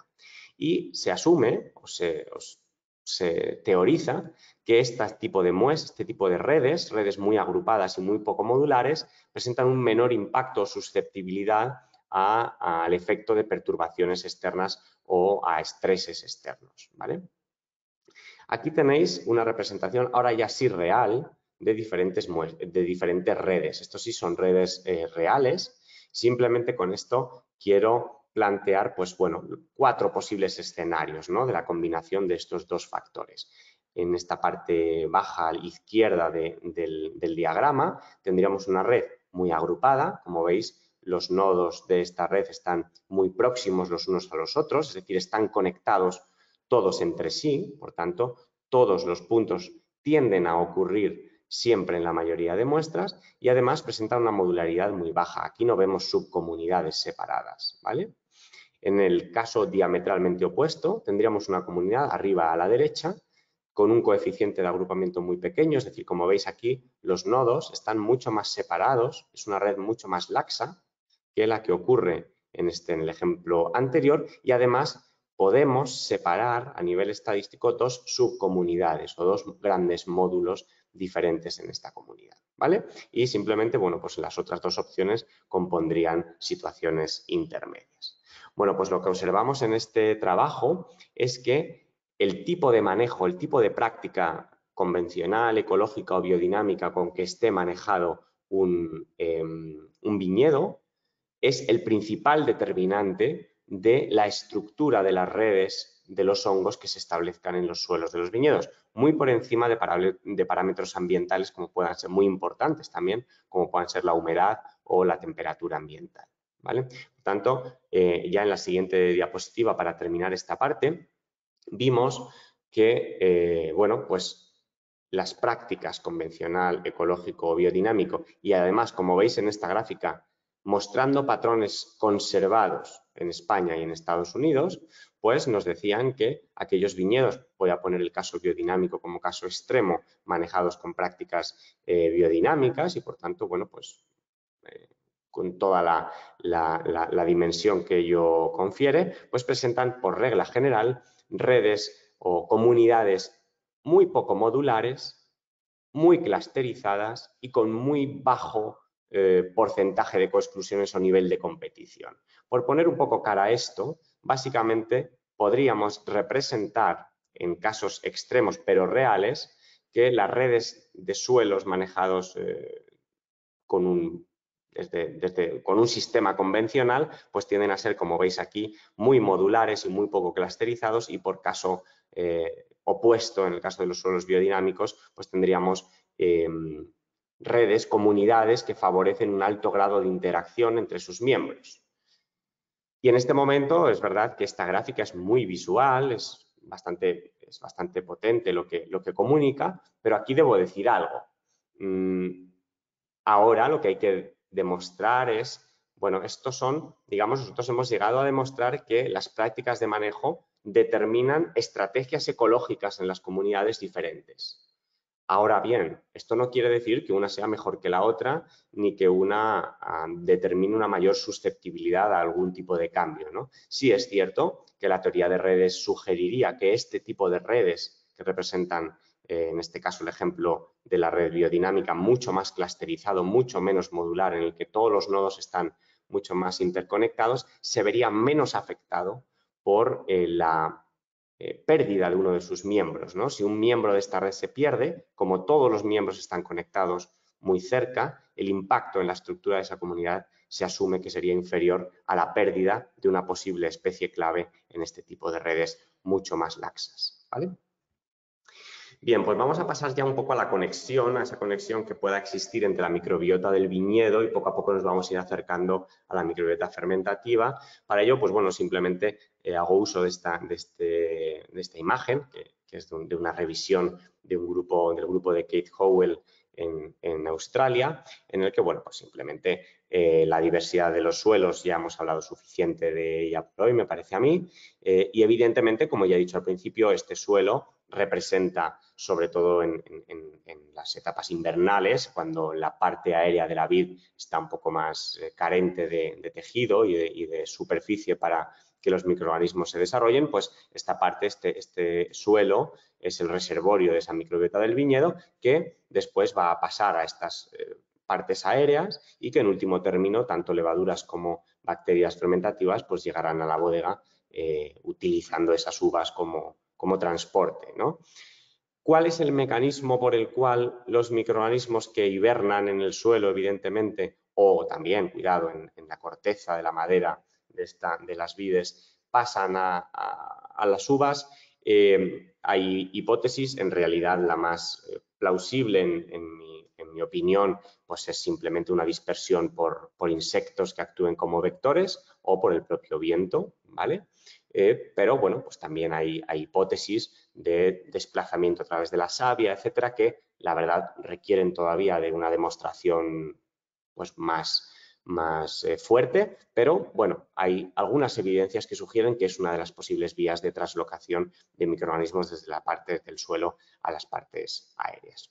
Y se asume o se, o se teoriza que este tipo de muestras, este tipo de redes, redes muy agrupadas y muy poco modulares, presentan un menor impacto o susceptibilidad a, a, al efecto de perturbaciones externas o a estreses externos, ¿vale? Aquí tenéis una representación ahora ya sí real de diferentes, de diferentes redes. Estos sí son redes eh, reales. Simplemente con esto quiero plantear, pues bueno, cuatro posibles escenarios, ¿no?, de la combinación de estos dos factores. En esta parte baja izquierda de, del, del diagrama tendríamos una red muy agrupada. Como veis, los nodos de esta red están muy próximos los unos a los otros, es decir, están conectados todos entre sí, por tanto, todos los puntos tienden a ocurrir siempre en la mayoría de muestras y además presentan una modularidad muy baja. Aquí no vemos subcomunidades separadas, ¿vale? En el caso diametralmente opuesto, tendríamos una comunidad arriba a la derecha con un coeficiente de agrupamiento muy pequeño, es decir, como veis aquí, los nodos están mucho más separados, es una red mucho más laxa que la que ocurre en, este, en el ejemplo anterior y además podemos separar a nivel estadístico dos subcomunidades o dos grandes módulos diferentes en esta comunidad, ¿vale? Y simplemente, bueno, pues las otras dos opciones compondrían situaciones intermedias. Bueno, pues lo que observamos en este trabajo es que el tipo de manejo, el tipo de práctica convencional, ecológica o biodinámica con que esté manejado un, eh, un viñedo es el principal determinante de la estructura de las redes de los hongos que se establezcan en los suelos de los viñedos, muy por encima de, de parámetros ambientales como puedan ser muy importantes también, como puedan ser la humedad o la temperatura ambiental, ¿vale? Por tanto, eh, ya en la siguiente diapositiva, para terminar esta parte, vimos que, eh, bueno, pues las prácticas convencional, ecológico o biodinámico y además, como veis en esta gráfica, mostrando patrones conservados en España y en Estados Unidos, pues nos decían que aquellos viñedos, voy a poner el caso biodinámico como caso extremo, manejados con prácticas eh, biodinámicas y por tanto, bueno, pues eh, con toda la, la, la, la dimensión que ello confiere, pues presentan por regla general redes o comunidades muy poco modulares, muy clusterizadas y con muy bajo eh, porcentaje de coexclusiones o nivel de competición. Por poner un poco cara a esto, básicamente podríamos representar en casos extremos pero reales que las redes de suelos manejados eh, con un Desde, desde, con un sistema convencional, pues tienden a ser, como veis aquí, muy modulares y muy poco clusterizados, y por caso eh, opuesto, en el caso de los suelos biodinámicos, pues tendríamos eh, redes, comunidades que favorecen un alto grado de interacción entre sus miembros. Y en este momento es verdad que esta gráfica es muy visual, es bastante, es bastante potente lo que, lo que comunica, pero aquí debo decir algo. Mm, ahora lo que hay que demostrar es, bueno, estos son, digamos, nosotros hemos llegado a demostrar que las prácticas de manejo determinan estrategias ecológicas en las comunidades diferentes. Ahora bien, esto no quiere decir que una sea mejor que la otra, ni que una um, determine una mayor susceptibilidad a algún tipo de cambio, ¿no? Sí es cierto que la teoría de redes sugeriría que este tipo de redes que representan, eh, en este caso el ejemplo de la red biodinámica, mucho más clusterizado, mucho menos modular, en el que todos los nodos están mucho más interconectados, se vería menos afectado por eh, la Eh, pérdida de uno de sus miembros, ¿no? Si un miembro de esta red se pierde, como todos los miembros están conectados muy cerca, el impacto en la estructura de esa comunidad se asume que sería inferior a la pérdida de una posible especie clave en este tipo de redes mucho más laxas, ¿vale? Bien, pues vamos a pasar ya un poco a la conexión, a esa conexión que pueda existir entre la microbiota del viñedo, y poco a poco nos vamos a ir acercando a la microbiota fermentativa. Para ello, pues bueno, simplemente eh, hago uso de esta, de este, de esta imagen, que, que es de, un, de una revisión de un grupo, del grupo de Kate Howell en, en Australia, en el que, bueno, pues simplemente eh, la diversidad de los suelos, ya hemos hablado suficiente de ella por hoy, me parece a mí, eh, y evidentemente, como ya he dicho al principio, este suelo representa, sobre todo en, en, en las etapas invernales, cuando la parte aérea de la vid está un poco más eh, carente de, de tejido y de, y de superficie para que los microorganismos se desarrollen, pues esta parte, este, este suelo, es el reservorio de esa microbiota del viñedo, que después va a pasar a estas eh, partes aéreas, y que en último término tanto levaduras como bacterias fermentativas pues llegarán a la bodega eh, utilizando esas uvas como, como transporte, ¿no? ¿Cuál es el mecanismo por el cual los microorganismos que hibernan en el suelo, evidentemente, o también, cuidado, en, en la corteza de la madera de, esta, de las vides, pasan a, a, a las uvas? Eh, hay hipótesis, en realidad la más eh, plausible en, en, mi, en mi opinión, pues es simplemente una dispersión por, por insectos que actúen como vectores o por el propio viento, ¿vale? Eh, pero bueno, pues también hay, hay hipótesis de desplazamiento a través de la savia, etcétera, que la verdad requieren todavía de una demostración pues más, más eh, fuerte, pero bueno, hay algunas evidencias que sugieren que es una de las posibles vías de traslocación de microorganismos desde la parte del suelo a las partes aéreas.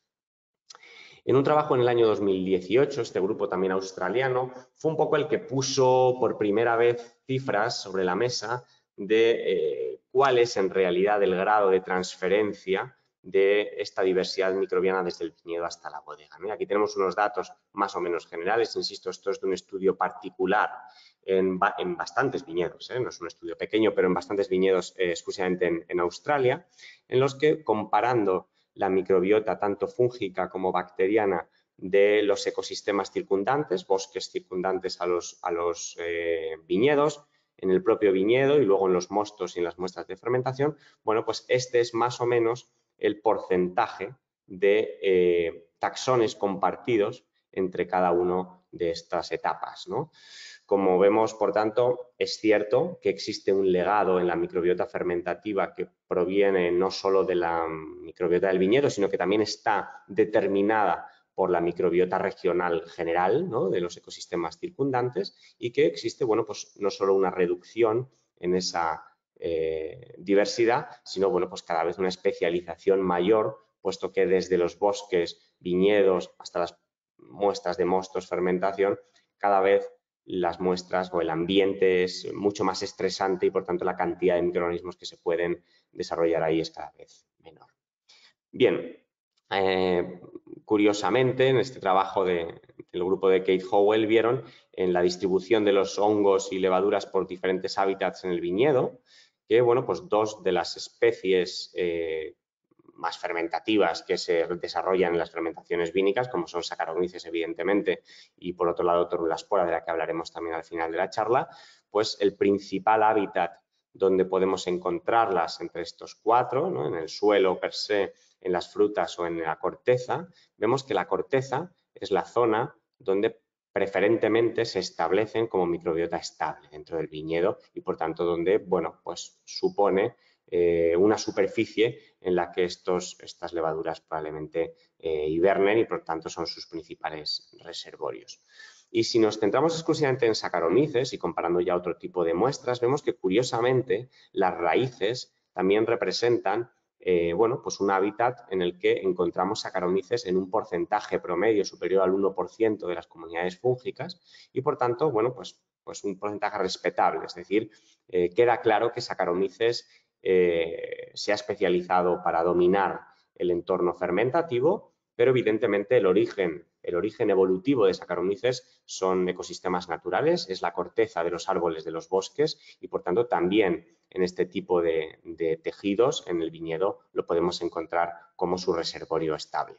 En un trabajo en el año dos mil dieciocho, este grupo también australiano fue un poco el que puso por primera vez cifras sobre la mesa de eh, cuál es en realidad el grado de transferencia de esta diversidad microbiana desde el viñedo hasta la bodega, ¿no? Aquí tenemos unos datos más o menos generales, insisto, esto es de un estudio particular en, en bastantes viñedos, ¿eh? No es un estudio pequeño, pero en bastantes viñedos eh, exclusivamente en, en Australia, en los que, comparando la microbiota tanto fúngica como bacteriana de los ecosistemas circundantes, bosques circundantes a los, a los eh, viñedos, en el propio viñedo y luego en los mostos y en las muestras de fermentación, bueno, pues este es más o menos el porcentaje de eh, taxones compartidos entre cada una de estas etapas, ¿no? Como vemos, por tanto, es cierto que existe un legado en la microbiota fermentativa que proviene no solo de la microbiota del viñedo, sino que también está determinada por la microbiota regional general, ¿no?, de los ecosistemas circundantes, y que existe, bueno, pues no solo una reducción en esa eh, diversidad, sino, bueno, pues cada vez una especialización mayor, puesto que desde los bosques, viñedos, hasta las muestras de mostos, fermentación, cada vez las muestras o el ambiente es mucho más estresante y por tanto la cantidad de microorganismos que se pueden desarrollar ahí es cada vez menor. Bien, eh, curiosamente en este trabajo de, del grupo de Kate Howell vieron en la distribución de los hongos y levaduras por diferentes hábitats en el viñedo que, bueno, pues dos de las especies eh, más fermentativas que se desarrollan en las fermentaciones vínicas, como son Saccharomyces, evidentemente, y por otro lado Torula spora, de la que hablaremos también al final de la charla, pues el principal hábitat donde podemos encontrarlas entre estos cuatro, ¿no? En el suelo per se, en las frutas o en la corteza, vemos que la corteza es la zona donde preferentemente se establecen como microbiota estable dentro del viñedo y por tanto donde, bueno, pues supone eh, una superficie en la que estos, estas levaduras probablemente eh, hibernen y por tanto son sus principales reservorios. Y si nos centramos exclusivamente en Saccharomyces y comparando ya otro tipo de muestras, vemos que curiosamente las raíces también representan eh, bueno, pues un hábitat en el que encontramos Saccharomyces en un porcentaje promedio superior al uno por ciento de las comunidades fúngicas y por tanto, bueno, pues, pues un porcentaje respetable. Es decir, eh, queda claro que Saccharomyces eh, se ha especializado para dominar el entorno fermentativo, pero evidentemente el origen, el origen evolutivo de Saccharomyces son ecosistemas naturales, es la corteza de los árboles de los bosques y por tanto también en este tipo de, de tejidos en el viñedo lo podemos encontrar como su reservorio estable.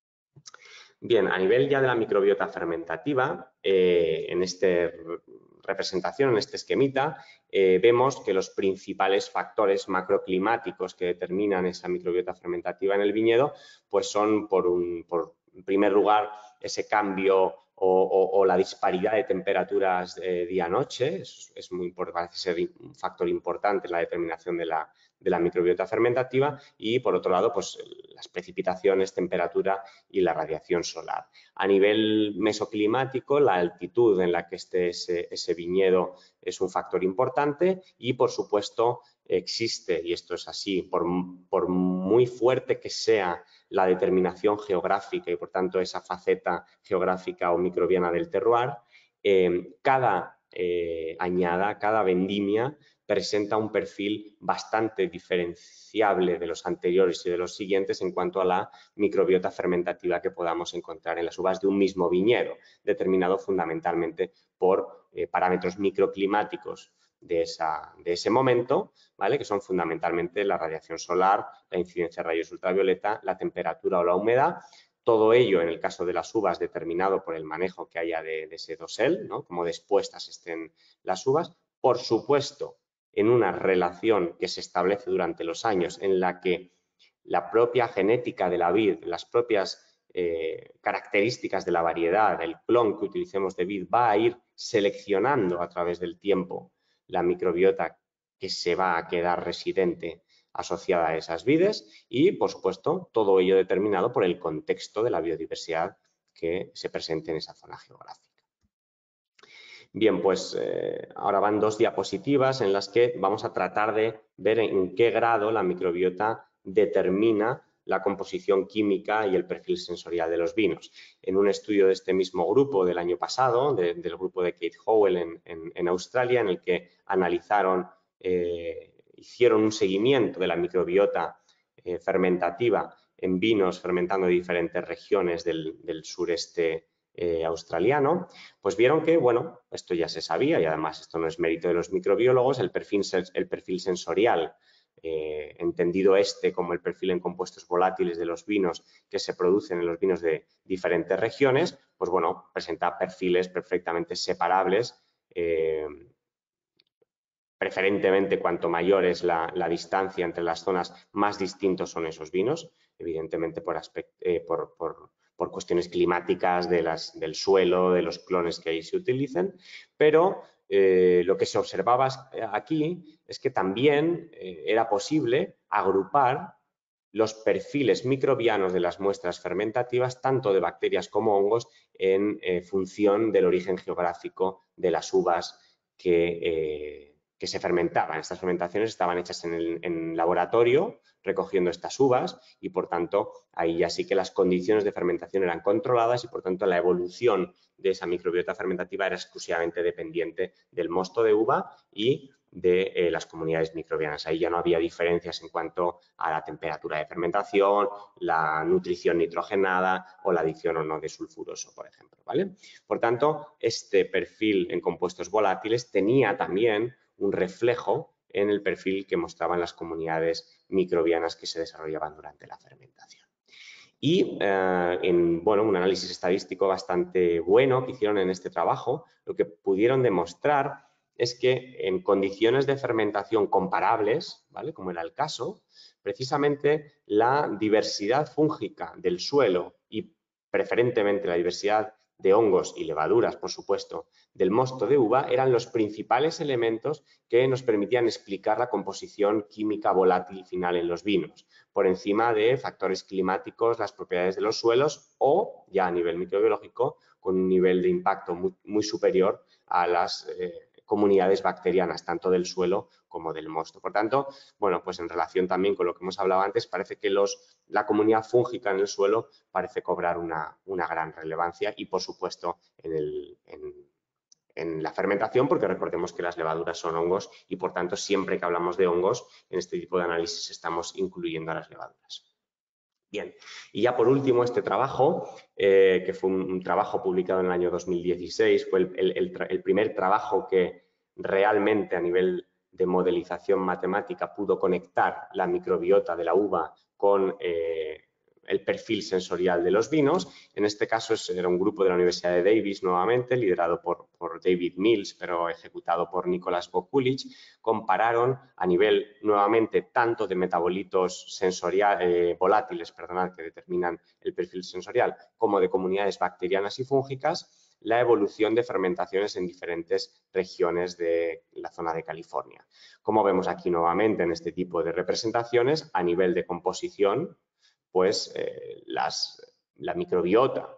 Bien, a nivel ya de la microbiota fermentativa, eh, en esta representación, en este esquemita, eh, vemos que los principales factores macroclimáticos que determinan esa microbiota fermentativa en el viñedo, pues son, por, un, por en primer lugar, ese cambio o, o, o la disparidad de temperaturas eh, día-noche. Es, es muy, parece ser un factor importante en la determinación de la, de la microbiota fermentativa y, por otro lado, pues las precipitaciones, temperatura y la radiación solar. A nivel mesoclimático, la altitud en la que esté ese, ese viñedo es un factor importante y, por supuesto, existe, y esto es así, por, por muy fuerte que sea la determinación geográfica y, por tanto, esa faceta geográfica o microbiana del terroir, eh, cada eh, añada, cada vendimia presenta un perfil bastante diferenciable de los anteriores y de los siguientes en cuanto a la microbiota fermentativa que podamos encontrar en las uvas de un mismo viñedo, determinado fundamentalmente por eh, parámetros microclimáticos de, esa, de ese momento, ¿vale? Que son fundamentalmente la radiación solar, la incidencia de rayos ultravioleta, la temperatura o la humedad. Todo ello, en el caso de las uvas, determinado por el manejo que haya de, de ese dosel, ¿no? Como dispuestas estén las uvas. Por supuesto, en una relación que se establece durante los años en la que la propia genética de la vid, las propias eh, características de la variedad, el clon que utilicemos de vid, va a ir seleccionando a través del tiempo la microbiota que se va a quedar residente asociada a esas vides y, por supuesto, todo ello determinado por el contexto de la biodiversidad que se presente en esa zona geográfica. Bien, pues eh, ahora van dos diapositivas en las que vamos a tratar de ver en qué grado la microbiota determina la composición química y el perfil sensorial de los vinos. En un estudio de este mismo grupo del año pasado, de, del grupo de Kate Howell en, en, en Australia, en el que analizaron, eh, hicieron un seguimiento de la microbiota eh, fermentativa en vinos fermentando de diferentes regiones del, del sureste Eh, australiano, pues vieron que, bueno, esto ya se sabía y además esto no es mérito de los microbiólogos, el perfil, el perfil sensorial, eh, entendido este como el perfil en compuestos volátiles de los vinos que se producen en los vinos de diferentes regiones, pues bueno, presenta perfiles perfectamente separables, eh, preferentemente cuanto mayor es la, la distancia entre las zonas, más distintos son esos vinos, evidentemente por, aspect, eh, por, por por cuestiones climáticas de las, del suelo, de los clones que ahí se utilicen, pero eh, lo que se observaba aquí es que también eh, era posible agrupar los perfiles microbianos de las muestras fermentativas, tanto de bacterias como hongos, en eh, función del origen geográfico de las uvas que, eh, que se fermentaban. Estas fermentaciones estaban hechas en el en laboratorio, recogiendo estas uvas y, por tanto, ahí ya sí que las condiciones de fermentación eran controladas y, por tanto, la evolución de esa microbiota fermentativa era exclusivamente dependiente del mosto de uva y de eh, las comunidades microbianas. Ahí ya no había diferencias en cuanto a la temperatura de fermentación, la nutrición nitrogenada o la adición o no de sulfuroso, por ejemplo, ¿vale? Por tanto, este perfil en compuestos volátiles tenía también un reflejo en el perfil que mostraban las comunidades microbianas que se desarrollaban durante la fermentación. Y eh, en bueno, un análisis estadístico bastante bueno que hicieron en este trabajo, lo que pudieron demostrar es que en condiciones de fermentación comparables, ¿vale?, como era el caso, precisamente la diversidad fúngica del suelo y preferentemente la diversidad de hongos y levaduras, por supuesto, del mosto de uva eran los principales elementos que nos permitían explicar la composición química volátil final en los vinos, por encima de factores climáticos, las propiedades de los suelos o, ya a nivel microbiológico, con un nivel de impacto muy, muy superior a las eh, comunidades bacterianas, tanto del suelo como del mosto. Por tanto, bueno, pues en relación también con lo que hemos hablado antes, parece que los, la comunidad fúngica en el suelo parece cobrar una, una gran relevancia y, por supuesto, en, el, en, en la fermentación, porque recordemos que las levaduras son hongos y, por tanto, siempre que hablamos de hongos, en este tipo de análisis estamos incluyendo a las levaduras. Bien, y ya por último, este trabajo, eh, que fue un, un trabajo publicado en el año dos mil dieciséis, fue el, el, el, el primer trabajo que realmente a nivel de modelización matemática pudo conectar la microbiota de la uva con eh, el perfil sensorial de los vinos. En este caso era un grupo de la Universidad de Davis, nuevamente, liderado por, por David Mills, pero ejecutado por Nicholas Bokulich. Compararon a nivel, nuevamente, tanto de metabolitos sensoriales, eh, volátiles, perdonad, que determinan el perfil sensorial, como de comunidades bacterianas y fúngicas, la evolución de fermentaciones en diferentes regiones de la zona de California. Como vemos aquí nuevamente en este tipo de representaciones, a nivel de composición, pues eh, las, la microbiota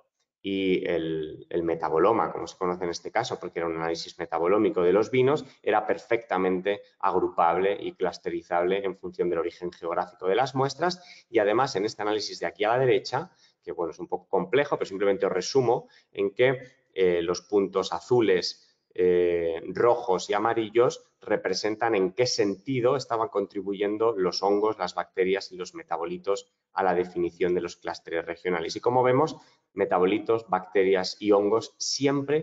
y el, el metaboloma, como se conoce en este caso, porque era un análisis metabolómico de los vinos, era perfectamente agrupable y clusterizable en función del origen geográfico de las muestras. Y además, en este análisis de aquí a la derecha, que bueno, es un poco complejo, pero simplemente os resumo en que eh, los puntos azules, Eh, rojos y amarillos representan en qué sentido estaban contribuyendo los hongos, las bacterias y los metabolitos a la definición de los clústeres regionales. Y como vemos, metabolitos, bacterias y hongos siempre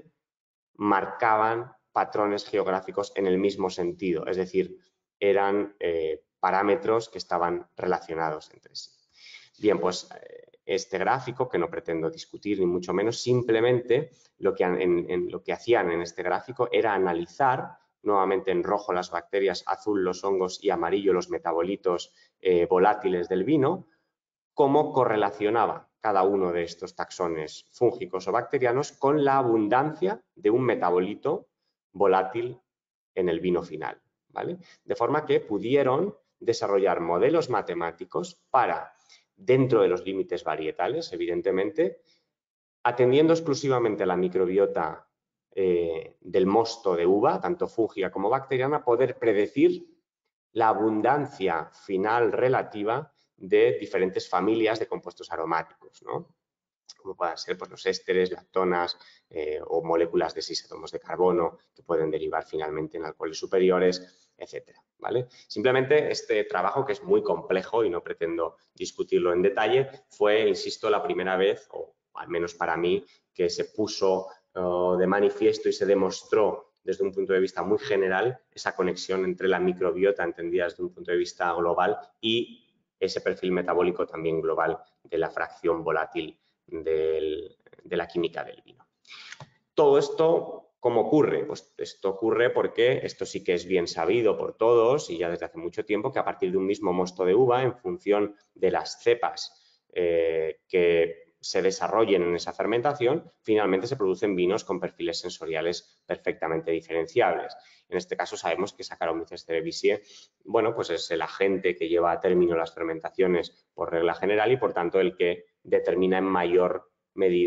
marcaban patrones geográficos en el mismo sentido, es decir, eran eh, parámetros que estaban relacionados entre sí. Bien, pues este gráfico, que no pretendo discutir ni mucho menos, simplemente lo que, en, en, lo que hacían en este gráfico era analizar, nuevamente en rojo las bacterias, azul los hongos y amarillo los metabolitos eh, volátiles del vino, cómo correlacionaba cada uno de estos taxones fúngicos o bacterianos con la abundancia de un metabolito volátil en el vino final, ¿vale? De forma que pudieron desarrollar modelos matemáticos para, dentro de los límites varietales, evidentemente, atendiendo exclusivamente a la microbiota eh, del mosto de uva, tanto fúngica como bacteriana, poder predecir la abundancia final relativa de diferentes familias de compuestos aromáticos, ¿no? Como puedan ser pues, los ésteres, lactonas eh, o moléculas de seis átomos de carbono que pueden derivar finalmente en alcoholes superiores, etcétera, ¿vale? Simplemente este trabajo, que es muy complejo y no pretendo discutirlo en detalle, fue, insisto, la primera vez, o al menos para mí, que se puso uh, de manifiesto y se demostró desde un punto de vista muy general esa conexión entre la microbiota entendida desde un punto de vista global y ese perfil metabólico también global de la fracción volátil del, de la química del vino. Todo esto, ¿cómo ocurre? Pues esto ocurre porque esto sí que es bien sabido por todos y ya desde hace mucho tiempo, que a partir de un mismo mosto de uva, en función de las cepas eh, que se desarrollen en esa fermentación, finalmente se producen vinos con perfiles sensoriales perfectamente diferenciables. En este caso sabemos que Saccharomyces cerevisiae, bueno, pues es el agente que lleva a término las fermentaciones por regla general y por tanto el que determina en mayor medida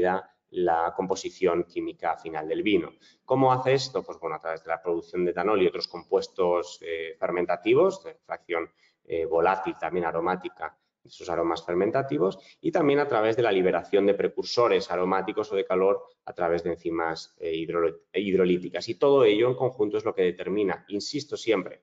la composición química final del vino. ¿Cómo hace esto? Pues bueno, a través de la producción de etanol y otros compuestos eh, fermentativos, de fracción eh, volátil, también aromática, sus aromas fermentativos, y también a través de la liberación de precursores aromáticos o de calor a través de enzimas eh, hidro, hidrolíticas. Y todo ello en conjunto es lo que determina, insisto siempre,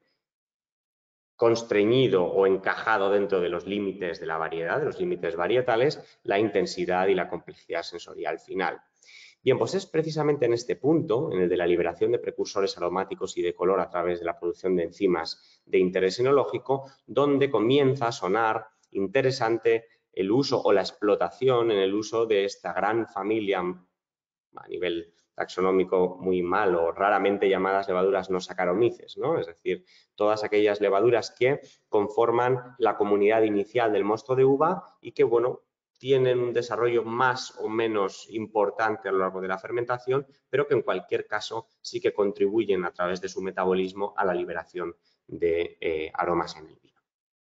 constreñido o encajado dentro de los límites de la variedad, de los límites varietales, la intensidad y la complejidad sensorial final. Bien, pues es precisamente en este punto, en el de la liberación de precursores aromáticos y de color a través de la producción de enzimas de interés enológico, donde comienza a sonar interesante el uso o la explotación en el uso de esta gran familia a nivel taxonómico muy mal o raramente llamadas levaduras no saccharomyces, ¿no? Es decir, todas aquellas levaduras que conforman la comunidad inicial del mosto de uva y que, bueno, tienen un desarrollo más o menos importante a lo largo de la fermentación, pero que en cualquier caso sí que contribuyen a través de su metabolismo a la liberación de eh, aromas en el vino.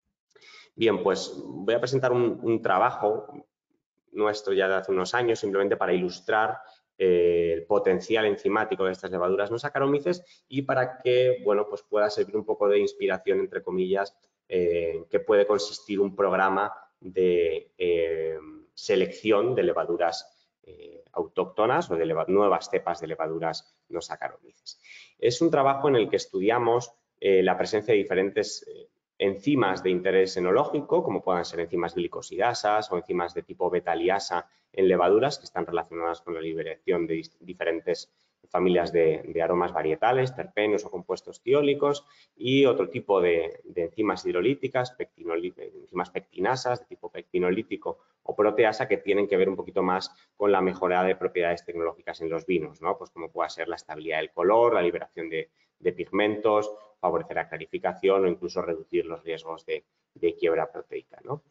Bien, pues voy a presentar un, un trabajo nuestro ya de hace unos años, simplemente para ilustrar eh, el potencial enzimático de estas levaduras no saccharomyces y para que, bueno, pues pueda servir un poco de inspiración, entre comillas, eh, que puede consistir un programa de eh, selección de levaduras eh, autóctonas o de nuevas cepas de levaduras no saccharomyces. Es un trabajo en el que estudiamos eh, la presencia de diferentes eh, enzimas de interés enológico, como puedan ser enzimas glicosidasas o enzimas de tipo beta-liasa en levaduras que están relacionadas con la liberación de diferentes familias de, de aromas varietales, terpenos o compuestos tiólicos y otro tipo de, de enzimas hidrolíticas, enzimas pectinasas de tipo pectinolítico o proteasa que tienen que ver un poquito más con la mejora de propiedades tecnológicas en los vinos, ¿no? Pues como pueda ser la estabilidad del color, la liberación de, de pigmentos, favorecer la clarificación o incluso reducir los riesgos de, de quiebra proteica, ¿no?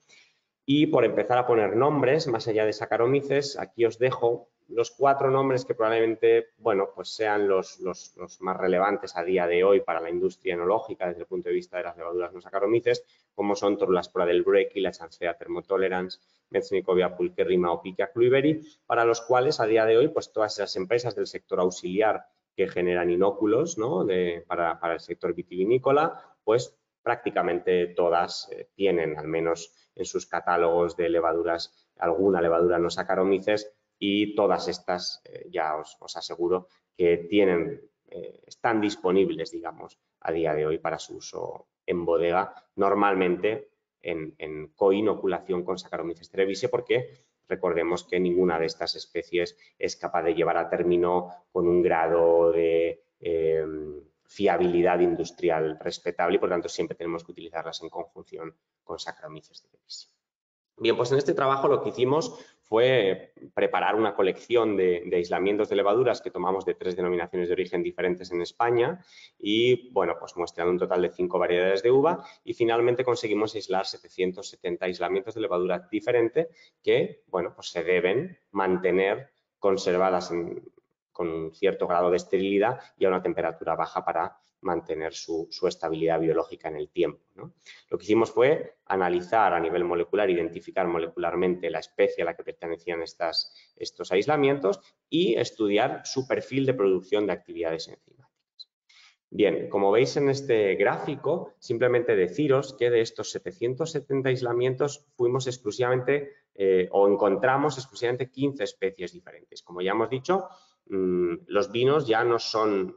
Y por empezar a poner nombres, más allá de Saccharomyces, aquí os dejo los cuatro nombres que probablemente, bueno, pues sean los, los, los más relevantes a día de hoy para la industria enológica desde el punto de vista de las levaduras no Saccharomyces, como son Torulaspora del Brecky, la Chancea Thermotolerance, Metsnicovia pulcherrima o Pichia cluiveri, para los cuales a día de hoy, pues todas esas empresas del sector auxiliar que generan inóculos, ¿no? de, para, para el sector vitivinícola, pues prácticamente todas eh, tienen al menos en sus catálogos de levaduras alguna levadura no Saccharomyces y todas estas eh, ya os, os aseguro que tienen, eh, están disponibles, digamos, a día de hoy para su uso en bodega, normalmente en, en coinoculación con Saccharomyces cerevisiae, porque recordemos que ninguna de estas especies es capaz de llevar a término con un grado de eh, fiabilidad industrial respetable y, por tanto, siempre tenemos que utilizarlas en conjunción con Saccharomyces cerevisiae. Bien, pues en este trabajo lo que hicimos fue preparar una colección de, de aislamientos de levaduras que tomamos de tres denominaciones de origen diferentes en España y, bueno, pues muestran un total de cinco variedades de uva y finalmente conseguimos aislar setecientos setenta aislamientos de levadura diferente que, bueno, pues se deben mantener conservadas en, con un cierto grado de esterilidad y a una temperatura baja para mantener su, su estabilidad biológica en el tiempo, ¿no? Lo que hicimos fue analizar a nivel molecular, identificar molecularmente la especie a la que pertenecían estas, estos aislamientos y estudiar su perfil de producción de actividades enzimáticas. Bien, como veis en este gráfico, simplemente deciros que de estos setecientos setenta aislamientos fuimos exclusivamente eh, o encontramos exclusivamente quince especies diferentes. Como ya hemos dicho, mmm, los vinos ya no son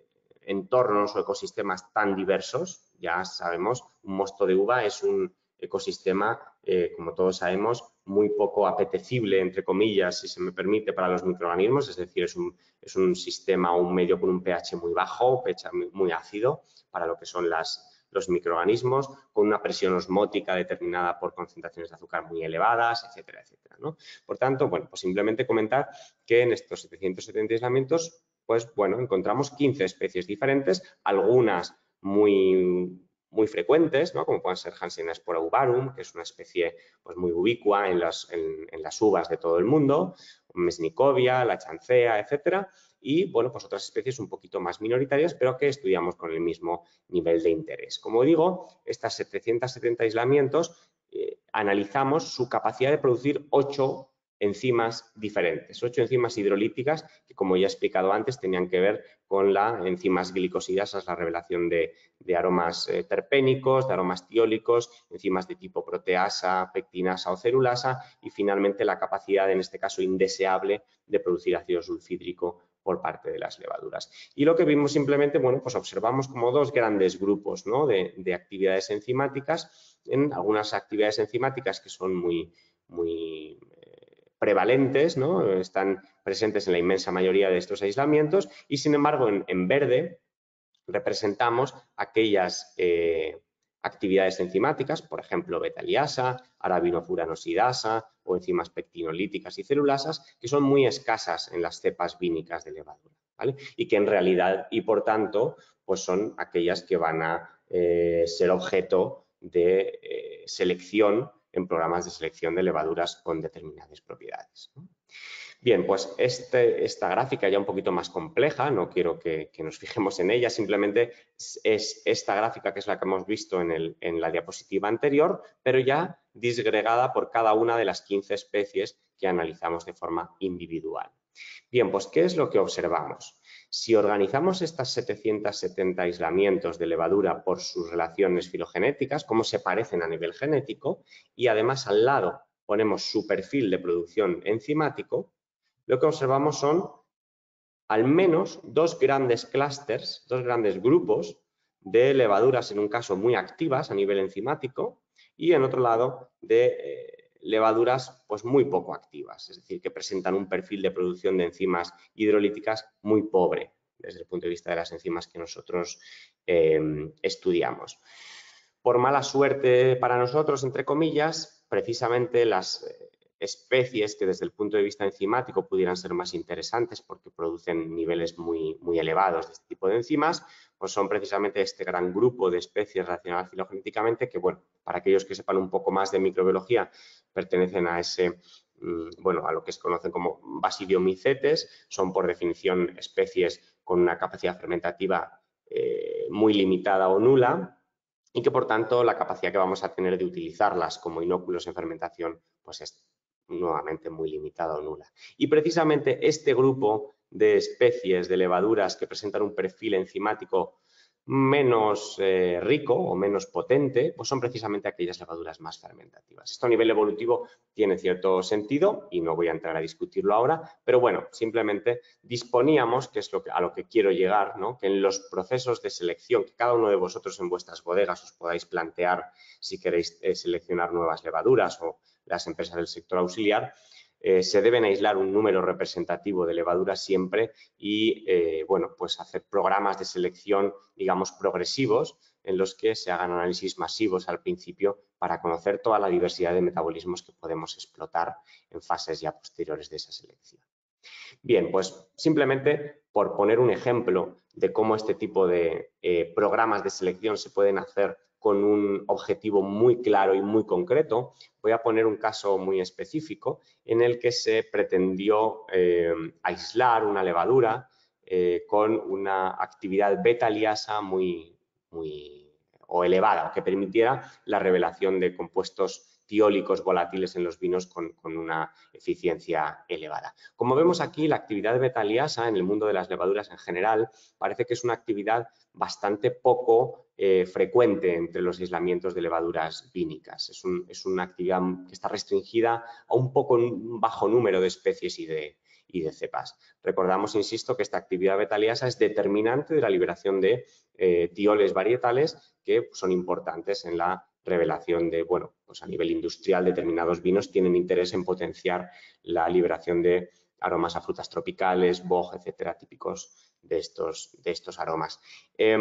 entornos o ecosistemas tan diversos. Ya sabemos, un mosto de uva es un ecosistema, eh, como todos sabemos, muy poco apetecible, entre comillas, si se me permite, para los microorganismos, es decir, es un, es un sistema o un medio con un pH muy bajo, pH muy ácido para lo que son las, los microorganismos, con una presión osmótica determinada por concentraciones de azúcar muy elevadas, etcétera, etcétera, ¿no? Por tanto, bueno, pues simplemente comentar que en estos setecientos setenta aislamientos, pues bueno, encontramos quince especies diferentes, algunas muy, muy frecuentes, ¿no? Como pueden ser Hanseníaspora uvarum, que es una especie pues, muy ubicua en las, en, en las uvas de todo el mundo, Metsnicovia, la Chancea, etcétera, y bueno, pues otras especies un poquito más minoritarias, pero que estudiamos con el mismo nivel de interés. Como digo, estas setecientos setenta aislamientos eh, analizamos su capacidad de producir ocho enzimas diferentes, ocho enzimas hidrolíticas que, como ya he explicado antes, tenían que ver con las enzimas glicosidasas, la revelación de, de aromas eh, terpénicos, de aromas tiólicos, enzimas de tipo proteasa, pectinasa o celulasa y finalmente la capacidad, en este caso indeseable, de producir ácido sulfídrico por parte de las levaduras. Y lo que vimos simplemente, bueno, pues observamos como dos grandes grupos, ¿no?, de, de actividades enzimáticas, en algunas actividades enzimáticas que son muy, muy eh, prevalentes, ¿no?, están presentes en la inmensa mayoría de estos aislamientos y, sin embargo, en, en verde representamos aquellas eh, actividades enzimáticas, por ejemplo, beta-liasa, arabinofuranosidasa o enzimas pectinolíticas y celulasas, que son muy escasas en las cepas vínicas de levadura, ¿vale? Y que en realidad, y por tanto, pues son aquellas que van a eh, ser objeto de eh, selección en programas de selección de levaduras con determinadas propiedades, ¿no? Bien, pues este, esta gráfica ya un poquito más compleja, no quiero que, que nos fijemos en ella, simplemente es, es esta gráfica que es la que hemos visto en, el, en la diapositiva anterior, pero ya disgregada por cada una de las quince especies que analizamos de forma individual. Bien, pues ¿qué es lo que observamos? Si organizamos estas setecientos setenta aislamientos de levadura por sus relaciones filogenéticas, cómo se parecen a nivel genético, y además al lado ponemos su perfil de producción enzimático, lo que observamos son al menos dos grandes clústeres, dos grandes grupos de levaduras, en un caso muy activas a nivel enzimático, y en otro lado de eh, levaduras pues muy poco activas, es decir, que presentan un perfil de producción de enzimas hidrolíticas muy pobre desde el punto de vista de las enzimas que nosotros eh, estudiamos. Por mala suerte para nosotros, entre comillas, precisamente las eh, especies que desde el punto de vista enzimático pudieran ser más interesantes porque producen niveles muy, muy elevados de este tipo de enzimas, pues son precisamente este gran grupo de especies relacionadas filogenéticamente que, bueno, para aquellos que sepan un poco más de microbiología, pertenecen a ese, bueno, a lo que se conocen como basidiomicetes, son por definición especies con una capacidad fermentativa eh, muy limitada o nula, y que por tanto la capacidad que vamos a tener de utilizarlas como inóculos en fermentación pues es nuevamente muy limitada o nula. Y precisamente este grupo de especies de levaduras que presentan un perfil enzimático menos eh, rico o menos potente, pues son precisamente aquellas levaduras más fermentativas. Esto a nivel evolutivo tiene cierto sentido y no voy a entrar a discutirlo ahora, pero bueno, simplemente disponíamos, que es lo que, a lo que quiero llegar, ¿no?, que en los procesos de selección que cada uno de vosotros en vuestras bodegas os podáis plantear si queréis eh, seleccionar nuevas levaduras o las empresas del sector auxiliar, Eh, se deben aislar un número representativo de levaduras siempre y, eh, bueno, pues hacer programas de selección, digamos, progresivos en los que se hagan análisis masivos al principio para conocer toda la diversidad de metabolismos que podemos explotar en fases ya posteriores de esa selección. Bien, pues simplemente por poner un ejemplo de cómo este tipo de eh, programas de selección se pueden hacer con un objetivo muy claro y muy concreto, voy a poner un caso muy específico en el que se pretendió eh, aislar una levadura eh, con una actividad beta-liasa muy, muy o elevada, o que permitiera la revelación de compuestos tiólicos volátiles en los vinos con, con una eficiencia elevada. Como vemos aquí, la actividad de beta-liasa en el mundo de las levaduras en general parece que es una actividad bastante poco eh, frecuente entre los aislamientos de levaduras vínicas. Es, un, es una actividad que está restringida a un poco un bajo número de especies y de, y de cepas. Recordamos, insisto, que esta actividad beta-liasa es determinante de la liberación de eh, tioles varietales que son importantes en la revelación de, bueno, pues a nivel industrial determinados vinos tienen interés en potenciar la liberación de aromas a frutas tropicales, boj, etcétera, típicos de estos, de estos aromas. Eh,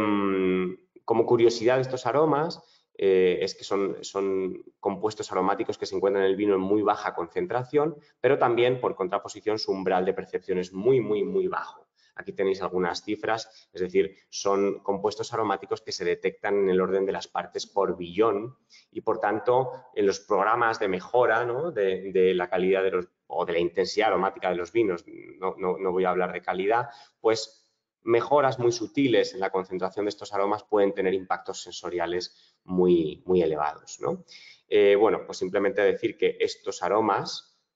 como curiosidad de estos aromas, eh, es que son, son compuestos aromáticos que se encuentran en el vino en muy baja concentración, pero también, por contraposición, su umbral de percepción es muy, muy, muy bajo. Aquí tenéis algunas cifras, es decir, son compuestos aromáticos que se detectan en el orden de las partes por billón y, por tanto, en los programas de mejora, ¿no?, de, de la calidad de los, o de la intensidad aromática de los vinos, no, no, no voy a hablar de calidad, pues mejoras muy sutiles en la concentración de estos aromas pueden tener impactos sensoriales muy, muy elevados, ¿no? Eh, bueno, pues simplemente decir que estos aromas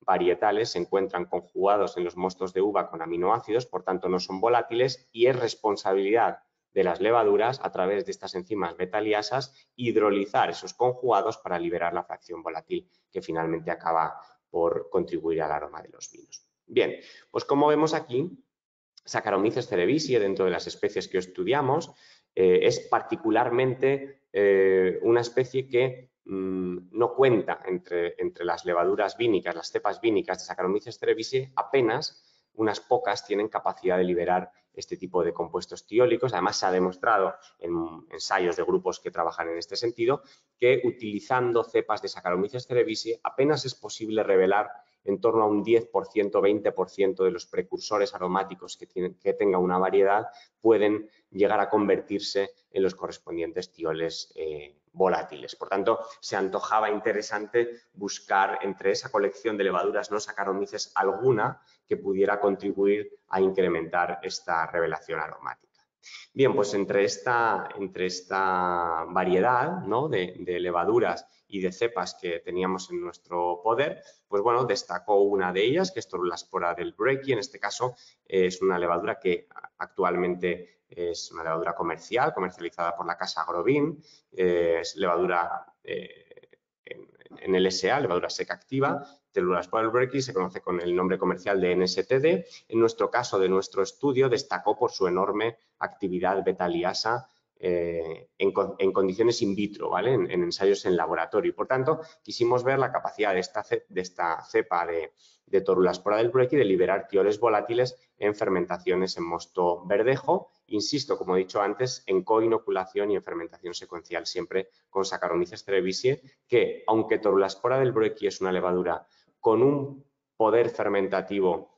varietales se encuentran conjugados en los mostos de uva con aminoácidos, por tanto no son volátiles y es responsabilidad de las levaduras, a través de estas enzimas beta-liasas, hidrolizar esos conjugados para liberar la fracción volátil que finalmente acaba por contribuir al aroma de los vinos. Bien, pues como vemos aquí, Saccharomyces cerevisiae, dentro de las especies que estudiamos, eh, es particularmente eh, una especie que mmm, no cuenta entre, entre las levaduras vínicas, las cepas vínicas de Saccharomyces cerevisiae, apenas unas pocas tienen capacidad de liberar este tipo de compuestos tiólicos. Además, se ha demostrado en ensayos de grupos que trabajan en este sentido que utilizando cepas de Saccharomyces cerevisiae apenas es posible revelar en torno a un diez por ciento, veinte por ciento de los precursores aromáticos que, tienen, que tenga una variedad pueden llegar a convertirse en los correspondientes tioles eh, volátiles. Por tanto, se antojaba interesante buscar entre esa colección de levaduras no Saccharomyces alguna que pudiera contribuir a incrementar esta revelación aromática. Bien, pues entre esta, entre esta variedad, ¿no?, de, de levaduras y de cepas que teníamos en nuestro poder, pues bueno, destacó una de ellas, que es Torulaspora delbrueckii. En este caso eh, es una levadura que actualmente es una levadura comercial, comercializada por la casa Agrovin, eh, es levadura eh, en, en L S A, levadura seca activa. Torulaspora delbrueckii se conoce con el nombre comercial de N S T D. En nuestro caso, de nuestro estudio, destacó por su enorme actividad beta-liasa eh, en, en condiciones in vitro, ¿vale? En, en ensayos en laboratorio. Y, por tanto, quisimos ver la capacidad de esta, de esta cepa de, de Torulaspora delbrueckii de liberar tioles volátiles en fermentaciones en mosto verdejo. Insisto, como he dicho antes, en coinoculación y en fermentación secuencial, siempre con Saccharomyces cerevisiae, que, aunque Torulaspora delbrueckii es una levadura con un poder fermentativo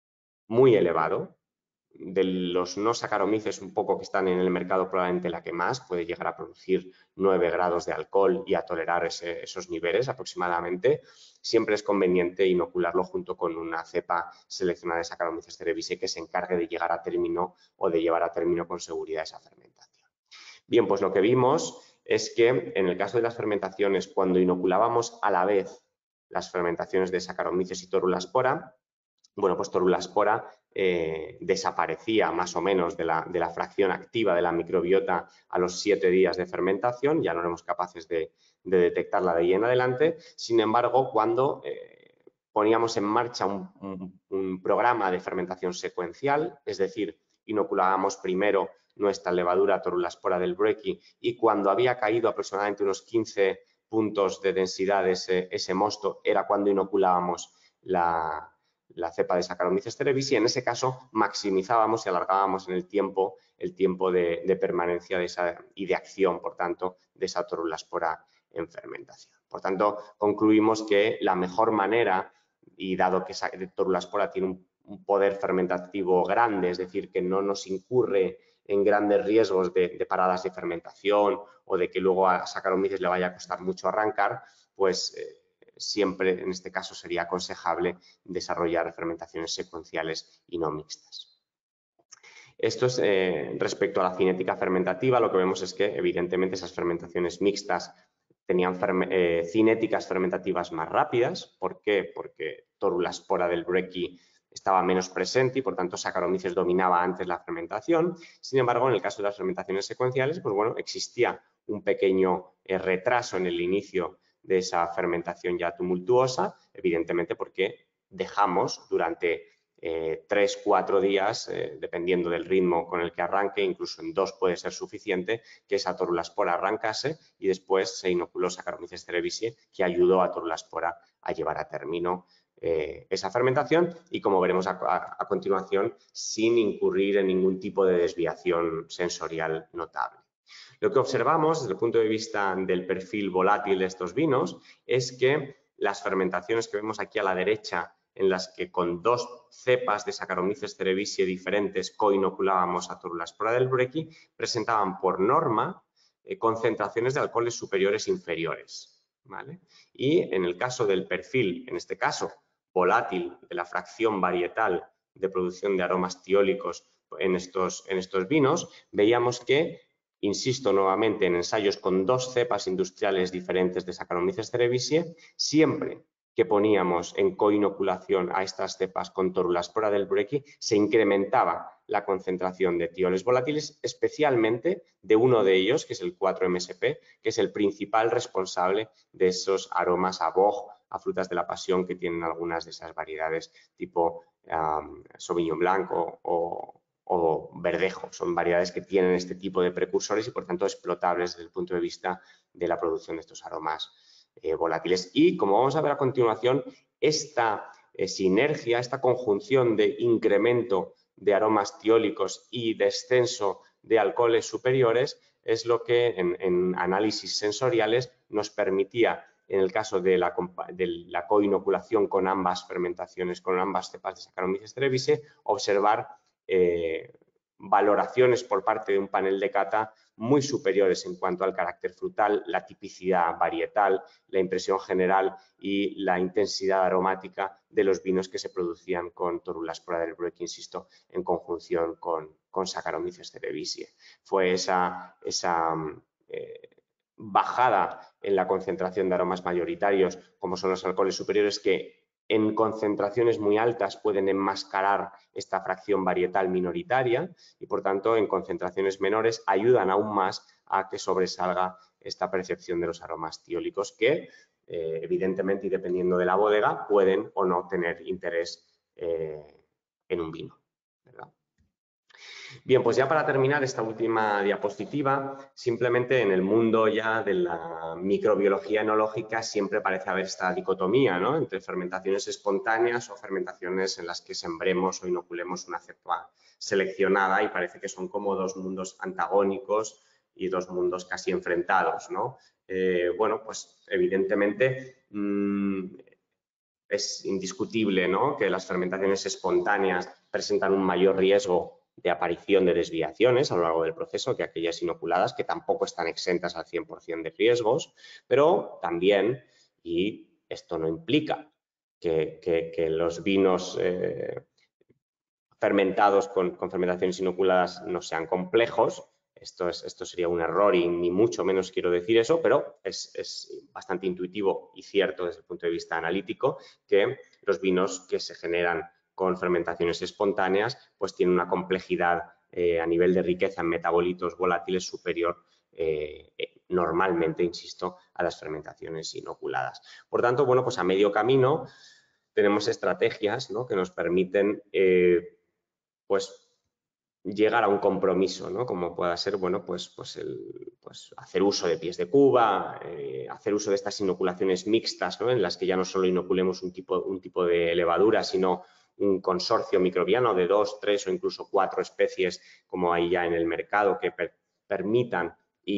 muy elevado, de los no Saccharomyces un poco que están en el mercado, probablemente la que más, puede llegar a producir nueve grados de alcohol y a tolerar ese, esos niveles aproximadamente, siempre es conveniente inocularlo junto con una cepa seleccionada de Saccharomyces cerevisiae que se encargue de llegar a término o de llevar a término con seguridad esa fermentación. Bien, pues lo que vimos es que en el caso de las fermentaciones, cuando inoculábamos a la vez las fermentaciones de Saccharomyces y Torulaspora, bueno, pues Torulaspora eh, desaparecía más o menos de la, de la fracción activa de la microbiota a los siete días de fermentación, ya no éramos capaces de, de detectarla de ahí en adelante. Sin embargo, cuando eh, poníamos en marcha un, un, un programa de fermentación secuencial, es decir, inoculábamos primero nuestra levadura Torulaspora delbrueckii y cuando había caído aproximadamente unos quince puntos de densidad de ese, ese mosto, era cuando inoculábamos la la cepa de Saccharomyces cerevisiae. En ese caso maximizábamos y alargábamos en el tiempo el tiempo de, de permanencia de esa, y de acción, por tanto, de esa Torulaspora en fermentación. Por tanto, concluimos que la mejor manera, y dado que esa Torulaspora tiene un, un poder fermentativo grande, es decir, que no nos incurre en grandes riesgos de, de paradas de fermentación o de que luego a Saccharomyces le vaya a costar mucho arrancar, pues eh, siempre en este caso sería aconsejable desarrollar fermentaciones secuenciales y no mixtas. Esto es eh, respecto a la cinética fermentativa. Lo que vemos es que evidentemente esas fermentaciones mixtas tenían ferme, eh, cinéticas fermentativas más rápidas. ¿Por qué? Porque Torulaspora delbrueckii estaba menos presente y por tanto Saccharomyces dominaba antes la fermentación. Sin embargo, en el caso de las fermentaciones secuenciales, pues bueno, existía un pequeño eh, retraso en el inicio de esa fermentación ya tumultuosa, evidentemente porque dejamos durante eh, tres, cuatro días, eh, dependiendo del ritmo con el que arranque, incluso en dos puede ser suficiente, que esa Torulaspora arrancase y después se inoculó Saccharomyces cerevisiae, que ayudó a Torulaspora a llevar a término eh, esa fermentación y, como veremos a, a, a continuación, sin incurrir en ningún tipo de desviación sensorial notable. Lo que observamos desde el punto de vista del perfil volátil de estos vinos es que las fermentaciones que vemos aquí a la derecha, en las que con dos cepas de Saccharomyces cerevisiae diferentes coinoculábamos a Torulaspora delbrueckii, presentaban por norma eh, concentraciones de alcoholes superiores e inferiores, ¿vale? Y en el caso del perfil, en este caso volátil, de la fracción varietal de producción de aromas tiólicos en estos, en estos vinos, veíamos que, insisto nuevamente, en ensayos con dos cepas industriales diferentes de Saccharomyces cerevisiae, siempre que poníamos en coinoculación a estas cepas con Torulaspora delbrueckii, se incrementaba la concentración de tioles volátiles, especialmente de uno de ellos, que es el cuatro M S P, que es el principal responsable de esos aromas a boj, a frutas de la pasión que tienen algunas de esas variedades tipo um, Sauvignon Blanc o, o, o Verdejo. Son variedades que tienen este tipo de precursores y, por tanto, explotables desde el punto de vista de la producción de estos aromas Eh, volátiles. Y, como vamos a ver a continuación, esta eh, sinergia, esta conjunción de incremento de aromas tiólicos y descenso de alcoholes superiores es lo que en, en análisis sensoriales nos permitía, en el caso de la, de la coinoculación con ambas fermentaciones, con ambas cepas de Saccharomyces cerevisiae, observar eh, valoraciones por parte de un panel de cata muy superiores en cuanto al carácter frutal, la tipicidad varietal, la impresión general y la intensidad aromática de los vinos que se producían con Torulaspora delbrueckii, insisto, en conjunción con, con Saccharomyces cerevisiae. Fue esa, esa eh, bajada en la concentración de aromas mayoritarios, como son los alcoholes superiores, que en concentraciones muy altas pueden enmascarar esta fracción varietal minoritaria y, por tanto, en concentraciones menores ayudan aún más a que sobresalga esta percepción de los aromas tiólicos que, eh, evidentemente, y dependiendo de la bodega, pueden o no tener interés eh, en un vino, ¿verdad? Bien, pues ya para terminar esta última diapositiva, simplemente en el mundo ya de la microbiología enológica siempre parece haber esta dicotomía, ¿no?, entre fermentaciones espontáneas o fermentaciones en las que sembremos o inoculemos una cepa seleccionada, y parece que son como dos mundos antagónicos y dos mundos casi enfrentados, ¿no? Eh, bueno, pues evidentemente mmm, es indiscutible, ¿no?, que las fermentaciones espontáneas presentan un mayor riesgo de aparición de desviaciones a lo largo del proceso que aquellas inoculadas, que tampoco están exentas al cien por cien de riesgos, pero también, y esto no implica que, que, que los vinos eh, fermentados con, con fermentaciones inoculadas no sean complejos. Esto, es, esto sería un error y ni mucho menos quiero decir eso, pero es, es bastante intuitivo y cierto desde el punto de vista analítico que los vinos que se generan con fermentaciones espontáneas pues tienen una complejidad eh, a nivel de riqueza en metabolitos volátiles superior eh, normalmente, insisto, a las fermentaciones inoculadas. Por tanto, bueno, pues a medio camino tenemos estrategias, ¿no?, que nos permiten eh, pues llegar a un compromiso, ¿no?, como pueda ser, bueno, pues, pues, el, pues hacer uso de pies de cuba, eh, hacer uso de estas inoculaciones mixtas, ¿no?, en las que ya no solo inoculemos un tipo, un tipo de levadura, sino un consorcio microbiano de dos, tres o incluso cuatro especies, como hay ya en el mercado, que per, permitan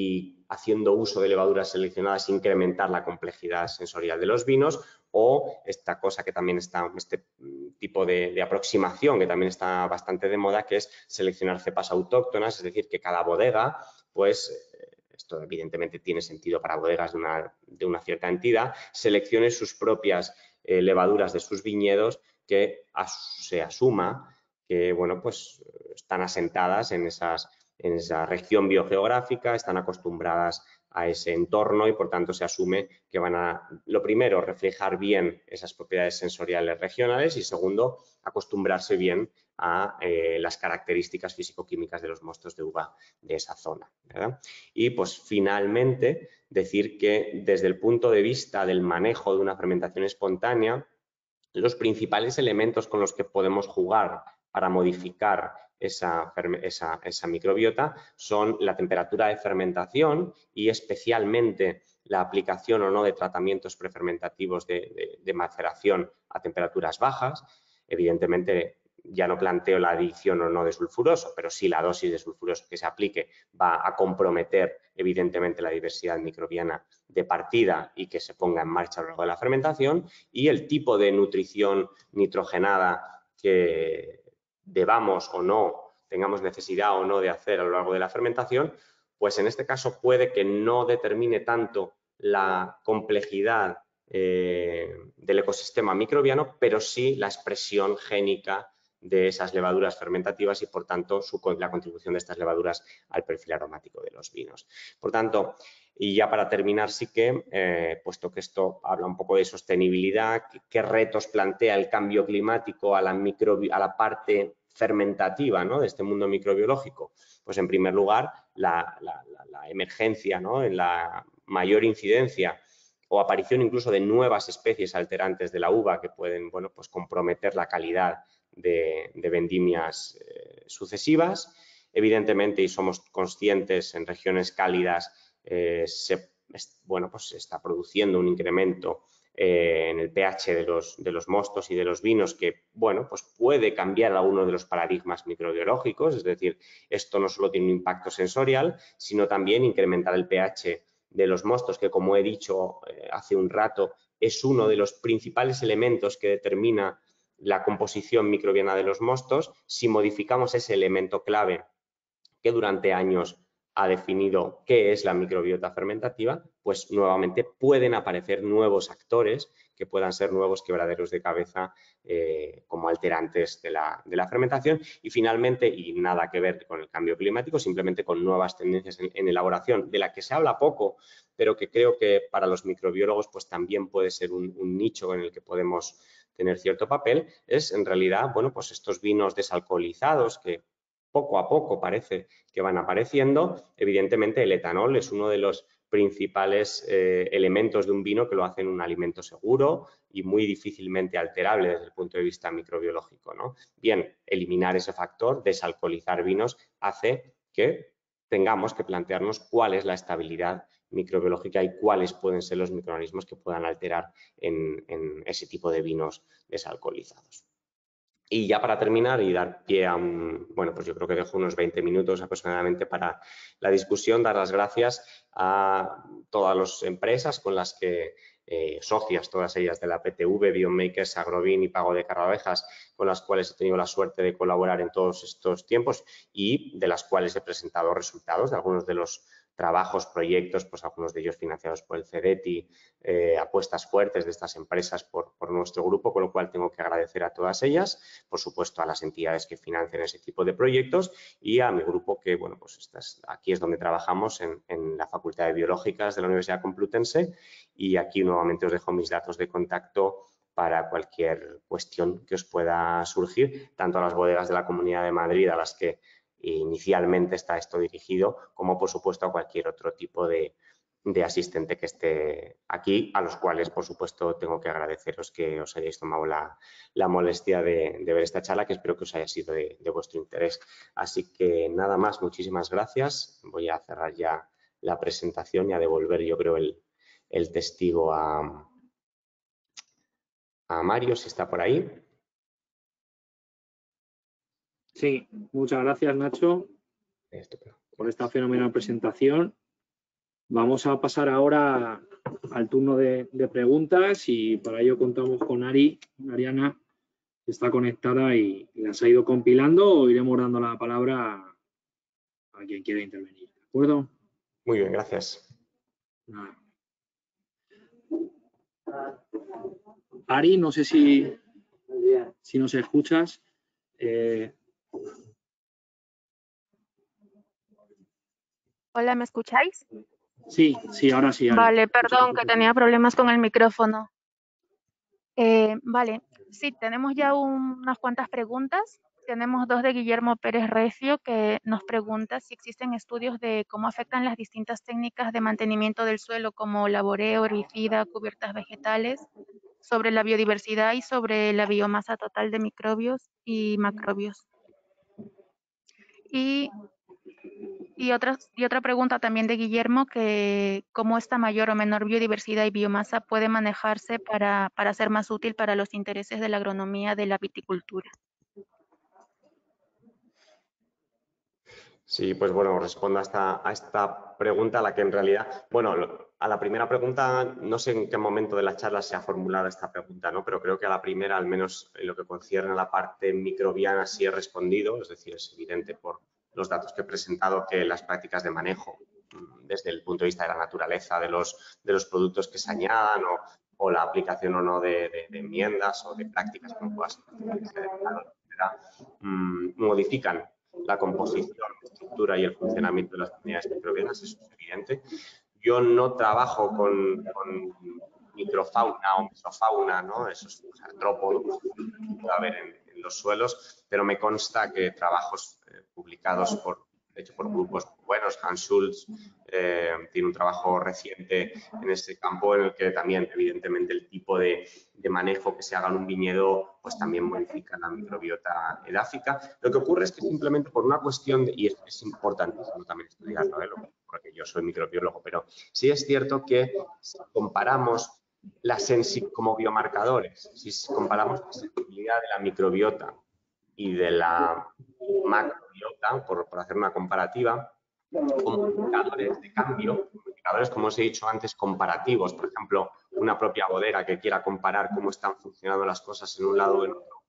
y haciendo uso de levaduras seleccionadas incrementar la complejidad sensorial de los vinos, o esta cosa que también está, este tipo de, de aproximación que también está bastante de moda, que es seleccionar cepas autóctonas, es decir, que cada bodega, pues, esto evidentemente tiene sentido para bodegas de una, de una cierta entidad, seleccione sus propias eh, levaduras de sus viñedos que as, se asuma que, bueno, pues están asentadas en esas en esa región biogeográfica, están acostumbradas a ese entorno y, por tanto, se asume que van a, lo primero, reflejar bien esas propiedades sensoriales regionales y, segundo, acostumbrarse bien a eh, las características físico-químicas de los mostos de uva de esa zona, ¿verdad? Y, pues, finalmente, decir que desde el punto de vista del manejo de una fermentación espontánea, los principales elementos con los que podemos jugar para modificar esa, esa, esa microbiota son la temperatura de fermentación y especialmente la aplicación o no de tratamientos prefermentativos de, de, de maceración a temperaturas bajas. Evidentemente, ya no planteo la adición o no de sulfuroso, pero sí la dosis de sulfuroso que se aplique va a comprometer evidentemente la diversidad microbiana de partida y que se ponga en marcha a lo largo de la fermentación, y el tipo de nutrición nitrogenada que debamos o no, tengamos necesidad o no de hacer a lo largo de la fermentación, pues en este caso puede que no determine tanto la complejidad eh, del ecosistema microbiano, pero sí la expresión génica de esas levaduras fermentativas y, por tanto, su, la contribución de estas levaduras al perfil aromático de los vinos. Por tanto, Y ya para terminar, sí que, eh, puesto que esto habla un poco de sostenibilidad, qué, qué retos plantea el cambio climático a la, micro, a la parte fermentativa, ¿no?, de este mundo microbiológico. Pues en primer lugar, la, la, la, la emergencia, ¿no?, en la mayor incidencia o aparición incluso de nuevas especies alterantes de la uva que pueden, bueno, pues comprometer la calidad de, de vendimias eh, sucesivas. Evidentemente, y somos conscientes, en regiones cálidas eh, se, bueno, pues se está produciendo un incremento eh, en el pH de los, de los mostos y de los vinos que, bueno, pues puede cambiar algunos de los paradigmas microbiológicos. Es decir, esto no solo tiene un impacto sensorial, sino también incrementar el pH de los mostos, que, como he dicho eh, hace un rato, es uno de los principales elementos que determina la composición microbiana de los mostos. Si modificamos ese elemento clave que durante años ha definido qué es la microbiota fermentativa, pues nuevamente pueden aparecer nuevos actores que puedan ser nuevos quebraderos de cabeza eh, como alterantes de la, de la fermentación. Y finalmente, y nada que ver con el cambio climático, simplemente con nuevas tendencias en, en elaboración, de la que se habla poco, pero que creo que para los microbiólogos pues también puede ser un, un nicho en el que podemos tener cierto papel, es en realidad, bueno, pues estos vinos desalcoholizados que poco a poco parece que van apareciendo. Evidentemente, el etanol es uno de los principales eh, elementos de un vino que lo hacen un alimento seguro y muy difícilmente alterable desde el punto de vista microbiológico, ¿no? Bien, eliminar ese factor, desalcoholizar vinos, hace que tengamos que plantearnos cuál es la estabilidad microbiológica y cuáles pueden ser los microorganismos que puedan alterar en, en ese tipo de vinos desalcoholizados. Y ya para terminar y dar pie a un, bueno, pues yo creo que dejo unos veinte minutos aproximadamente para la discusión, dar las gracias a todas las empresas con las que, eh, socias, todas ellas de la P T V, Biomakers, Agrovin y Pago de Carrabejas, con las cuales he tenido la suerte de colaborar en todos estos tiempos y de las cuales he presentado resultados de algunos de los trabajos, proyectos, pues algunos de ellos financiados por el CEDETI, eh, apuestas fuertes de estas empresas por, por nuestro grupo, con lo cual tengo que agradecer a todas ellas, por supuesto a las entidades que financian ese tipo de proyectos y a mi grupo que, bueno, pues estas, aquí es donde trabajamos en, en la Facultad de Biológicas de la Universidad Complutense y aquí nuevamente os dejo mis datos de contacto para cualquier cuestión que os pueda surgir, tanto a las bodegas de la Comunidad de Madrid a las que inicialmente está esto dirigido, como por supuesto a cualquier otro tipo de, de asistente que esté aquí, a los cuales por supuesto tengo que agradeceros que os hayáis tomado la, la molestia de, de ver esta charla, que espero que os haya sido de, de vuestro interés. Así que nada más, muchísimas gracias. Voy a cerrar ya la presentación y a devolver, yo creo, el, el testigo a, a Mario, si está por ahí. Sí, muchas gracias, Nacho, por esta fenomenal presentación. Vamos a pasar ahora al turno de, de preguntas y para ello contamos con Ari, Ariana, que está conectada y, y las ha ido compilando. Iremos dando la palabra a, a quien quiera intervenir. ¿De acuerdo? Muy bien, gracias. Nada. Ari, no sé si, si nos escuchas. Eh... Hola, ¿me escucháis? Sí, sí, ahora sí, Ari. Vale, perdón, que tenía problemas con el micrófono. Eh, vale, sí, tenemos ya un, unas cuantas preguntas. Tenemos dos de Guillermo Pérez Recio que nos pregunta si existen estudios de cómo afectan las distintas técnicas de mantenimiento del suelo como laboreo, herbicida, cubiertas vegetales, sobre la biodiversidad y sobre la biomasa total de microbios y macrobios. Y Y, otras, y otra pregunta también de Guillermo, que cómo esta mayor o menor biodiversidad y biomasa puede manejarse para, para ser más útil para los intereses de la agronomía de la viticultura. Sí, pues bueno, respondo a esta, a esta pregunta, a la que en realidad, bueno, a la primera pregunta, no sé en qué momento de la charla se ha formulado esta pregunta, ¿no? Pero creo que a la primera, al menos en lo que concierne a la parte microbiana, sí he respondido, es decir, es evidente por los datos que he presentado que las prácticas de manejo, desde el punto de vista de la naturaleza de los, de los productos que se añadan o, o la aplicación o no de, de, de enmiendas o de prácticas como pueda ser, modifican la composición, la estructura y el funcionamiento de las comunidades microbianas, eso es evidente. yo no trabajo con, con microfauna o mesofauna, ¿no? Esos artrópodos que puede haber en, en los suelos, pero me consta que trabajos eh, publicados por, de hecho, por grupos muy buenos, Hans Schulz eh, tiene un trabajo reciente en este campo en el que también, evidentemente, el tipo de, de manejo que se haga en un viñedo, pues también modifica la microbiota edáfica. Lo que ocurre es que simplemente por una cuestión, de, y es, es importantísimo también estudiarlo, ¿eh? Porque yo soy microbiólogo, pero sí es cierto que si comparamos la sensibilidad como biomarcadores, si comparamos la sensibilidad de la microbiota y de la macrobiota, por, por hacer una comparativa, como indicadores de cambio, indicadores, como os he dicho antes, comparativos, por ejemplo, una propia bodega que quiera comparar cómo están funcionando las cosas en un lado o en otro.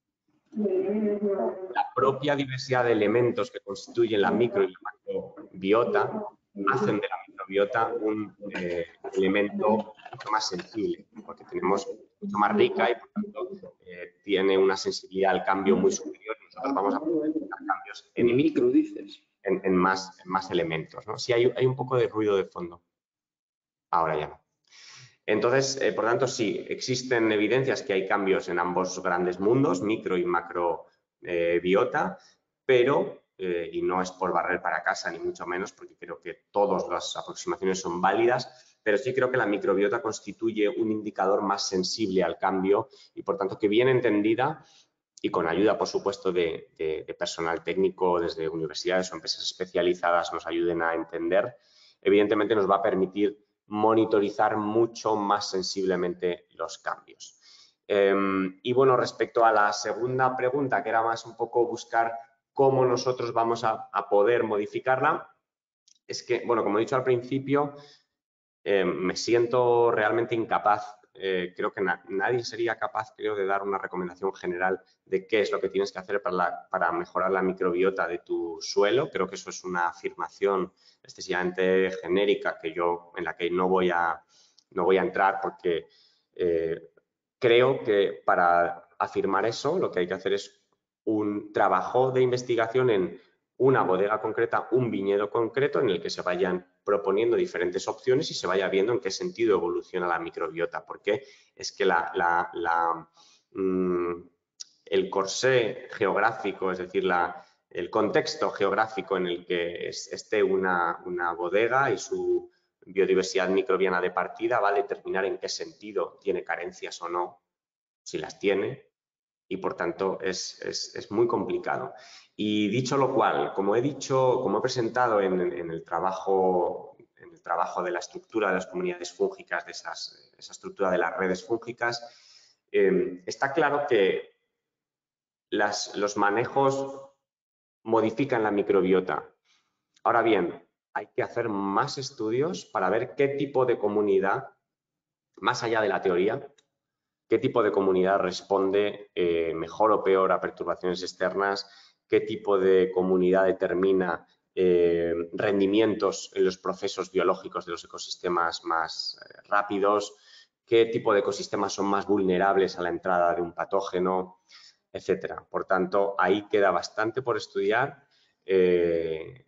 La propia diversidad de elementos que constituyen la micro y la macrobiota hacen de la microbiota un eh, elemento mucho más sensible, porque tenemos mucho más rica y por tanto eh, tiene una sensibilidad al cambio muy superior. Nosotros vamos a poder cambios en, en micro, dices. En, en, más, en más elementos, ¿no? Sí, hay, hay un poco de ruido de fondo. Ahora ya no. Entonces, eh, por tanto, sí, existen evidencias que hay cambios en ambos grandes mundos, micro y macro eh, biota, pero, eh, y no es por barrer para casa, ni mucho menos, porque creo que todas las aproximaciones son válidas, pero sí creo que la microbiota constituye un indicador más sensible al cambio y, por tanto, que bien entendida y con ayuda, por supuesto, de, de, de personal técnico desde universidades o empresas especializadas nos ayuden a entender, evidentemente nos va a permitir monitorizar mucho más sensiblemente los cambios. Eh, y bueno, respecto a la segunda pregunta, que era más un poco buscar cómo nosotros vamos a, a poder modificarla, es que, bueno, como he dicho al principio, eh, me siento realmente incapaz. Eh, creo que na nadie sería capaz, creo, de dar una recomendación general de qué es lo que tienes que hacer para, la, para mejorar la microbiota de tu suelo. Creo que eso es una afirmación excesivamente genérica que yo, en la que no voy a, no voy a entrar porque eh, creo que para afirmar eso lo que hay que hacer es un trabajo de investigación en una bodega concreta, un viñedo concreto en el que se vayan proponiendo diferentes opciones y se vaya viendo en qué sentido evoluciona la microbiota, porque es que la, la, la, mmm, el corsé geográfico, es decir, la, el contexto geográfico en el que es, esté una, una bodega y su biodiversidad microbiana de partida va a determinar en qué sentido tiene carencias o no, si las tiene, y por tanto es, es, es muy complicado. Y dicho lo cual, como he dicho, como he presentado en, en, el, trabajo, en el trabajo de la estructura de las comunidades fúngicas, de esas, esa estructura de las redes fúngicas, eh, está claro que las, los manejos modifican la microbiota. Ahora bien, hay que hacer más estudios para ver qué tipo de comunidad, más allá de la teoría, qué tipo de comunidad responde eh, mejor o peor a perturbaciones externas, qué tipo de comunidad determina eh, rendimientos en los procesos biológicos de los ecosistemas más eh, rápidos, qué tipo de ecosistemas son más vulnerables a la entrada de un patógeno, etcétera. Por tanto, ahí queda bastante por estudiar eh,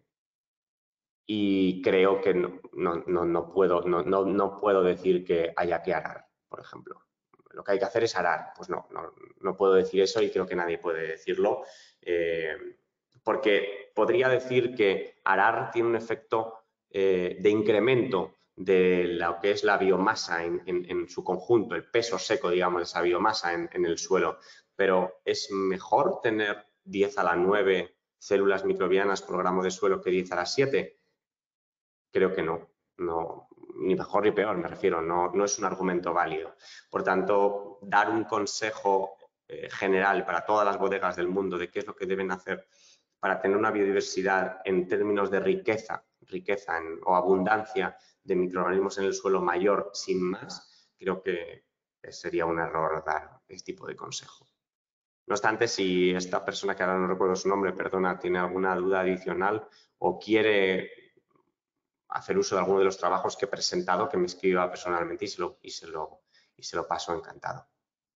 y creo que no, no, no, no, puedo, no, no, no puedo decir que haya que arar, por ejemplo. Lo que hay que hacer es arar. Pues no, no, no puedo decir eso y creo que nadie puede decirlo, eh, porque podría decir que arar tiene un efecto eh, de incremento de lo que es la biomasa en, en, en su conjunto, el peso seco, digamos, de esa biomasa en, en el suelo, pero es mejor tener diez a la nueve células microbianas por gramo de suelo que diez a la siete. Creo que no, no, ni mejor ni peor, me refiero, no, no es un argumento válido. Por tanto, dar un consejo eh, general para todas las bodegas del mundo de qué es lo que deben hacer para tener una biodiversidad en términos de riqueza, riqueza en, o abundancia de microorganismos en el suelo mayor sin más, creo que sería un error dar este tipo de consejo. No obstante, si esta persona, que ahora no recuerdo su nombre, perdona, tiene alguna duda adicional o quiere hacer uso de alguno de los trabajos que he presentado, que me escriba personalmente y se lo, y se lo, y se lo paso encantado.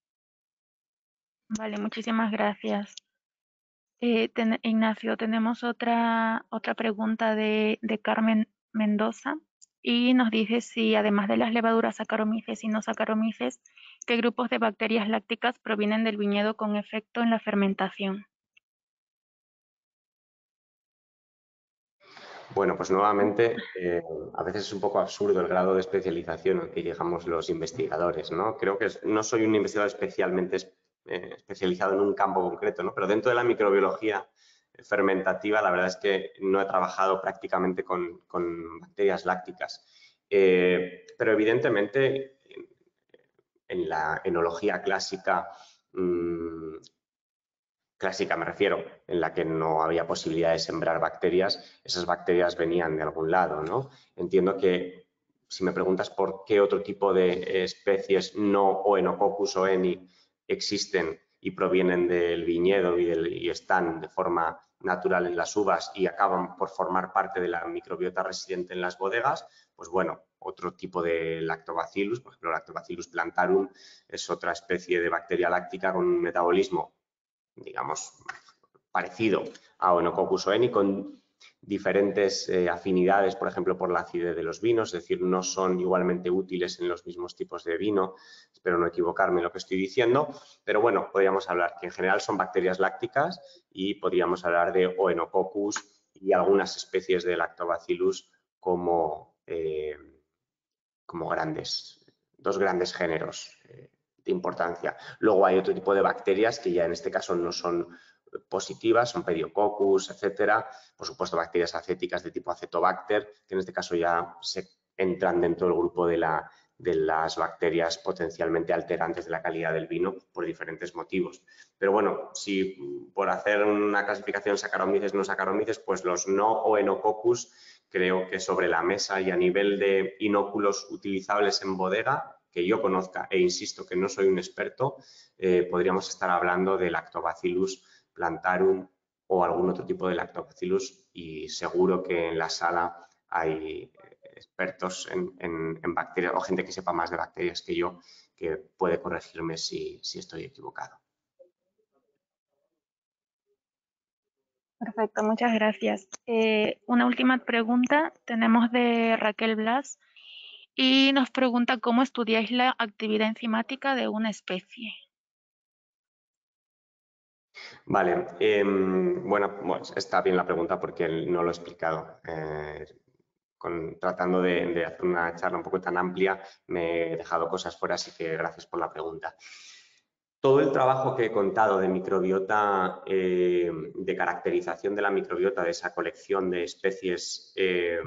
Vale, muchísimas gracias. Eh, ten, Ignacio, tenemos otra, otra pregunta de, de Carmen Mendoza y nos dice si además de las levaduras Saccharomyces y no Saccharomyces, qué grupos de bacterias lácticas provienen del viñedo con efecto en la fermentación. Bueno, pues nuevamente, eh, a veces es un poco absurdo el grado de especialización al que llegamos los investigadores, ¿no? Creo que es, no soy un investigador especialmente eh, especializado en un campo concreto, ¿no? Pero dentro de la microbiología fermentativa, la verdad es que no he trabajado prácticamente con, con bacterias lácticas. Eh, pero evidentemente, en, en la enología clásica, mmm, clásica me refiero, en la que no había posibilidad de sembrar bacterias, esas bacterias venían de algún lado, ¿no? Entiendo que si me preguntas por qué otro tipo de especies no Oenococcus o Eni existen y provienen del viñedo y, del, y están de forma natural en las uvas y acaban por formar parte de la microbiota residente en las bodegas, pues bueno, otro tipo de lactobacillus, por ejemplo, lactobacillus plantarum es otra especie de bacteria láctica con un metabolismo, digamos, parecido a Oenococcus oeni, con diferentes eh, afinidades, por ejemplo, por la acidez de los vinos, es decir, no son igualmente útiles en los mismos tipos de vino, espero no equivocarme en lo que estoy diciendo, pero bueno, podríamos hablar que en general son bacterias lácticas y podríamos hablar de Oenococcus y algunas especies de Lactobacillus como, eh, como grandes, dos grandes géneros eh, de importancia. Luego hay otro tipo de bacterias que ya en este caso no son positivas, son Pediococcus, etcétera. Por supuesto, bacterias acéticas de tipo Acetobacter, que en este caso ya se entran dentro del grupo de, la, de las bacterias potencialmente alterantes de la calidad del vino por diferentes motivos. Pero bueno, si por hacer una clasificación Saccharomyces, no Saccharomyces, pues los no Oenococcus creo que sobre la mesa y a nivel de inóculos utilizables en bodega, que yo conozca e insisto que no soy un experto, eh, podríamos estar hablando de Lactobacillus plantarum o algún otro tipo de Lactobacillus y seguro que en la sala hay expertos en, en, en bacterias o gente que sepa más de bacterias que yo que puede corregirme si, si estoy equivocado. Perfecto, muchas gracias. Eh, una última pregunta tenemos de Raquel Blas y nos pregunta cómo estudiáis la actividad enzimática de una especie. Vale, eh, bueno, bueno, está bien la pregunta porque no lo he explicado. Eh, con, tratando de, de hacer una charla un poco tan amplia, me he dejado cosas fuera, así que gracias por la pregunta. Todo el trabajo que he contado de microbiota, eh, de caracterización de la microbiota, de esa colección de especies eh,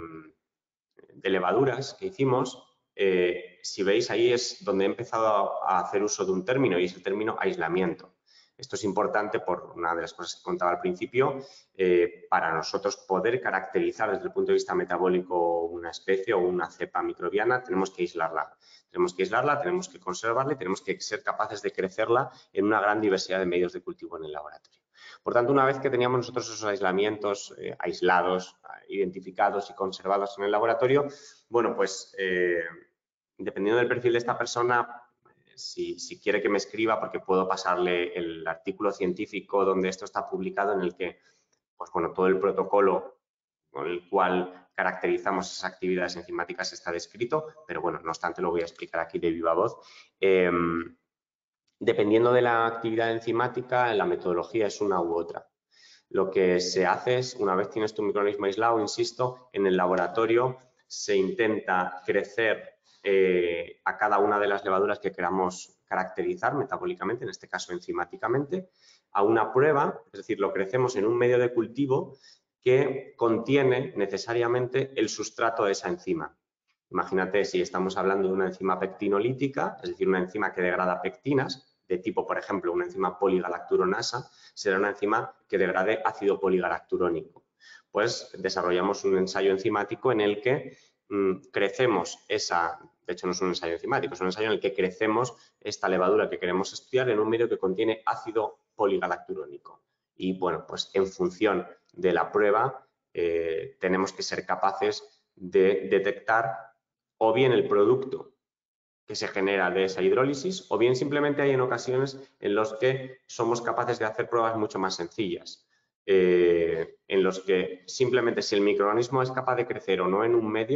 de levaduras que hicimos, eh, si veis ahí es donde he empezado a hacer uso de un término y es el término aislamiento. Esto es importante por una de las cosas que contaba al principio, eh, para nosotros poder caracterizar desde el punto de vista metabólico una especie o una cepa microbiana, tenemos que aislarla. Tenemos que aislarla, tenemos que conservarla y tenemos que ser capaces de crecerla en una gran diversidad de medios de cultivo en el laboratorio. Por tanto, una vez que teníamos nosotros esos aislamientos eh, aislados, identificados y conservados en el laboratorio, bueno, pues eh, dependiendo del perfil de esta persona, si, si quiere que me escriba, porque puedo pasarle el artículo científico donde esto está publicado, en el que, pues bueno, todo el protocolo con el cual caracterizamos esas actividades enzimáticas está descrito, pero bueno, no obstante lo voy a explicar aquí de viva voz. Eh, dependiendo de la actividad enzimática, la metodología es una u otra. Lo que se hace es, una vez tienes tu microorganismo aislado, insisto, en el laboratorio se intenta crecer eh, a cada una de las levaduras que queramos caracterizar metabólicamente, en este caso enzimáticamente, a una prueba, es decir, lo crecemos en un medio de cultivo que contiene necesariamente el sustrato de esa enzima. Imagínate si estamos hablando de una enzima pectinolítica, es decir, una enzima que degrada pectinas, de tipo, por ejemplo, una enzima poligalacturonasa, será una enzima que degrade ácido poligalacturónico. Pues desarrollamos un ensayo enzimático en el que mmm, crecemos esa, de hecho no es un ensayo enzimático, es un ensayo en el que crecemos esta levadura que queremos estudiar en un medio que contiene ácido poligalacturónico. Y bueno, pues en función de la prueba eh, tenemos que ser capaces de detectar o bien el producto que se genera de esa hidrólisis, o bien simplemente hay en ocasiones en los que somos capaces de hacer pruebas mucho más sencillas, eh, en los que simplemente si el microorganismo es capaz de crecer o no en un medio,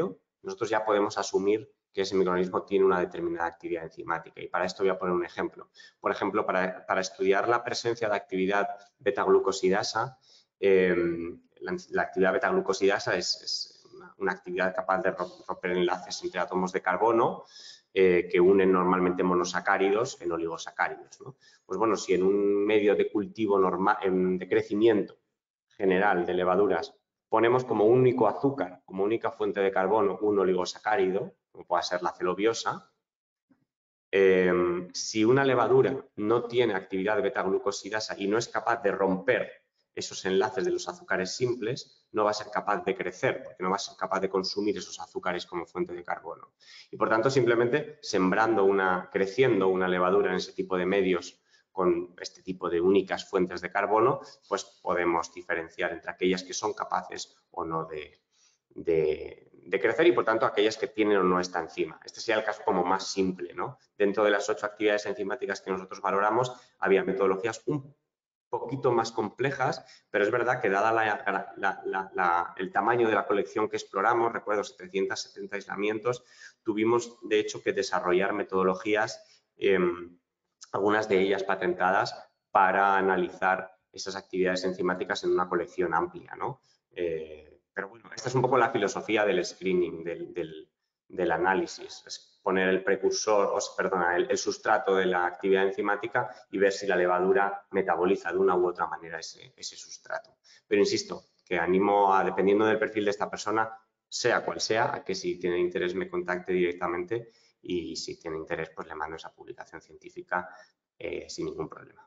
nosotros ya podemos asumir que ese microorganismo tiene una determinada actividad enzimática. Y para esto voy a poner un ejemplo. Por ejemplo, para, para estudiar la presencia de actividad beta-glucosidasa, eh, la, la actividad beta-glucosidasa es, es una, una actividad capaz de romper enlaces entre átomos de carbono eh, que unen normalmente monosacáridos en oligosacáridos, ¿no? Pues bueno, si en un medio de cultivo normal, de crecimiento general de levaduras, ponemos como único azúcar, como única fuente de carbono, un oligosacárido, como pueda ser la celobiosa, eh, si una levadura no tiene actividad beta-glucosidasa y no es capaz de romper esos enlaces de los azúcares simples, no va a ser capaz de crecer, porque no va a ser capaz de consumir esos azúcares como fuente de carbono. Y por tanto, simplemente sembrando una, creciendo una levadura en ese tipo de medios con este tipo de únicas fuentes de carbono, pues podemos diferenciar entre aquellas que son capaces o no de, de, de crecer y, por tanto, aquellas que tienen o no esta enzima. Este sería el caso como más simple, ¿no? Dentro de las ocho actividades enzimáticas que nosotros valoramos, había metodologías un poquito más complejas, pero es verdad que dada la, la, la, la, el tamaño de la colección que exploramos, recuerdo setecientos setenta aislamientos, tuvimos de hecho que desarrollar metodologías, eh, algunas de ellas patentadas, para analizar esas actividades enzimáticas en una colección amplia, ¿no? Eh, pero bueno, esta es un poco la filosofía del screening, del, del, del análisis, es poner el precursor, o, perdona, el, el sustrato de la actividad enzimática y ver si la levadura metaboliza de una u otra manera ese, ese sustrato. Pero insisto, que animo a, dependiendo del perfil de esta persona, sea cual sea, a que si tiene interés me contacte directamente y si tiene interés pues le mando esa publicación científica eh, sin ningún problema.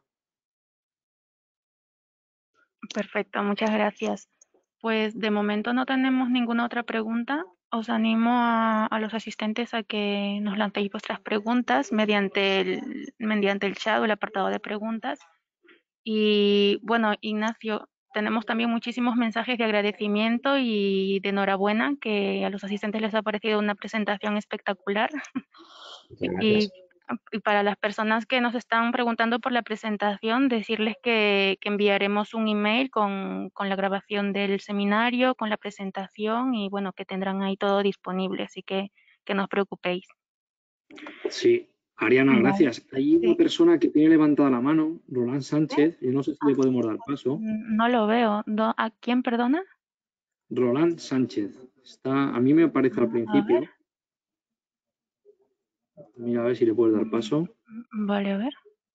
Perfecto, muchas gracias. Pues de momento no tenemos ninguna otra pregunta. Os animo a, a los asistentes a que nos lancéis vuestras preguntas mediante el, mediante el chat o el apartado de preguntas. Y bueno, Ignacio, tenemos también muchísimos mensajes de agradecimiento y de enhorabuena, que a los asistentes les ha parecido una presentación espectacular. Y, y para las personas que nos están preguntando por la presentación, decirles que, que enviaremos un email con, con la grabación del seminario, con la presentación y bueno, que tendrán ahí todo disponible, así que que no os preocupéis. Sí, Ariana, gracias. Hay una Sí. persona que tiene levantada la mano, Roland Sánchez, yo no sé si le podemos dar paso. No lo veo. Do- ¿A quién, perdona? Roland Sánchez. Está, a mí me aparece al A principio. ver. Mira, a ver si le puedes dar paso. Vale, a ver.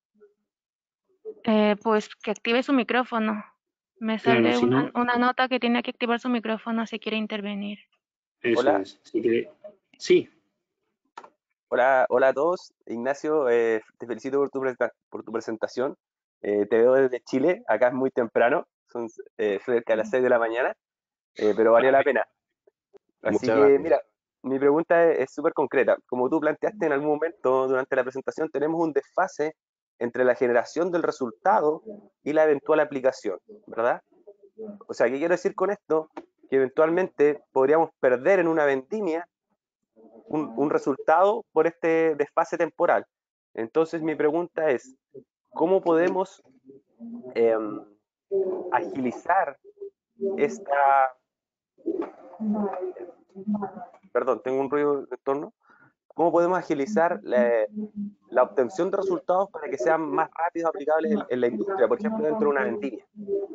Eh, pues que active su micrófono. Me Claro, sale si una, no, una nota que tiene que activar su micrófono si quiere intervenir. eso Hola. es. Si quiere- Sí, Hola, hola a todos. Ignacio, eh, te felicito por tu, presenta- por tu presentación. Eh, te veo desde Chile, acá es muy temprano, son eh, cerca de las seis de la mañana, eh, pero valió la pena. Así Muchas que, gracias. mira, mi pregunta es es súper concreta. Como tú planteaste en algún momento durante la presentación, tenemos un desfase entre la generación del resultado y la eventual aplicación, ¿verdad? O sea, ¿qué quiero decir con esto? Que eventualmente podríamos perder en una vendimia un, un resultado por este desfase temporal. Entonces mi pregunta es, ¿cómo podemos eh, agilizar esta... Perdón, tengo un ruido de entorno. ¿Cómo podemos agilizar la, la obtención de resultados para que sean más rápidos aplicables en, en la industria, por ejemplo, dentro de una vendimia?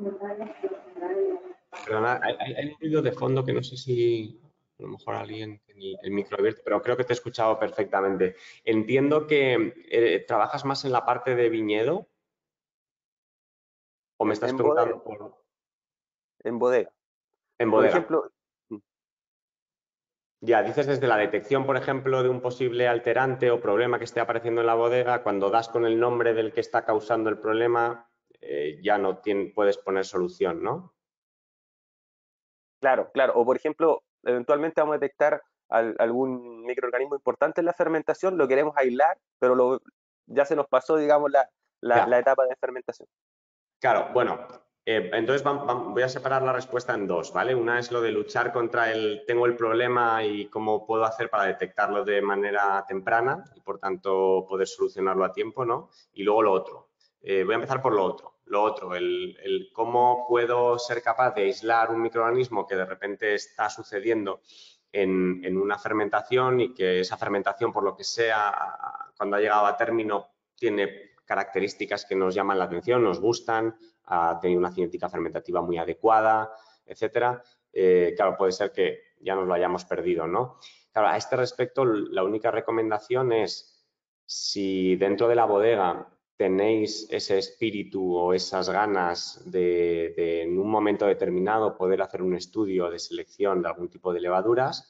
Perdona, hay, hay- hay un ruido de fondo que no sé si a lo mejor alguien tiene el, el micro abierto, pero creo que te he escuchado perfectamente. Entiendo que eh, trabajas más en la parte de viñedo o me En, estás en bodega, preguntando por en bodega. en Por bodega. ejemplo, Ya, dices desde la detección, por ejemplo, de un posible alterante o problema que esté apareciendo en la bodega, cuando das con el nombre del que está causando el problema, eh, ya no tien- puedes poner solución, ¿no? claro, claro. O por ejemplo, eventualmente vamos a detectar al- algún microorganismo importante en la fermentación, lo queremos aislar, pero lo, ya se nos pasó, digamos, la, la, Ya. la etapa de fermentación. Claro, bueno, eh, entonces vam- vam- voy a separar la respuesta en dos, ¿vale? Una es lo de luchar contra el tengo el problema y cómo puedo hacer para detectarlo de manera temprana y por tanto poder solucionarlo a tiempo, ¿no? Y luego lo otro. Eh, voy a empezar por lo otro. Lo otro, el, el cómo puedo ser capaz de aislar un microorganismo que de repente está sucediendo en, en una fermentación y que esa fermentación, por lo que sea, cuando ha llegado a término, tiene características que nos llaman la atención, nos gustan, ha tenido una cinética fermentativa muy adecuada, etcétera. Eh, claro, puede ser que ya nos lo hayamos perdido, ¿no? Claro, a este respecto, la única recomendación es, si dentro de la bodega tenéis ese espíritu o esas ganas de, de en un momento determinado poder hacer un estudio de selección de algún tipo de levaduras,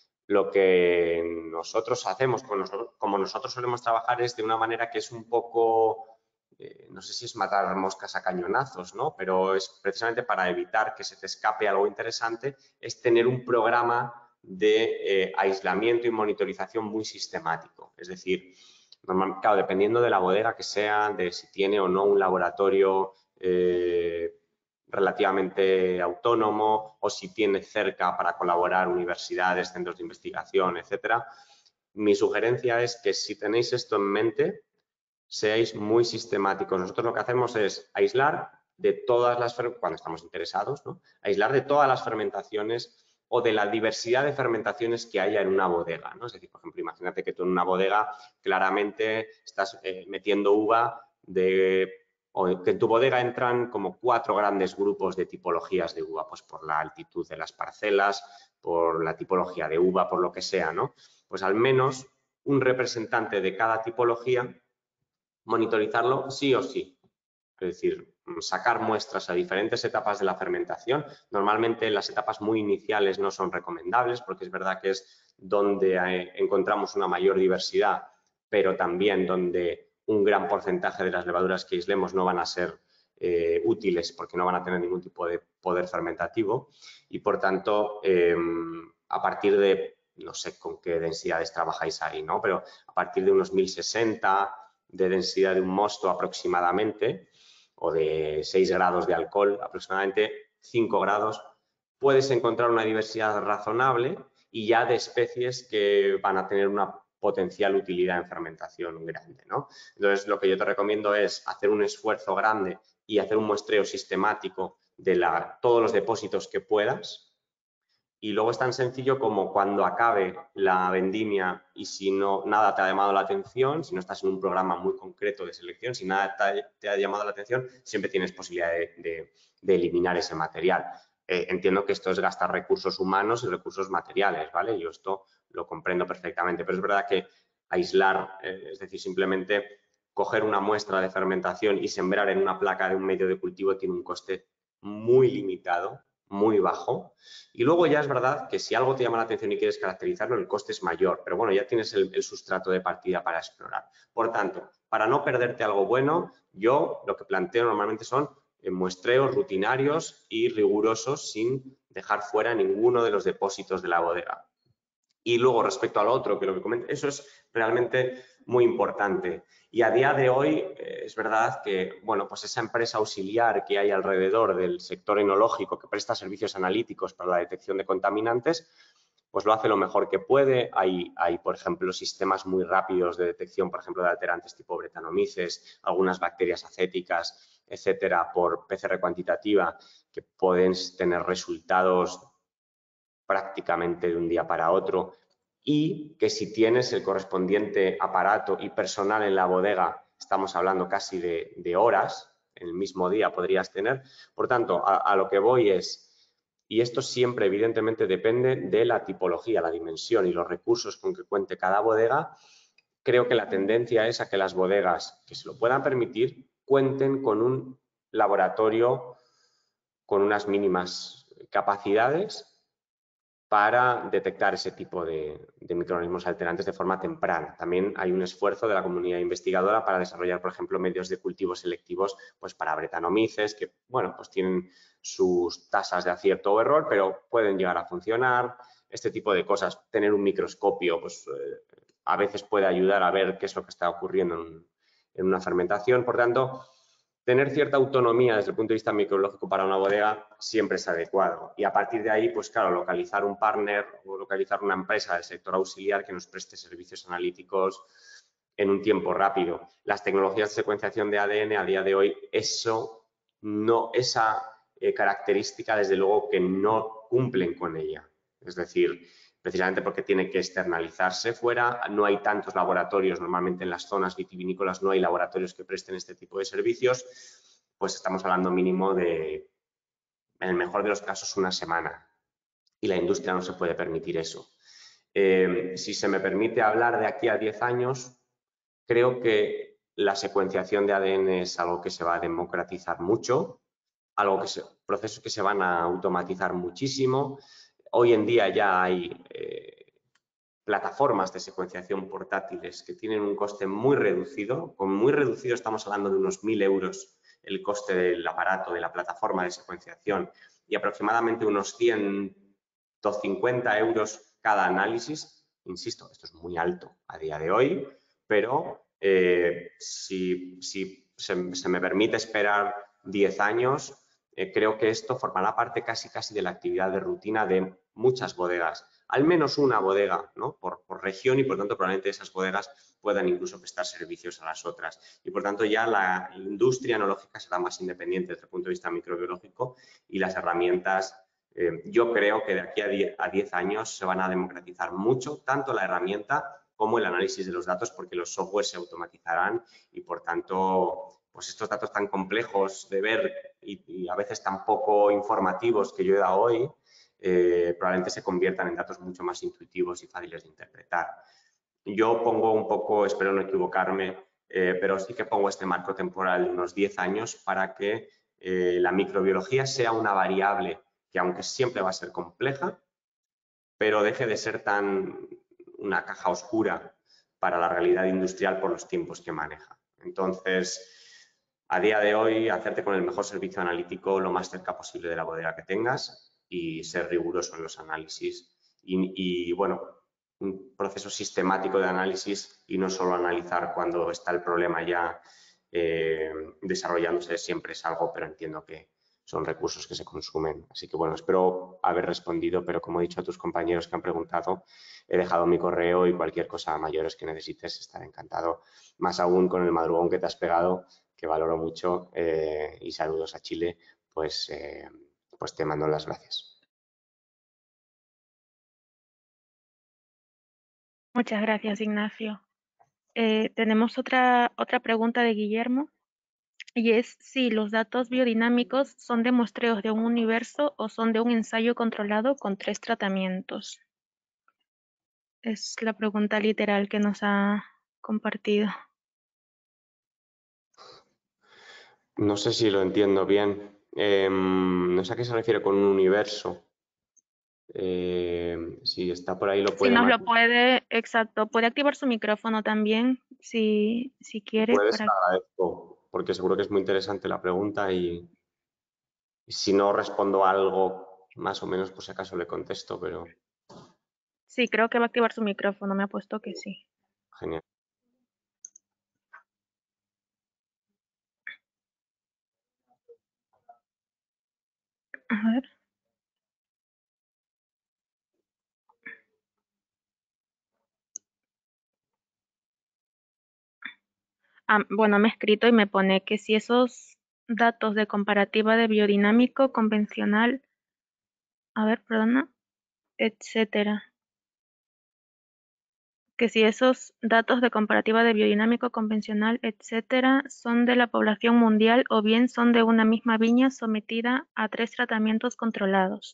lo que nosotros hacemos, como nosotros, como nosotros solemos trabajar, es de una manera que es un poco, eh, no sé si es matar moscas a cañonazos, ¿no? Pero es precisamente para evitar que se te escape algo interesante, es tener un programa de eh, aislamiento y monitorización muy sistemático. Es decir, normal, claro, dependiendo de la bodega que sea, de si tiene o no un laboratorio eh, relativamente autónomo o si tiene cerca para colaborar universidades, centros de investigación, etcétera. Mi sugerencia es que si tenéis esto en mente, seáis muy sistemáticos. Nosotros lo que hacemos es aislar de todas las, cuando estamos interesados, ¿no? Aislar de todas las fermentaciones o de la diversidad de fermentaciones que haya en una bodega, ¿no? Es decir, por ejemplo, imagínate que tú en una bodega claramente estás eh, metiendo uva de, o que en tu bodega entran como cuatro grandes grupos de tipologías de uva, pues por la altitud de las parcelas, por la tipología de uva, por lo que sea, ¿no? Pues al menos un representante de cada tipología, monitorizarlo sí o sí. Es decir, sacar muestras a diferentes etapas de la fermentación. Normalmente las etapas muy iniciales no son recomendables porque es verdad que es donde encontramos una mayor diversidad, pero también donde un gran porcentaje de las levaduras que aislemos no van a ser eh, útiles porque no van a tener ningún tipo de poder fermentativo y, por tanto, eh, a partir de, no sé con qué densidades trabajáis ahí, ¿no? Pero a partir de unos mil sesenta de densidad de un mosto aproximadamente, o de seis grados de alcohol, aproximadamente cinco grados, puedes encontrar una diversidad razonable y ya de especies que van a tener una potencial utilidad en fermentación grande, ¿no? Entonces, lo que yo te recomiendo es hacer un esfuerzo grande y hacer un muestreo sistemático de la, todos los depósitos que puedas. Y luego es tan sencillo como cuando acabe la vendimia y si no, nada te ha llamado la atención, si no estás en un programa muy concreto de selección, si nada te ha, te ha llamado la atención, siempre tienes posibilidad de, de, de eliminar ese material. Eh, entiendo que esto es gastar recursos humanos y recursos materiales, ¿vale? Yo esto lo comprendo perfectamente, pero es verdad que aislar, eh, es decir, simplemente coger una muestra de fermentación y sembrar en una placa de un medio de cultivo tiene un coste muy limitado, muy bajo. Y luego ya es verdad que si algo te llama la atención y quieres caracterizarlo, el coste es mayor, pero bueno, ya tienes el, el sustrato de partida para explorar. Por tanto, para no perderte algo bueno, yo lo que planteo normalmente son muestreos rutinarios y rigurosos sin dejar fuera ninguno de los depósitos de la bodega. Y luego, respecto al otro, que lo que comento, eso es realmente muy importante. Y a día de hoy eh, es verdad que, bueno, pues esa empresa auxiliar que hay alrededor del sector enológico que presta servicios analíticos para la detección de contaminantes, pues lo hace lo mejor que puede. Hay, hay, por ejemplo, sistemas muy rápidos de detección, por ejemplo, de alterantes tipo Brettanomyces, algunas bacterias acéticas, etcétera, por P C R cuantitativa, que pueden tener resultados prácticamente de un día para otro, y que si tienes el correspondiente aparato y personal en la bodega, estamos hablando casi de, de horas, en el mismo día podrías tener. Por tanto, a, a lo que voy es, y esto siempre evidentemente depende de la tipología, la dimensión y los recursos con que cuente cada bodega, creo que la tendencia es a que las bodegas que se lo puedan permitir cuenten con un laboratorio con unas mínimas capacidades para detectar ese tipo de, de microorganismos alterantes de forma temprana. También hay un esfuerzo de la comunidad investigadora para desarrollar, por ejemplo, medios de cultivo selectivos pues para Brettanomyces, que, bueno, pues tienen sus tasas de acierto o error, pero pueden llegar a funcionar. Este tipo de cosas, tener un microscopio, pues eh, a veces puede ayudar a ver qué es lo que está ocurriendo en, en una fermentación. Por tanto, tener cierta autonomía desde el punto de vista microbiológico para una bodega siempre es adecuado. Y a partir de ahí, pues claro, localizar un partner o localizar una empresa del sector auxiliar que nos preste servicios analíticos en un tiempo rápido. Las tecnologías de secuenciación de A D N a día de hoy, eso no, esa eh, característica desde luego que no cumplen con ella. Es decir, precisamente porque tiene que externalizarse fuera. No hay tantos laboratorios, normalmente en las zonas vitivinícolas no hay laboratorios que presten este tipo de servicios, pues estamos hablando mínimo de, en el mejor de los casos, una semana. Y la industria no se puede permitir eso. Eh, si se me permite hablar de aquí a diez años, creo que la secuenciación de A D N es algo que se va a democratizar mucho, algo que se, procesos que se van a automatizar muchísimo. Hoy en día ya hay eh, plataformas de secuenciación portátiles que tienen un coste muy reducido. Con muy reducido estamos hablando de unos mil euros el coste del aparato, de la plataforma de secuenciación, y aproximadamente unos ciento cincuenta euros cada análisis. Insisto, esto es muy alto a día de hoy, pero eh, si, si se, se me permite esperar diez años, eh, creo que esto formará parte casi casi de la actividad de rutina de muchas bodegas. Al menos una bodega, ¿no? por, por región, y por tanto probablemente esas bodegas puedan incluso prestar servicios a las otras. Y por tanto ya la industria enológica será más independiente desde el punto de vista microbiológico, y las herramientas, eh, yo creo que de aquí a diez años se van a democratizar mucho, tanto la herramienta como el análisis de los datos, porque los softwares se automatizarán y por tanto pues estos datos tan complejos de ver y, y a veces tan poco informativos que yo he dado hoy, eh, probablemente se conviertan en datos mucho más intuitivos y fáciles de interpretar. Yo pongo un poco, espero no equivocarme, eh, pero sí que pongo este marco temporal de unos diez años para que eh, la microbiología sea una variable que, aunque siempre va a ser compleja, pero deje de ser tan una caja oscura para la realidad industrial por los tiempos que maneja. Entonces, a día de hoy, hacerte con el mejor servicio analítico lo más cerca posible de la bodega que tengas y ser riguroso en los análisis. Y, y bueno, un proceso sistemático de análisis y no solo analizar cuando está el problema ya eh, desarrollándose siempre es algo, pero entiendo que son recursos que se consumen. Así que bueno, espero haber respondido, pero como he dicho a tus compañeros que han preguntado, he dejado mi correo y cualquier cosa mayores que necesites estaré encantado. Más aún con el madrugón que te has pegado, que valoro mucho, eh, y saludos a Chile, pues, eh, pues te mando las gracias. Muchas gracias, Ignacio. Eh, tenemos otra, otra pregunta de Guillermo, y es si los datos biodinámicos son de muestreos de un universo o son de un ensayo controlado con tres tratamientos. Es la pregunta literal que nos ha compartido. No sé si lo entiendo bien. Eh, no sé a qué se refiere con un universo. Eh, si está por ahí lo puede Si nos lo matar. puede, exacto, puede activar su micrófono también, si, si quiere. Puedes, Para... agradezco, porque seguro que es muy interesante la pregunta y, y si no respondo algo más o menos, por si acaso le contesto, pero Sí, creo que va a activar su micrófono, me ha puesto que sí. genial. A ver. Ah, bueno, me he escrito y me pone que si esos datos de comparativa de biodinámico convencional, a ver, perdona, etcétera. Que si esos datos de comparativa de biodinámico convencional, etcétera, son de la población mundial o bien son de una misma viña sometida a tres tratamientos controlados.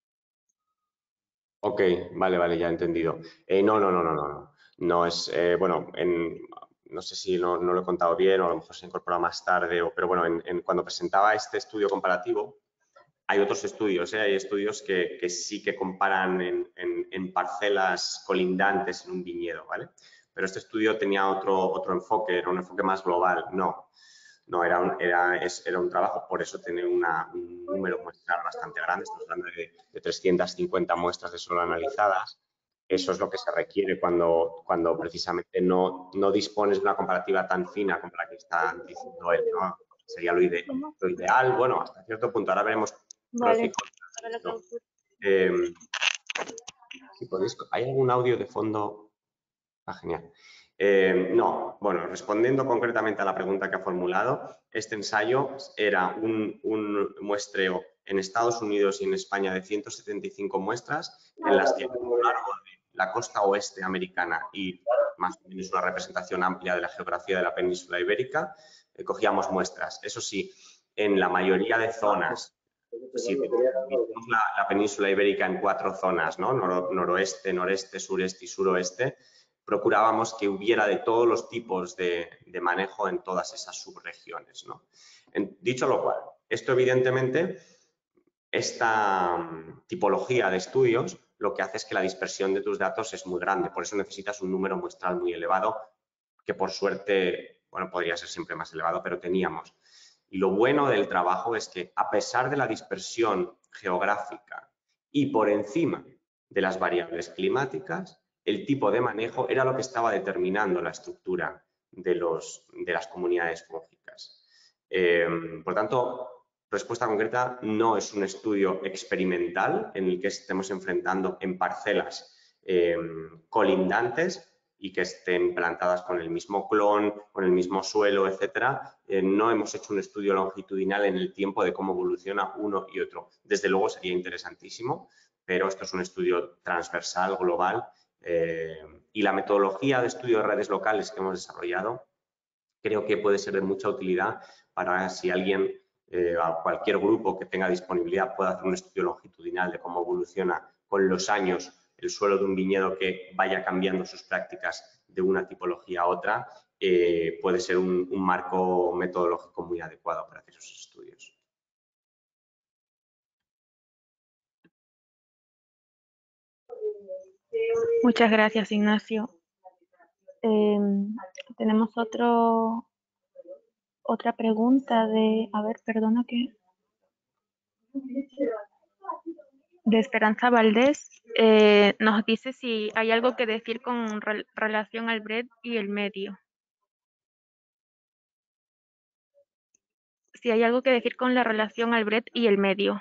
Ok, vale, vale, ya he entendido. Eh, no, no, no, no, no, no. No es, eh, bueno, en, no sé si no, no lo he contado bien o a lo mejor se incorpora más tarde, o, pero bueno, en, en, cuando presentaba este estudio comparativo, hay otros estudios, ¿eh? Hay estudios que, que sí que comparan en, en, en parcelas colindantes en un viñedo, ¿vale? Pero este estudio tenía otro, otro enfoque, era un enfoque más global. No, no era un, era, es, era un trabajo, por eso tiene una, un número muestral bastante grande. Estamos hablando de, de trescientas cincuenta muestras de suelo analizadas. Eso es lo que se requiere cuando, cuando precisamente no, no dispones de una comparativa tan fina como la que está diciendo él, ¿no? Sería lo, ide lo ideal, bueno, hasta cierto punto. Ahora veremos. Vale. No. Eh, si podéis, ¿hay algún audio de fondo? Ah, genial. Eh, no, bueno, respondiendo concretamente a la pregunta que ha formulado, este ensayo era un, un muestreo en Estados Unidos y en España de ciento setenta y cinco muestras, en las que a lo largo de la costa oeste americana y más o menos una representación amplia de la geografía de la península ibérica, eh, cogíamos muestras. Eso sí, en la mayoría de zonas, si dividimos la, la península ibérica en cuatro zonas, ¿no? Nor, noroeste, noreste, sureste y suroeste, procurábamos que hubiera de todos los tipos de, de manejo en todas esas subregiones, ¿no? En, dicho lo cual, esto evidentemente, esta um, tipología de estudios lo que hace es que la dispersión de tus datos es muy grande, por eso necesitas un número muestral muy elevado, que por suerte, bueno, podría ser siempre más elevado, pero teníamos. Y lo bueno del trabajo es que a pesar de la dispersión geográfica y por encima de las variables climáticas, el tipo de manejo era lo que estaba determinando la estructura de, los, de las comunidades fúngicas. Eh, por tanto, respuesta concreta, no es un estudio experimental en el que estemos enfrentando en parcelas eh, colindantes y que estén plantadas con el mismo clon, con el mismo suelo, etcétera. Eh, no hemos hecho un estudio longitudinal en el tiempo de cómo evoluciona uno y otro. Desde luego sería interesantísimo, pero esto es un estudio transversal, global, eh, y la metodología de estudio de redes locales que hemos desarrollado creo que puede ser de mucha utilidad para si alguien, eh, a cualquier grupo que tenga disponibilidad, pueda hacer un estudio longitudinal de cómo evoluciona con los años el suelo de un viñedo que vaya cambiando sus prácticas de una tipología a otra, eh, puede ser un, un marco metodológico muy adecuado para hacer esos estudios. Muchas gracias, Ignacio. Eh, tenemos otro, otra pregunta de, a ver, perdona que... de Esperanza Valdés. Eh, nos dice si hay algo que decir con re relación al bread y el medio. Si hay algo que decir con la relación al bread y el medio.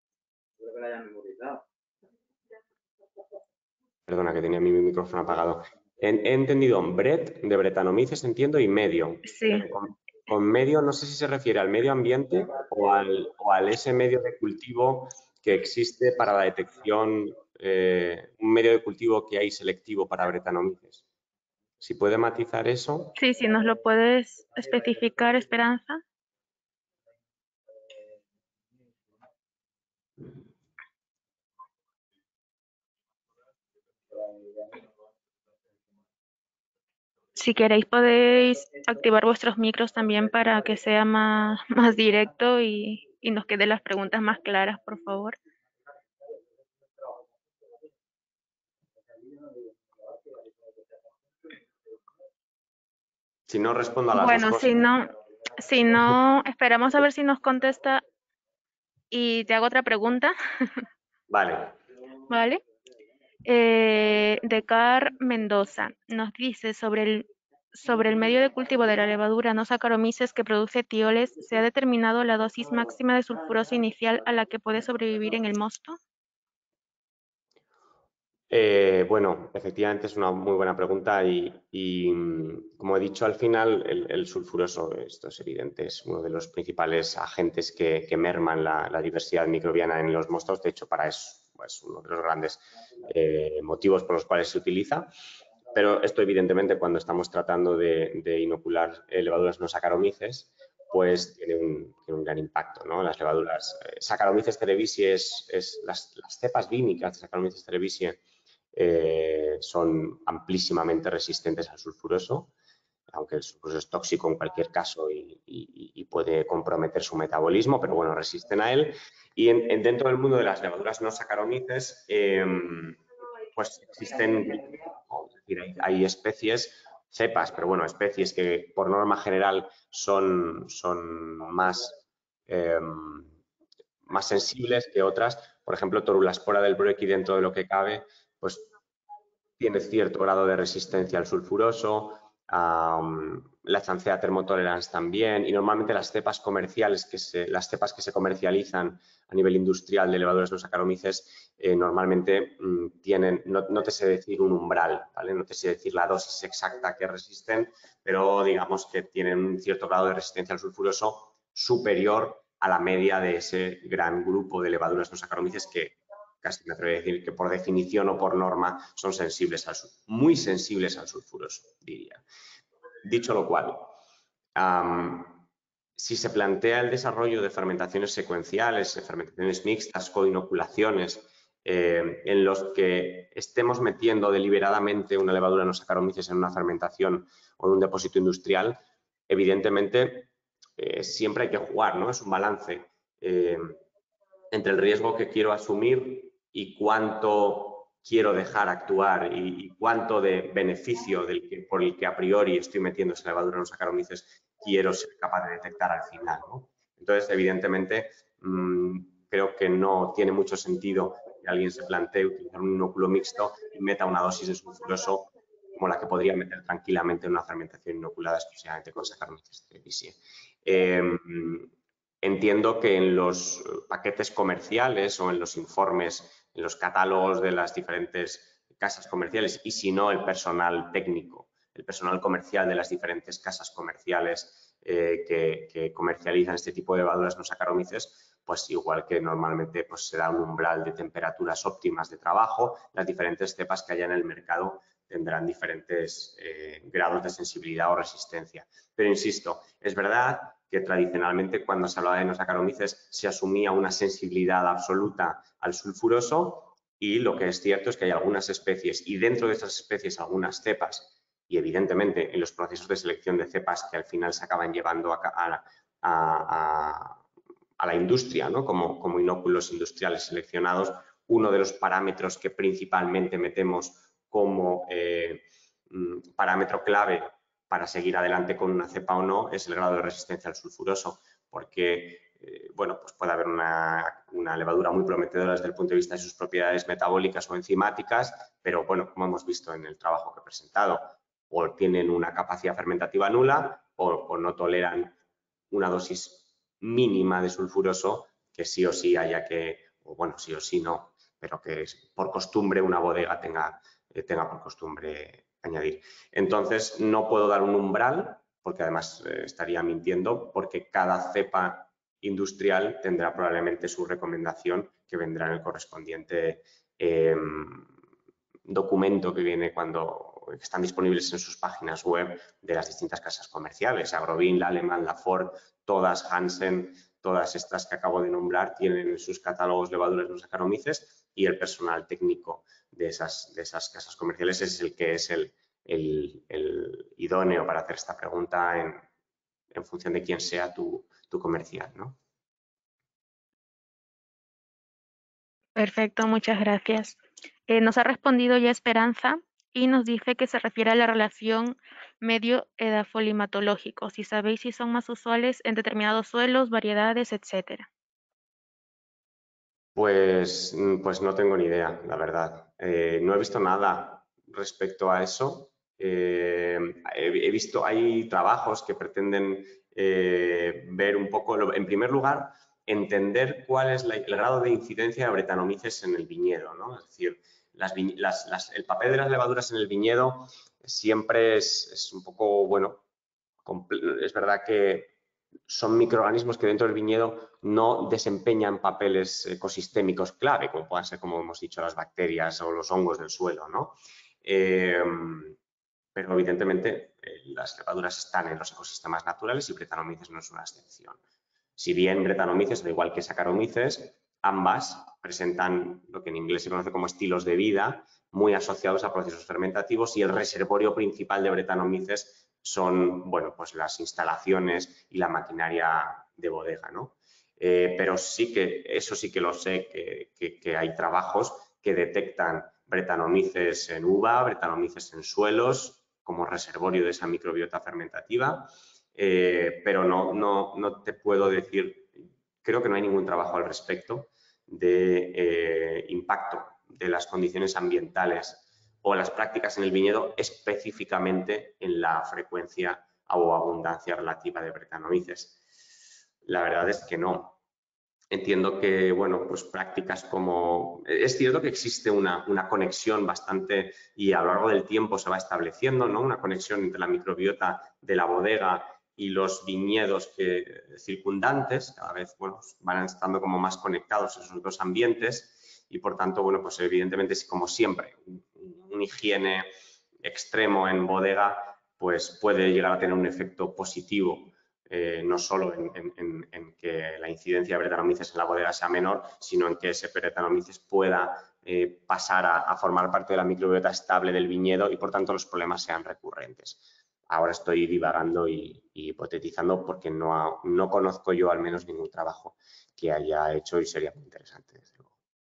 Perdona, que tenía mi micrófono apagado. He, he entendido bread, de Brettanomyces, entiendo, y medio. Sí. Con, con medio, no sé si se refiere al medio ambiente o al, o al ese medio de cultivo que existe para la detección, eh, un medio de cultivo que hay selectivo para Brettanomyces. Si puede matizar eso. Sí, si nos lo puedes especificar, Esperanza. Si queréis podéis activar vuestros micros también para que sea más, más directo y, y nos queden las preguntas más claras, por favor. Si no, respondo a las bueno, dos cosas. si no, si no, esperamos a ver si nos contesta y te hago otra pregunta. Vale. Vale. Eh, Decar Mendoza nos dice sobre el, sobre el medio de cultivo de la levadura no Saccharomyces que produce tioles, ¿se ha determinado la dosis máxima de sulfuroso inicial a la que puede sobrevivir en el mosto? Eh, bueno, efectivamente es una muy buena pregunta y, y como he didicho al final, el, el sulfuroso, esto es evidente, es uno de los principales agentes que, que merman la, la diversidad microbiana en los mostos. De hecho, para eso es uno de los grandes eh, motivos por los cuales se utiliza. Pero esto, evidentemente, cuando estamos tratando de, de inocular levaduras no Saccharomyces, pues tiene un, tiene un gran impacto, ¿no? Las levaduras eh, Saccharomyces cerevisiae, es, es las, las cepas vínicas de Saccharomyces cerevisiae eh, son amplísimamente resistentes al sulfuroso, aunque el sulfuroso es tóxico en cualquier caso y, y, y puede comprometer su metabolismo, pero bueno, resisten a él. Y en, en dentro del mundo de las levaduras no Saccharomyces, eh, pues existen, es decir, hay, hay especies, cepas, pero bueno, especies que por norma general son, son más, eh, más sensibles que otras. Por ejemplo, Torulaspora del Broeckii, dentro de lo que cabe, pues tiene cierto grado de resistencia al sulfuroso. Um, la chancea thermotolerance también, y normalmente las cepas comerciales, que se, las cepas que se comercializan a nivel industrial de levaduras no Saccharomyces, eh, normalmente mmm, tienen, no, no te sé decir un umbral, ¿vale? No te sé decir la dosis exacta que resisten, pero digamos que tienen un cierto grado de resistencia al sulfuroso superior a la media de ese gran grupo de levaduras no Saccharomyces que casi me atrevo a decir que por definición o por norma son sensibles al muy sensibles al sulfuroso, diría. Dicho lo cual, um, si se plantea el desarrollo de fermentaciones secuenciales, de fermentaciones mixtas, coinoculaciones, eh, en los que estemos metiendo deliberadamente una levadura no Saccharomyces en una fermentación o en un depósito industrial, evidentemente eh, siempre hay que jugar, ¿no? Es un balance eh, entre el riesgo que quiero asumir y cuánto quiero dejar actuar y, y cuánto de beneficio del que, por el que a priori estoy metiendo esa levadura no Saccharomyces quiero ser capaz de detectar al final, ¿no? Entonces, evidentemente, mmm, creo que no tiene mucho sentido que alguien se plantee utilizar un inóculo mixto y meta una dosis de sulfuroso como la que podría meter tranquilamente en una fermentación inoculada exclusivamente con Saccharomyces cerevisiae. Eh, Entiendo que en los paquetes comerciales o en los informes, en los catálogos de las diferentes casas comerciales y si no el personal técnico, el personal comercial de las diferentes casas comerciales eh, que, que comercializan este tipo de levaduras no Saccharomyces, pues igual que normalmente pues, se da un umbral de temperaturas óptimas de trabajo, las diferentes cepas que haya en el mercado tendrán diferentes eh, grados de sensibilidad o resistencia. Pero insisto, es verdad que tradicionalmente cuando se hablaba de no Saccharomyces se asumía una sensibilidad absoluta al sulfuroso y lo que es cierto es que hay algunas especies y dentro de esas especies algunas cepas y evidentemente en los procesos de selección de cepas que al final se acaban llevando a, a, a, a la industria, ¿no? como, como inóculos industriales seleccionados, uno de los parámetros que principalmente metemos como eh, parámetro clave para seguir adelante con una cepa o no es el grado de resistencia al sulfuroso, porque eh, bueno, pues puede haber una, una levadura muy prometedora desde el punto de vista de sus propiedades metabólicas o enzimáticas, pero bueno, como hemos visto en el trabajo que he presentado, o tienen una capacidad fermentativa nula o, o no toleran una dosis mínima de sulfuroso que sí o sí haya que, o bueno, sí o sí no, pero que por costumbre una bodega tenga, eh, tenga por costumbre añadir. Entonces, no puedo dar un umbral, porque además eh, estaría mintiendo, porque cada cepa industrial tendrá probablemente su recomendación que vendrá en el correspondiente eh, documento que viene cuando están disponibles en sus páginas web de las distintas casas comerciales. Agrovin, la Alemán, la Ford, todas, Hansen, todas estas que acabo de nombrar tienen en sus catálogos levaduras no Saccharomyces y el personal técnico de esas, de esas casas comerciales es el que es el, el, el idóneo para hacer esta pregunta en, en función de quién sea tu, tu comercial, ¿no? Perfecto, muchas gracias. Eh, nos ha respondido ya Esperanza y nos dice que se refiere a la relación medio edafolimatológico, si sabéis si son más usuales en determinados suelos, variedades, etcétera. Pues, pues no tengo ni idea, la verdad. Eh, no he visto nada respecto a eso. Eh, he, he visto, hay trabajos que pretenden eh, ver un poco, lo, en primer lugar, entender cuál es la, el grado de incidencia de Brettanomyces en el viñedo, ¿no? Es decir, las, las, las, el papel de las levaduras en el viñedo siempre es, es un poco, bueno, es verdad que son microorganismos que dentro del viñedo no desempeñan papeles ecosistémicos clave, como puedan ser, como hemos dicho, las bacterias o los hongos del suelo, ¿no? Eh, pero evidentemente eh, las levaduras están en los ecosistemas naturales y Brettanomyces no es una excepción. Si bien Brettanomyces, al igual que Saccharomyces, ambas presentan lo que en inglés se conoce como estilos de vida muy asociados a procesos fermentativos y el reservorio principal de Brettanomyces son, bueno, pues las instalaciones y la maquinaria de bodega, ¿no? Eh, pero sí que, eso sí que lo sé, que, que, que hay trabajos que detectan Brettanomyces en uva, Brettanomyces en suelos, como reservorio de esa microbiota fermentativa, eh, pero no, no, no te puedo decir, creo que no hay ningún trabajo al respecto de eh, impacto de las condiciones ambientales o las prácticas en el viñedo específicamente en la frecuencia o abundancia relativa de Brettanomyces. La verdad es que no. Entiendo que, bueno, pues prácticas como... Es cierto que existe una, una conexión bastante, y a lo largo del tiempo se va estableciendo, ¿no? Una conexión entre la microbiota de la bodega y los viñedos que, circundantes. Cada vez, bueno, van estando como más conectados esos dos ambientes y, por tanto, bueno, pues evidentemente, como siempre, un, un higiene extremo en bodega, pues puede llegar a tener un efecto positivo. Eh, no solo en, en, en que la incidencia de Brettanomyces en la bodega sea menor, sino en que ese Brettanomyces pueda eh, pasar a, a formar parte de la microbiota estable del viñedo y, por tanto, los problemas sean recurrentes. Ahora estoy divagando y, y hipotetizando porque no, ha, no conozco yo al menos ningún trabajo que haya hecho y sería muy interesante, desde luego.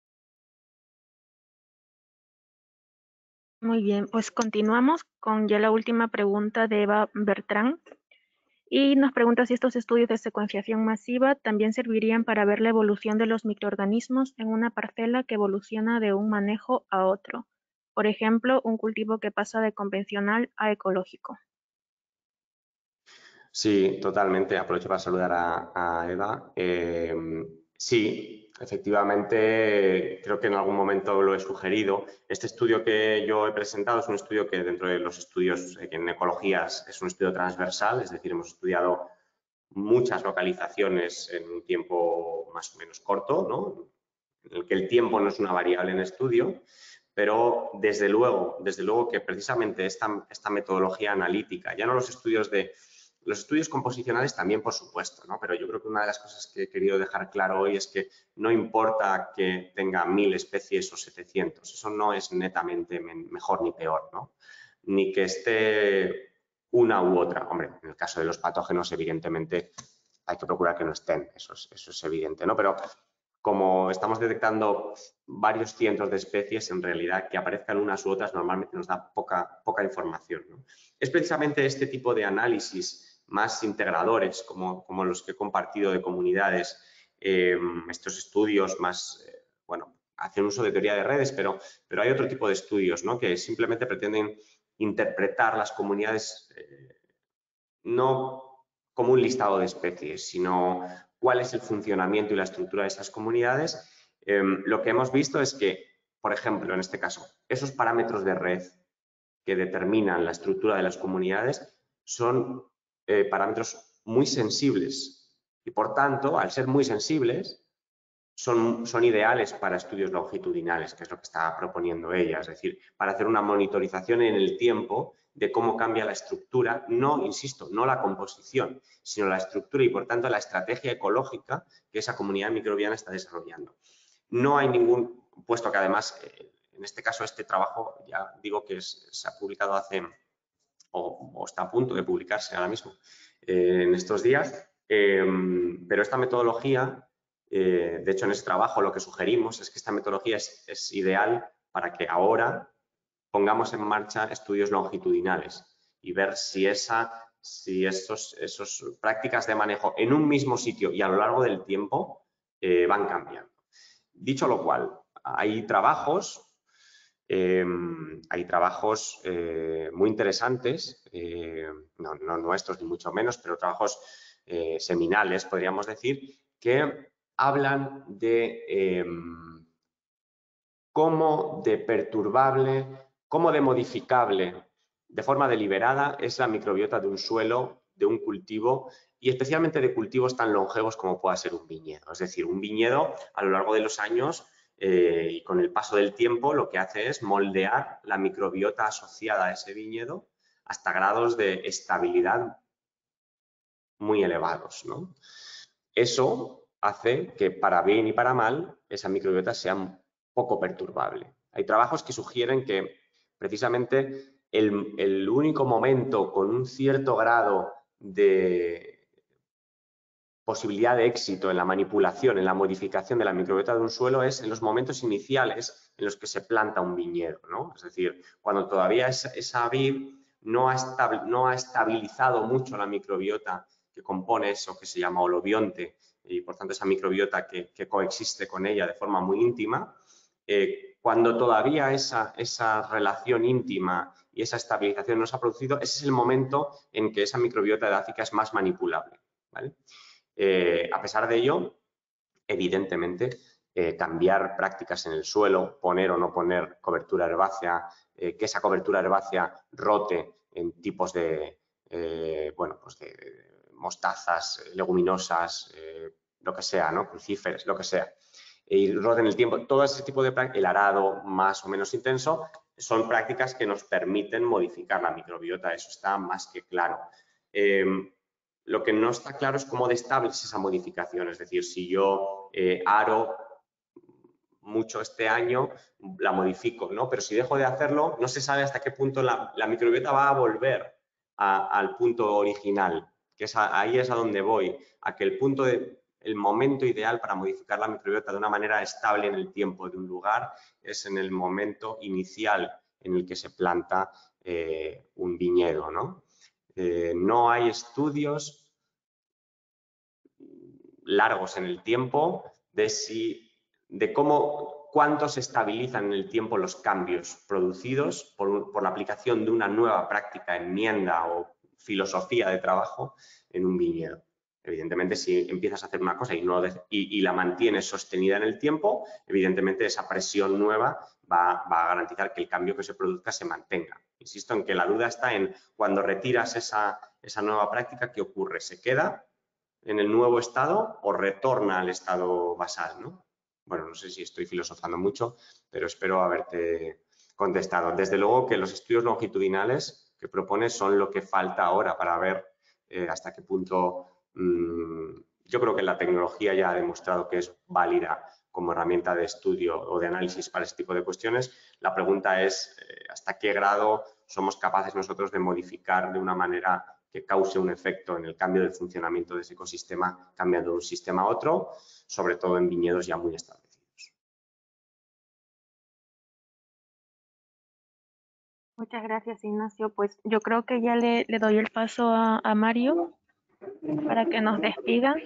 Muy bien, pues continuamos con ya la última pregunta de Eva Bertrán. Y nos pregunta si estos estudios de secuenciación masiva también servirían para ver la evolución de los microorganismos en una parcela que evoluciona de un manejo a otro. Por ejemplo, un cultivo que pasa de convencional a ecológico. Sí, totalmente. Aprovecho para saludar a, a Eva. Eh, sí, efectivamente, creo que en algún momento lo he sugerido. Este estudio que yo he presentado es un estudio que dentro de los estudios en ecologías es un estudio transversal, es decir, hemos estudiado muchas localizaciones en un tiempo más o menos corto, ¿no? En el que el tiempo no es una variable en estudio, pero desde luego, desde luego que precisamente esta, esta metodología analítica, ya no los estudios de Los estudios composicionales también, por supuesto, ¿no? Pero yo creo que una de las cosas que he querido dejar claro hoy es que no importa que tenga mil especies o setecientos, eso no es netamente mejor ni peor, ¿no? Ni que esté una u otra. Hombre, en el caso de los patógenos, evidentemente, hay que procurar que no estén, eso es, eso es evidente, ¿no? Pero como estamos detectando varios cientos de especies, en realidad que aparezcan unas u otras normalmente nos da poca, poca información, ¿no? Es precisamente este tipo de análisis más integradores, como, como los que he compartido de comunidades, eh, estos estudios más, eh, bueno, hacen uso de teoría de redes, pero, pero hay otro tipo de estudios, ¿no? Que simplemente pretenden interpretar las comunidades eh, no como un listado de especies, sino cuál es el funcionamiento y la estructura de esas comunidades. Eh, lo que hemos visto es que, por ejemplo, en este caso, esos parámetros de red que determinan la estructura de las comunidades son eh, parámetros muy sensibles y, por tanto, al ser muy sensibles, son, son ideales para estudios longitudinales, que es lo que está proponiendo ella, es decir, para hacer una monitorización en el tiempo de cómo cambia la estructura, no, insisto, no la composición, sino la estructura y, por tanto, la estrategia ecológica que esa comunidad microbiana está desarrollando. No hay ningún, puesto que además, eh, en este caso, este trabajo, ya digo que es, se ha publicado hace, o, o está a punto de publicarse ahora mismo, eh, en estos días, eh, pero esta metodología, eh, de hecho, en ese trabajo lo que sugerimos es que esta metodología es, es ideal para que ahora pongamos en marcha estudios longitudinales y ver si esa, si esos, esos prácticas de manejo en un mismo sitio y a lo largo del tiempo eh, van cambiando. Dicho lo cual, hay trabajos, eh, hay trabajos eh, muy interesantes, eh, no, no nuestros ni mucho menos, pero trabajos eh, seminales, podríamos decir, que hablan de eh, cómo de perturbable, cómo de modificable de forma deliberada es la microbiota de un suelo, de un cultivo y especialmente de cultivos tan longevos como pueda ser un viñedo. Es decir, un viñedo a lo largo de los años eh, y con el paso del tiempo lo que hace es moldear la microbiota asociada a ese viñedo hasta grados de estabilidad muy elevados, ¿no? Eso hace que para bien y para mal esa microbiota sea poco perturbable. Hay trabajos que sugieren que precisamente el, el único momento con un cierto grado de posibilidad de éxito en la manipulación, en la modificación de la microbiota de un suelo es en los momentos iniciales en los que se planta un viñedo, ¿no? Es decir, cuando todavía esa, esa vid no ha, no ha estabilizado mucho la microbiota que compone eso que se llama holobionte y por tanto esa microbiota que, que coexiste con ella de forma muy íntima, eh, cuando todavía esa, esa relación íntima y esa estabilización no se ha producido, ese es el momento en que esa microbiota edáfica es más manipulable, ¿vale? Eh, a pesar de ello, evidentemente, eh, cambiar prácticas en el suelo, poner o no poner cobertura herbácea, eh, que esa cobertura herbácea rote en tipos de, eh, bueno, pues de mostazas, leguminosas, eh, lo que sea, ¿no? Crucíferas, lo que sea. Y rote en el tiempo, todo ese tipo de prácticas, el arado más o menos intenso, son prácticas que nos permiten modificar la microbiota, eso está más que claro. Eh, Lo que no está claro es cómo de estable es esa modificación. Es decir, si yo eh, aro mucho este año, la modifico, ¿no? Pero si dejo de hacerlo, no se sabe hasta qué punto la, la microbiota va a volver a, al punto original, que es a, ahí es a donde voy, a que el punto de, el momento ideal para modificar la microbiota de una manera estable en el tiempo de un lugar es en el momento inicial en el que se planta eh, un viñedo, ¿no? Eh, no hay estudios largos en el tiempo de si, de cómo, cuánto se estabilizan en el tiempo los cambios producidos por, por la aplicación de una nueva práctica, enmienda o filosofía de trabajo en un viñedo. Evidentemente, si empiezas a hacer una cosa y, no, y, y la mantienes sostenida en el tiempo, evidentemente esa presión nueva va, va a garantizar que el cambio que se produzca se mantenga. Insisto en que la duda está en cuando retiras esa, esa nueva práctica, ¿qué ocurre? ¿Se queda en el nuevo estado o retorna al estado basal, ¿no? Bueno, no sé si estoy filosofando mucho, pero espero haberte contestado. Desde luego que los estudios longitudinales que propones son lo que falta ahora para ver eh, hasta qué punto mmm, yo creo que la tecnología ya ha demostrado que es válida como herramienta de estudio o de análisis para este tipo de cuestiones. La pregunta es eh, hasta qué grado somos capaces nosotros de modificar de una manera que cause un efecto en el cambio del funcionamiento de ese ecosistema, cambiando de un sistema a otro, sobre todo en viñedos ya muy establecidos. Muchas gracias, Ignacio. Pues yo creo que ya le, le doy el paso a, a Mario para que nos despida.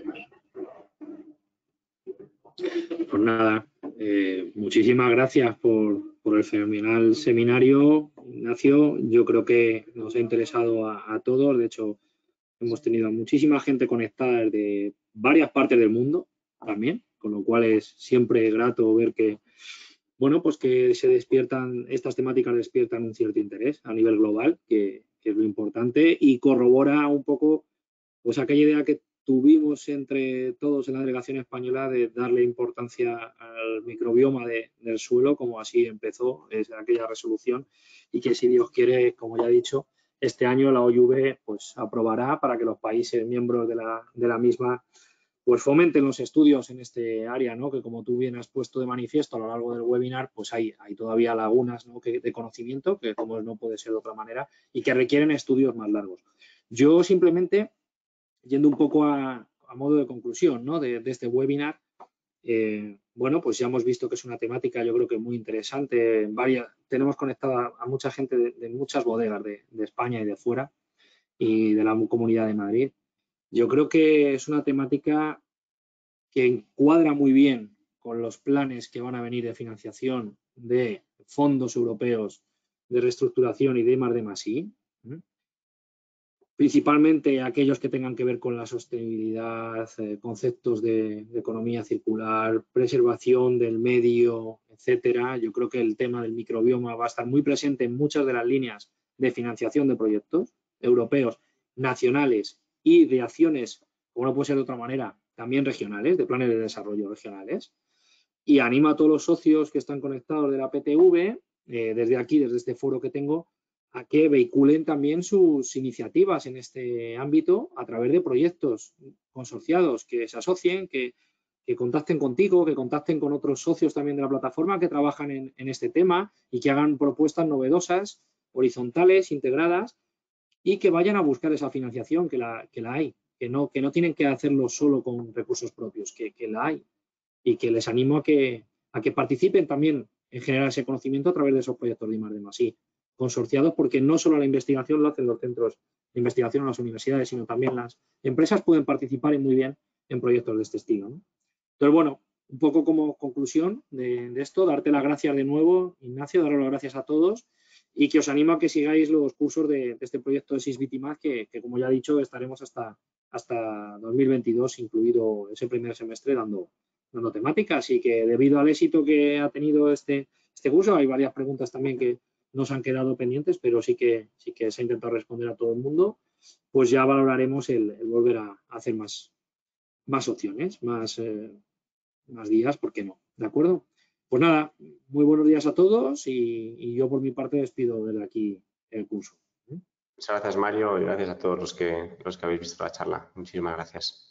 Pues nada, eh, muchísimas gracias por, por el fenomenal seminario, Ignacio. Yo creo que nos ha interesado a, a todos. De hecho, hemos tenido muchísima gente conectada desde varias partes del mundo también, con lo cual es siempre grato ver que, bueno, pues que se despiertan, estas temáticas despiertan un cierto interés a nivel global, que, que es lo importante, y corrobora un poco pues aquella idea que tuvimos entre todos en la delegación española de darle importancia al microbioma de, del suelo, como así empezó es aquella resolución, y que si Dios quiere, como ya he dicho, este año la O I V pues aprobará para que los países miembros de la, de la misma pues fomenten los estudios en este área, ¿no? Que como tú bien has puesto de manifiesto a lo largo del webinar, pues hay, hay todavía lagunas, ¿no? que, de conocimiento, que como no puede ser de otra manera, y que requieren estudios más largos. Yo simplemente, yendo un poco a, a modo de conclusión, ¿no? de, de este webinar, eh, bueno, pues ya hemos visto que es una temática yo creo que muy interesante. Varias, tenemos conectada a mucha gente de, de muchas bodegas de, de España y de fuera y de la Comunidad de Madrid. Yo creo que es una temática que encuadra muy bien con los planes que van a venir de financiación de fondos europeos de reestructuración y de más de más I, ¿eh? Principalmente aquellos que tengan que ver con la sostenibilidad, eh, conceptos de, de economía circular, preservación del medio, etcétera. Yo creo que el tema del microbioma va a estar muy presente en muchas de las líneas de financiación de proyectos europeos, nacionales y de acciones, como no puede ser de otra manera, también regionales, de planes de desarrollo regionales. Y animo a todos los socios que están conectados de la P T V, eh, desde aquí, desde este foro que tengo, a que vehiculen también sus iniciativas en este ámbito a través de proyectos consorciados, que se asocien, que, que contacten contigo, que contacten con otros socios también de la plataforma que trabajan en, en este tema y que hagan propuestas novedosas, horizontales, integradas y que vayan a buscar esa financiación, que la, que la hay, que no, que no tienen que hacerlo solo con recursos propios, que, que la hay y que les animo a que, a que participen también en generar ese conocimiento a través de esos proyectos de I más D más I, consorciados, porque no solo la investigación lo hacen los centros de investigación o las universidades, sino también las empresas pueden participar y muy bien en proyectos de este estilo, ¿no? Entonces, bueno, un poco como conclusión de, de esto, darte las gracias de nuevo, Ignacio, daros las gracias a todos y que os animo a que sigáis los cursos de, de este proyecto de SysBit y más, que, que como ya he dicho, estaremos hasta, hasta dos mil veintidós, incluido ese primer semestre, dando, dando temáticas. Y que debido al éxito que ha tenido este, este curso, hay varias preguntas también que nos han quedado pendientes, pero sí que, sí que se ha intentado responder a todo el mundo, pues ya valoraremos el, el volver a, a hacer más, más opciones, más... Eh, más días, ¿por qué no? ¿De acuerdo? Pues nada, muy buenos días a todos y, y yo por mi parte despido desde aquí el curso. Muchas gracias, Mario, y gracias a todos los que, los que habéis visto la charla. Muchísimas gracias.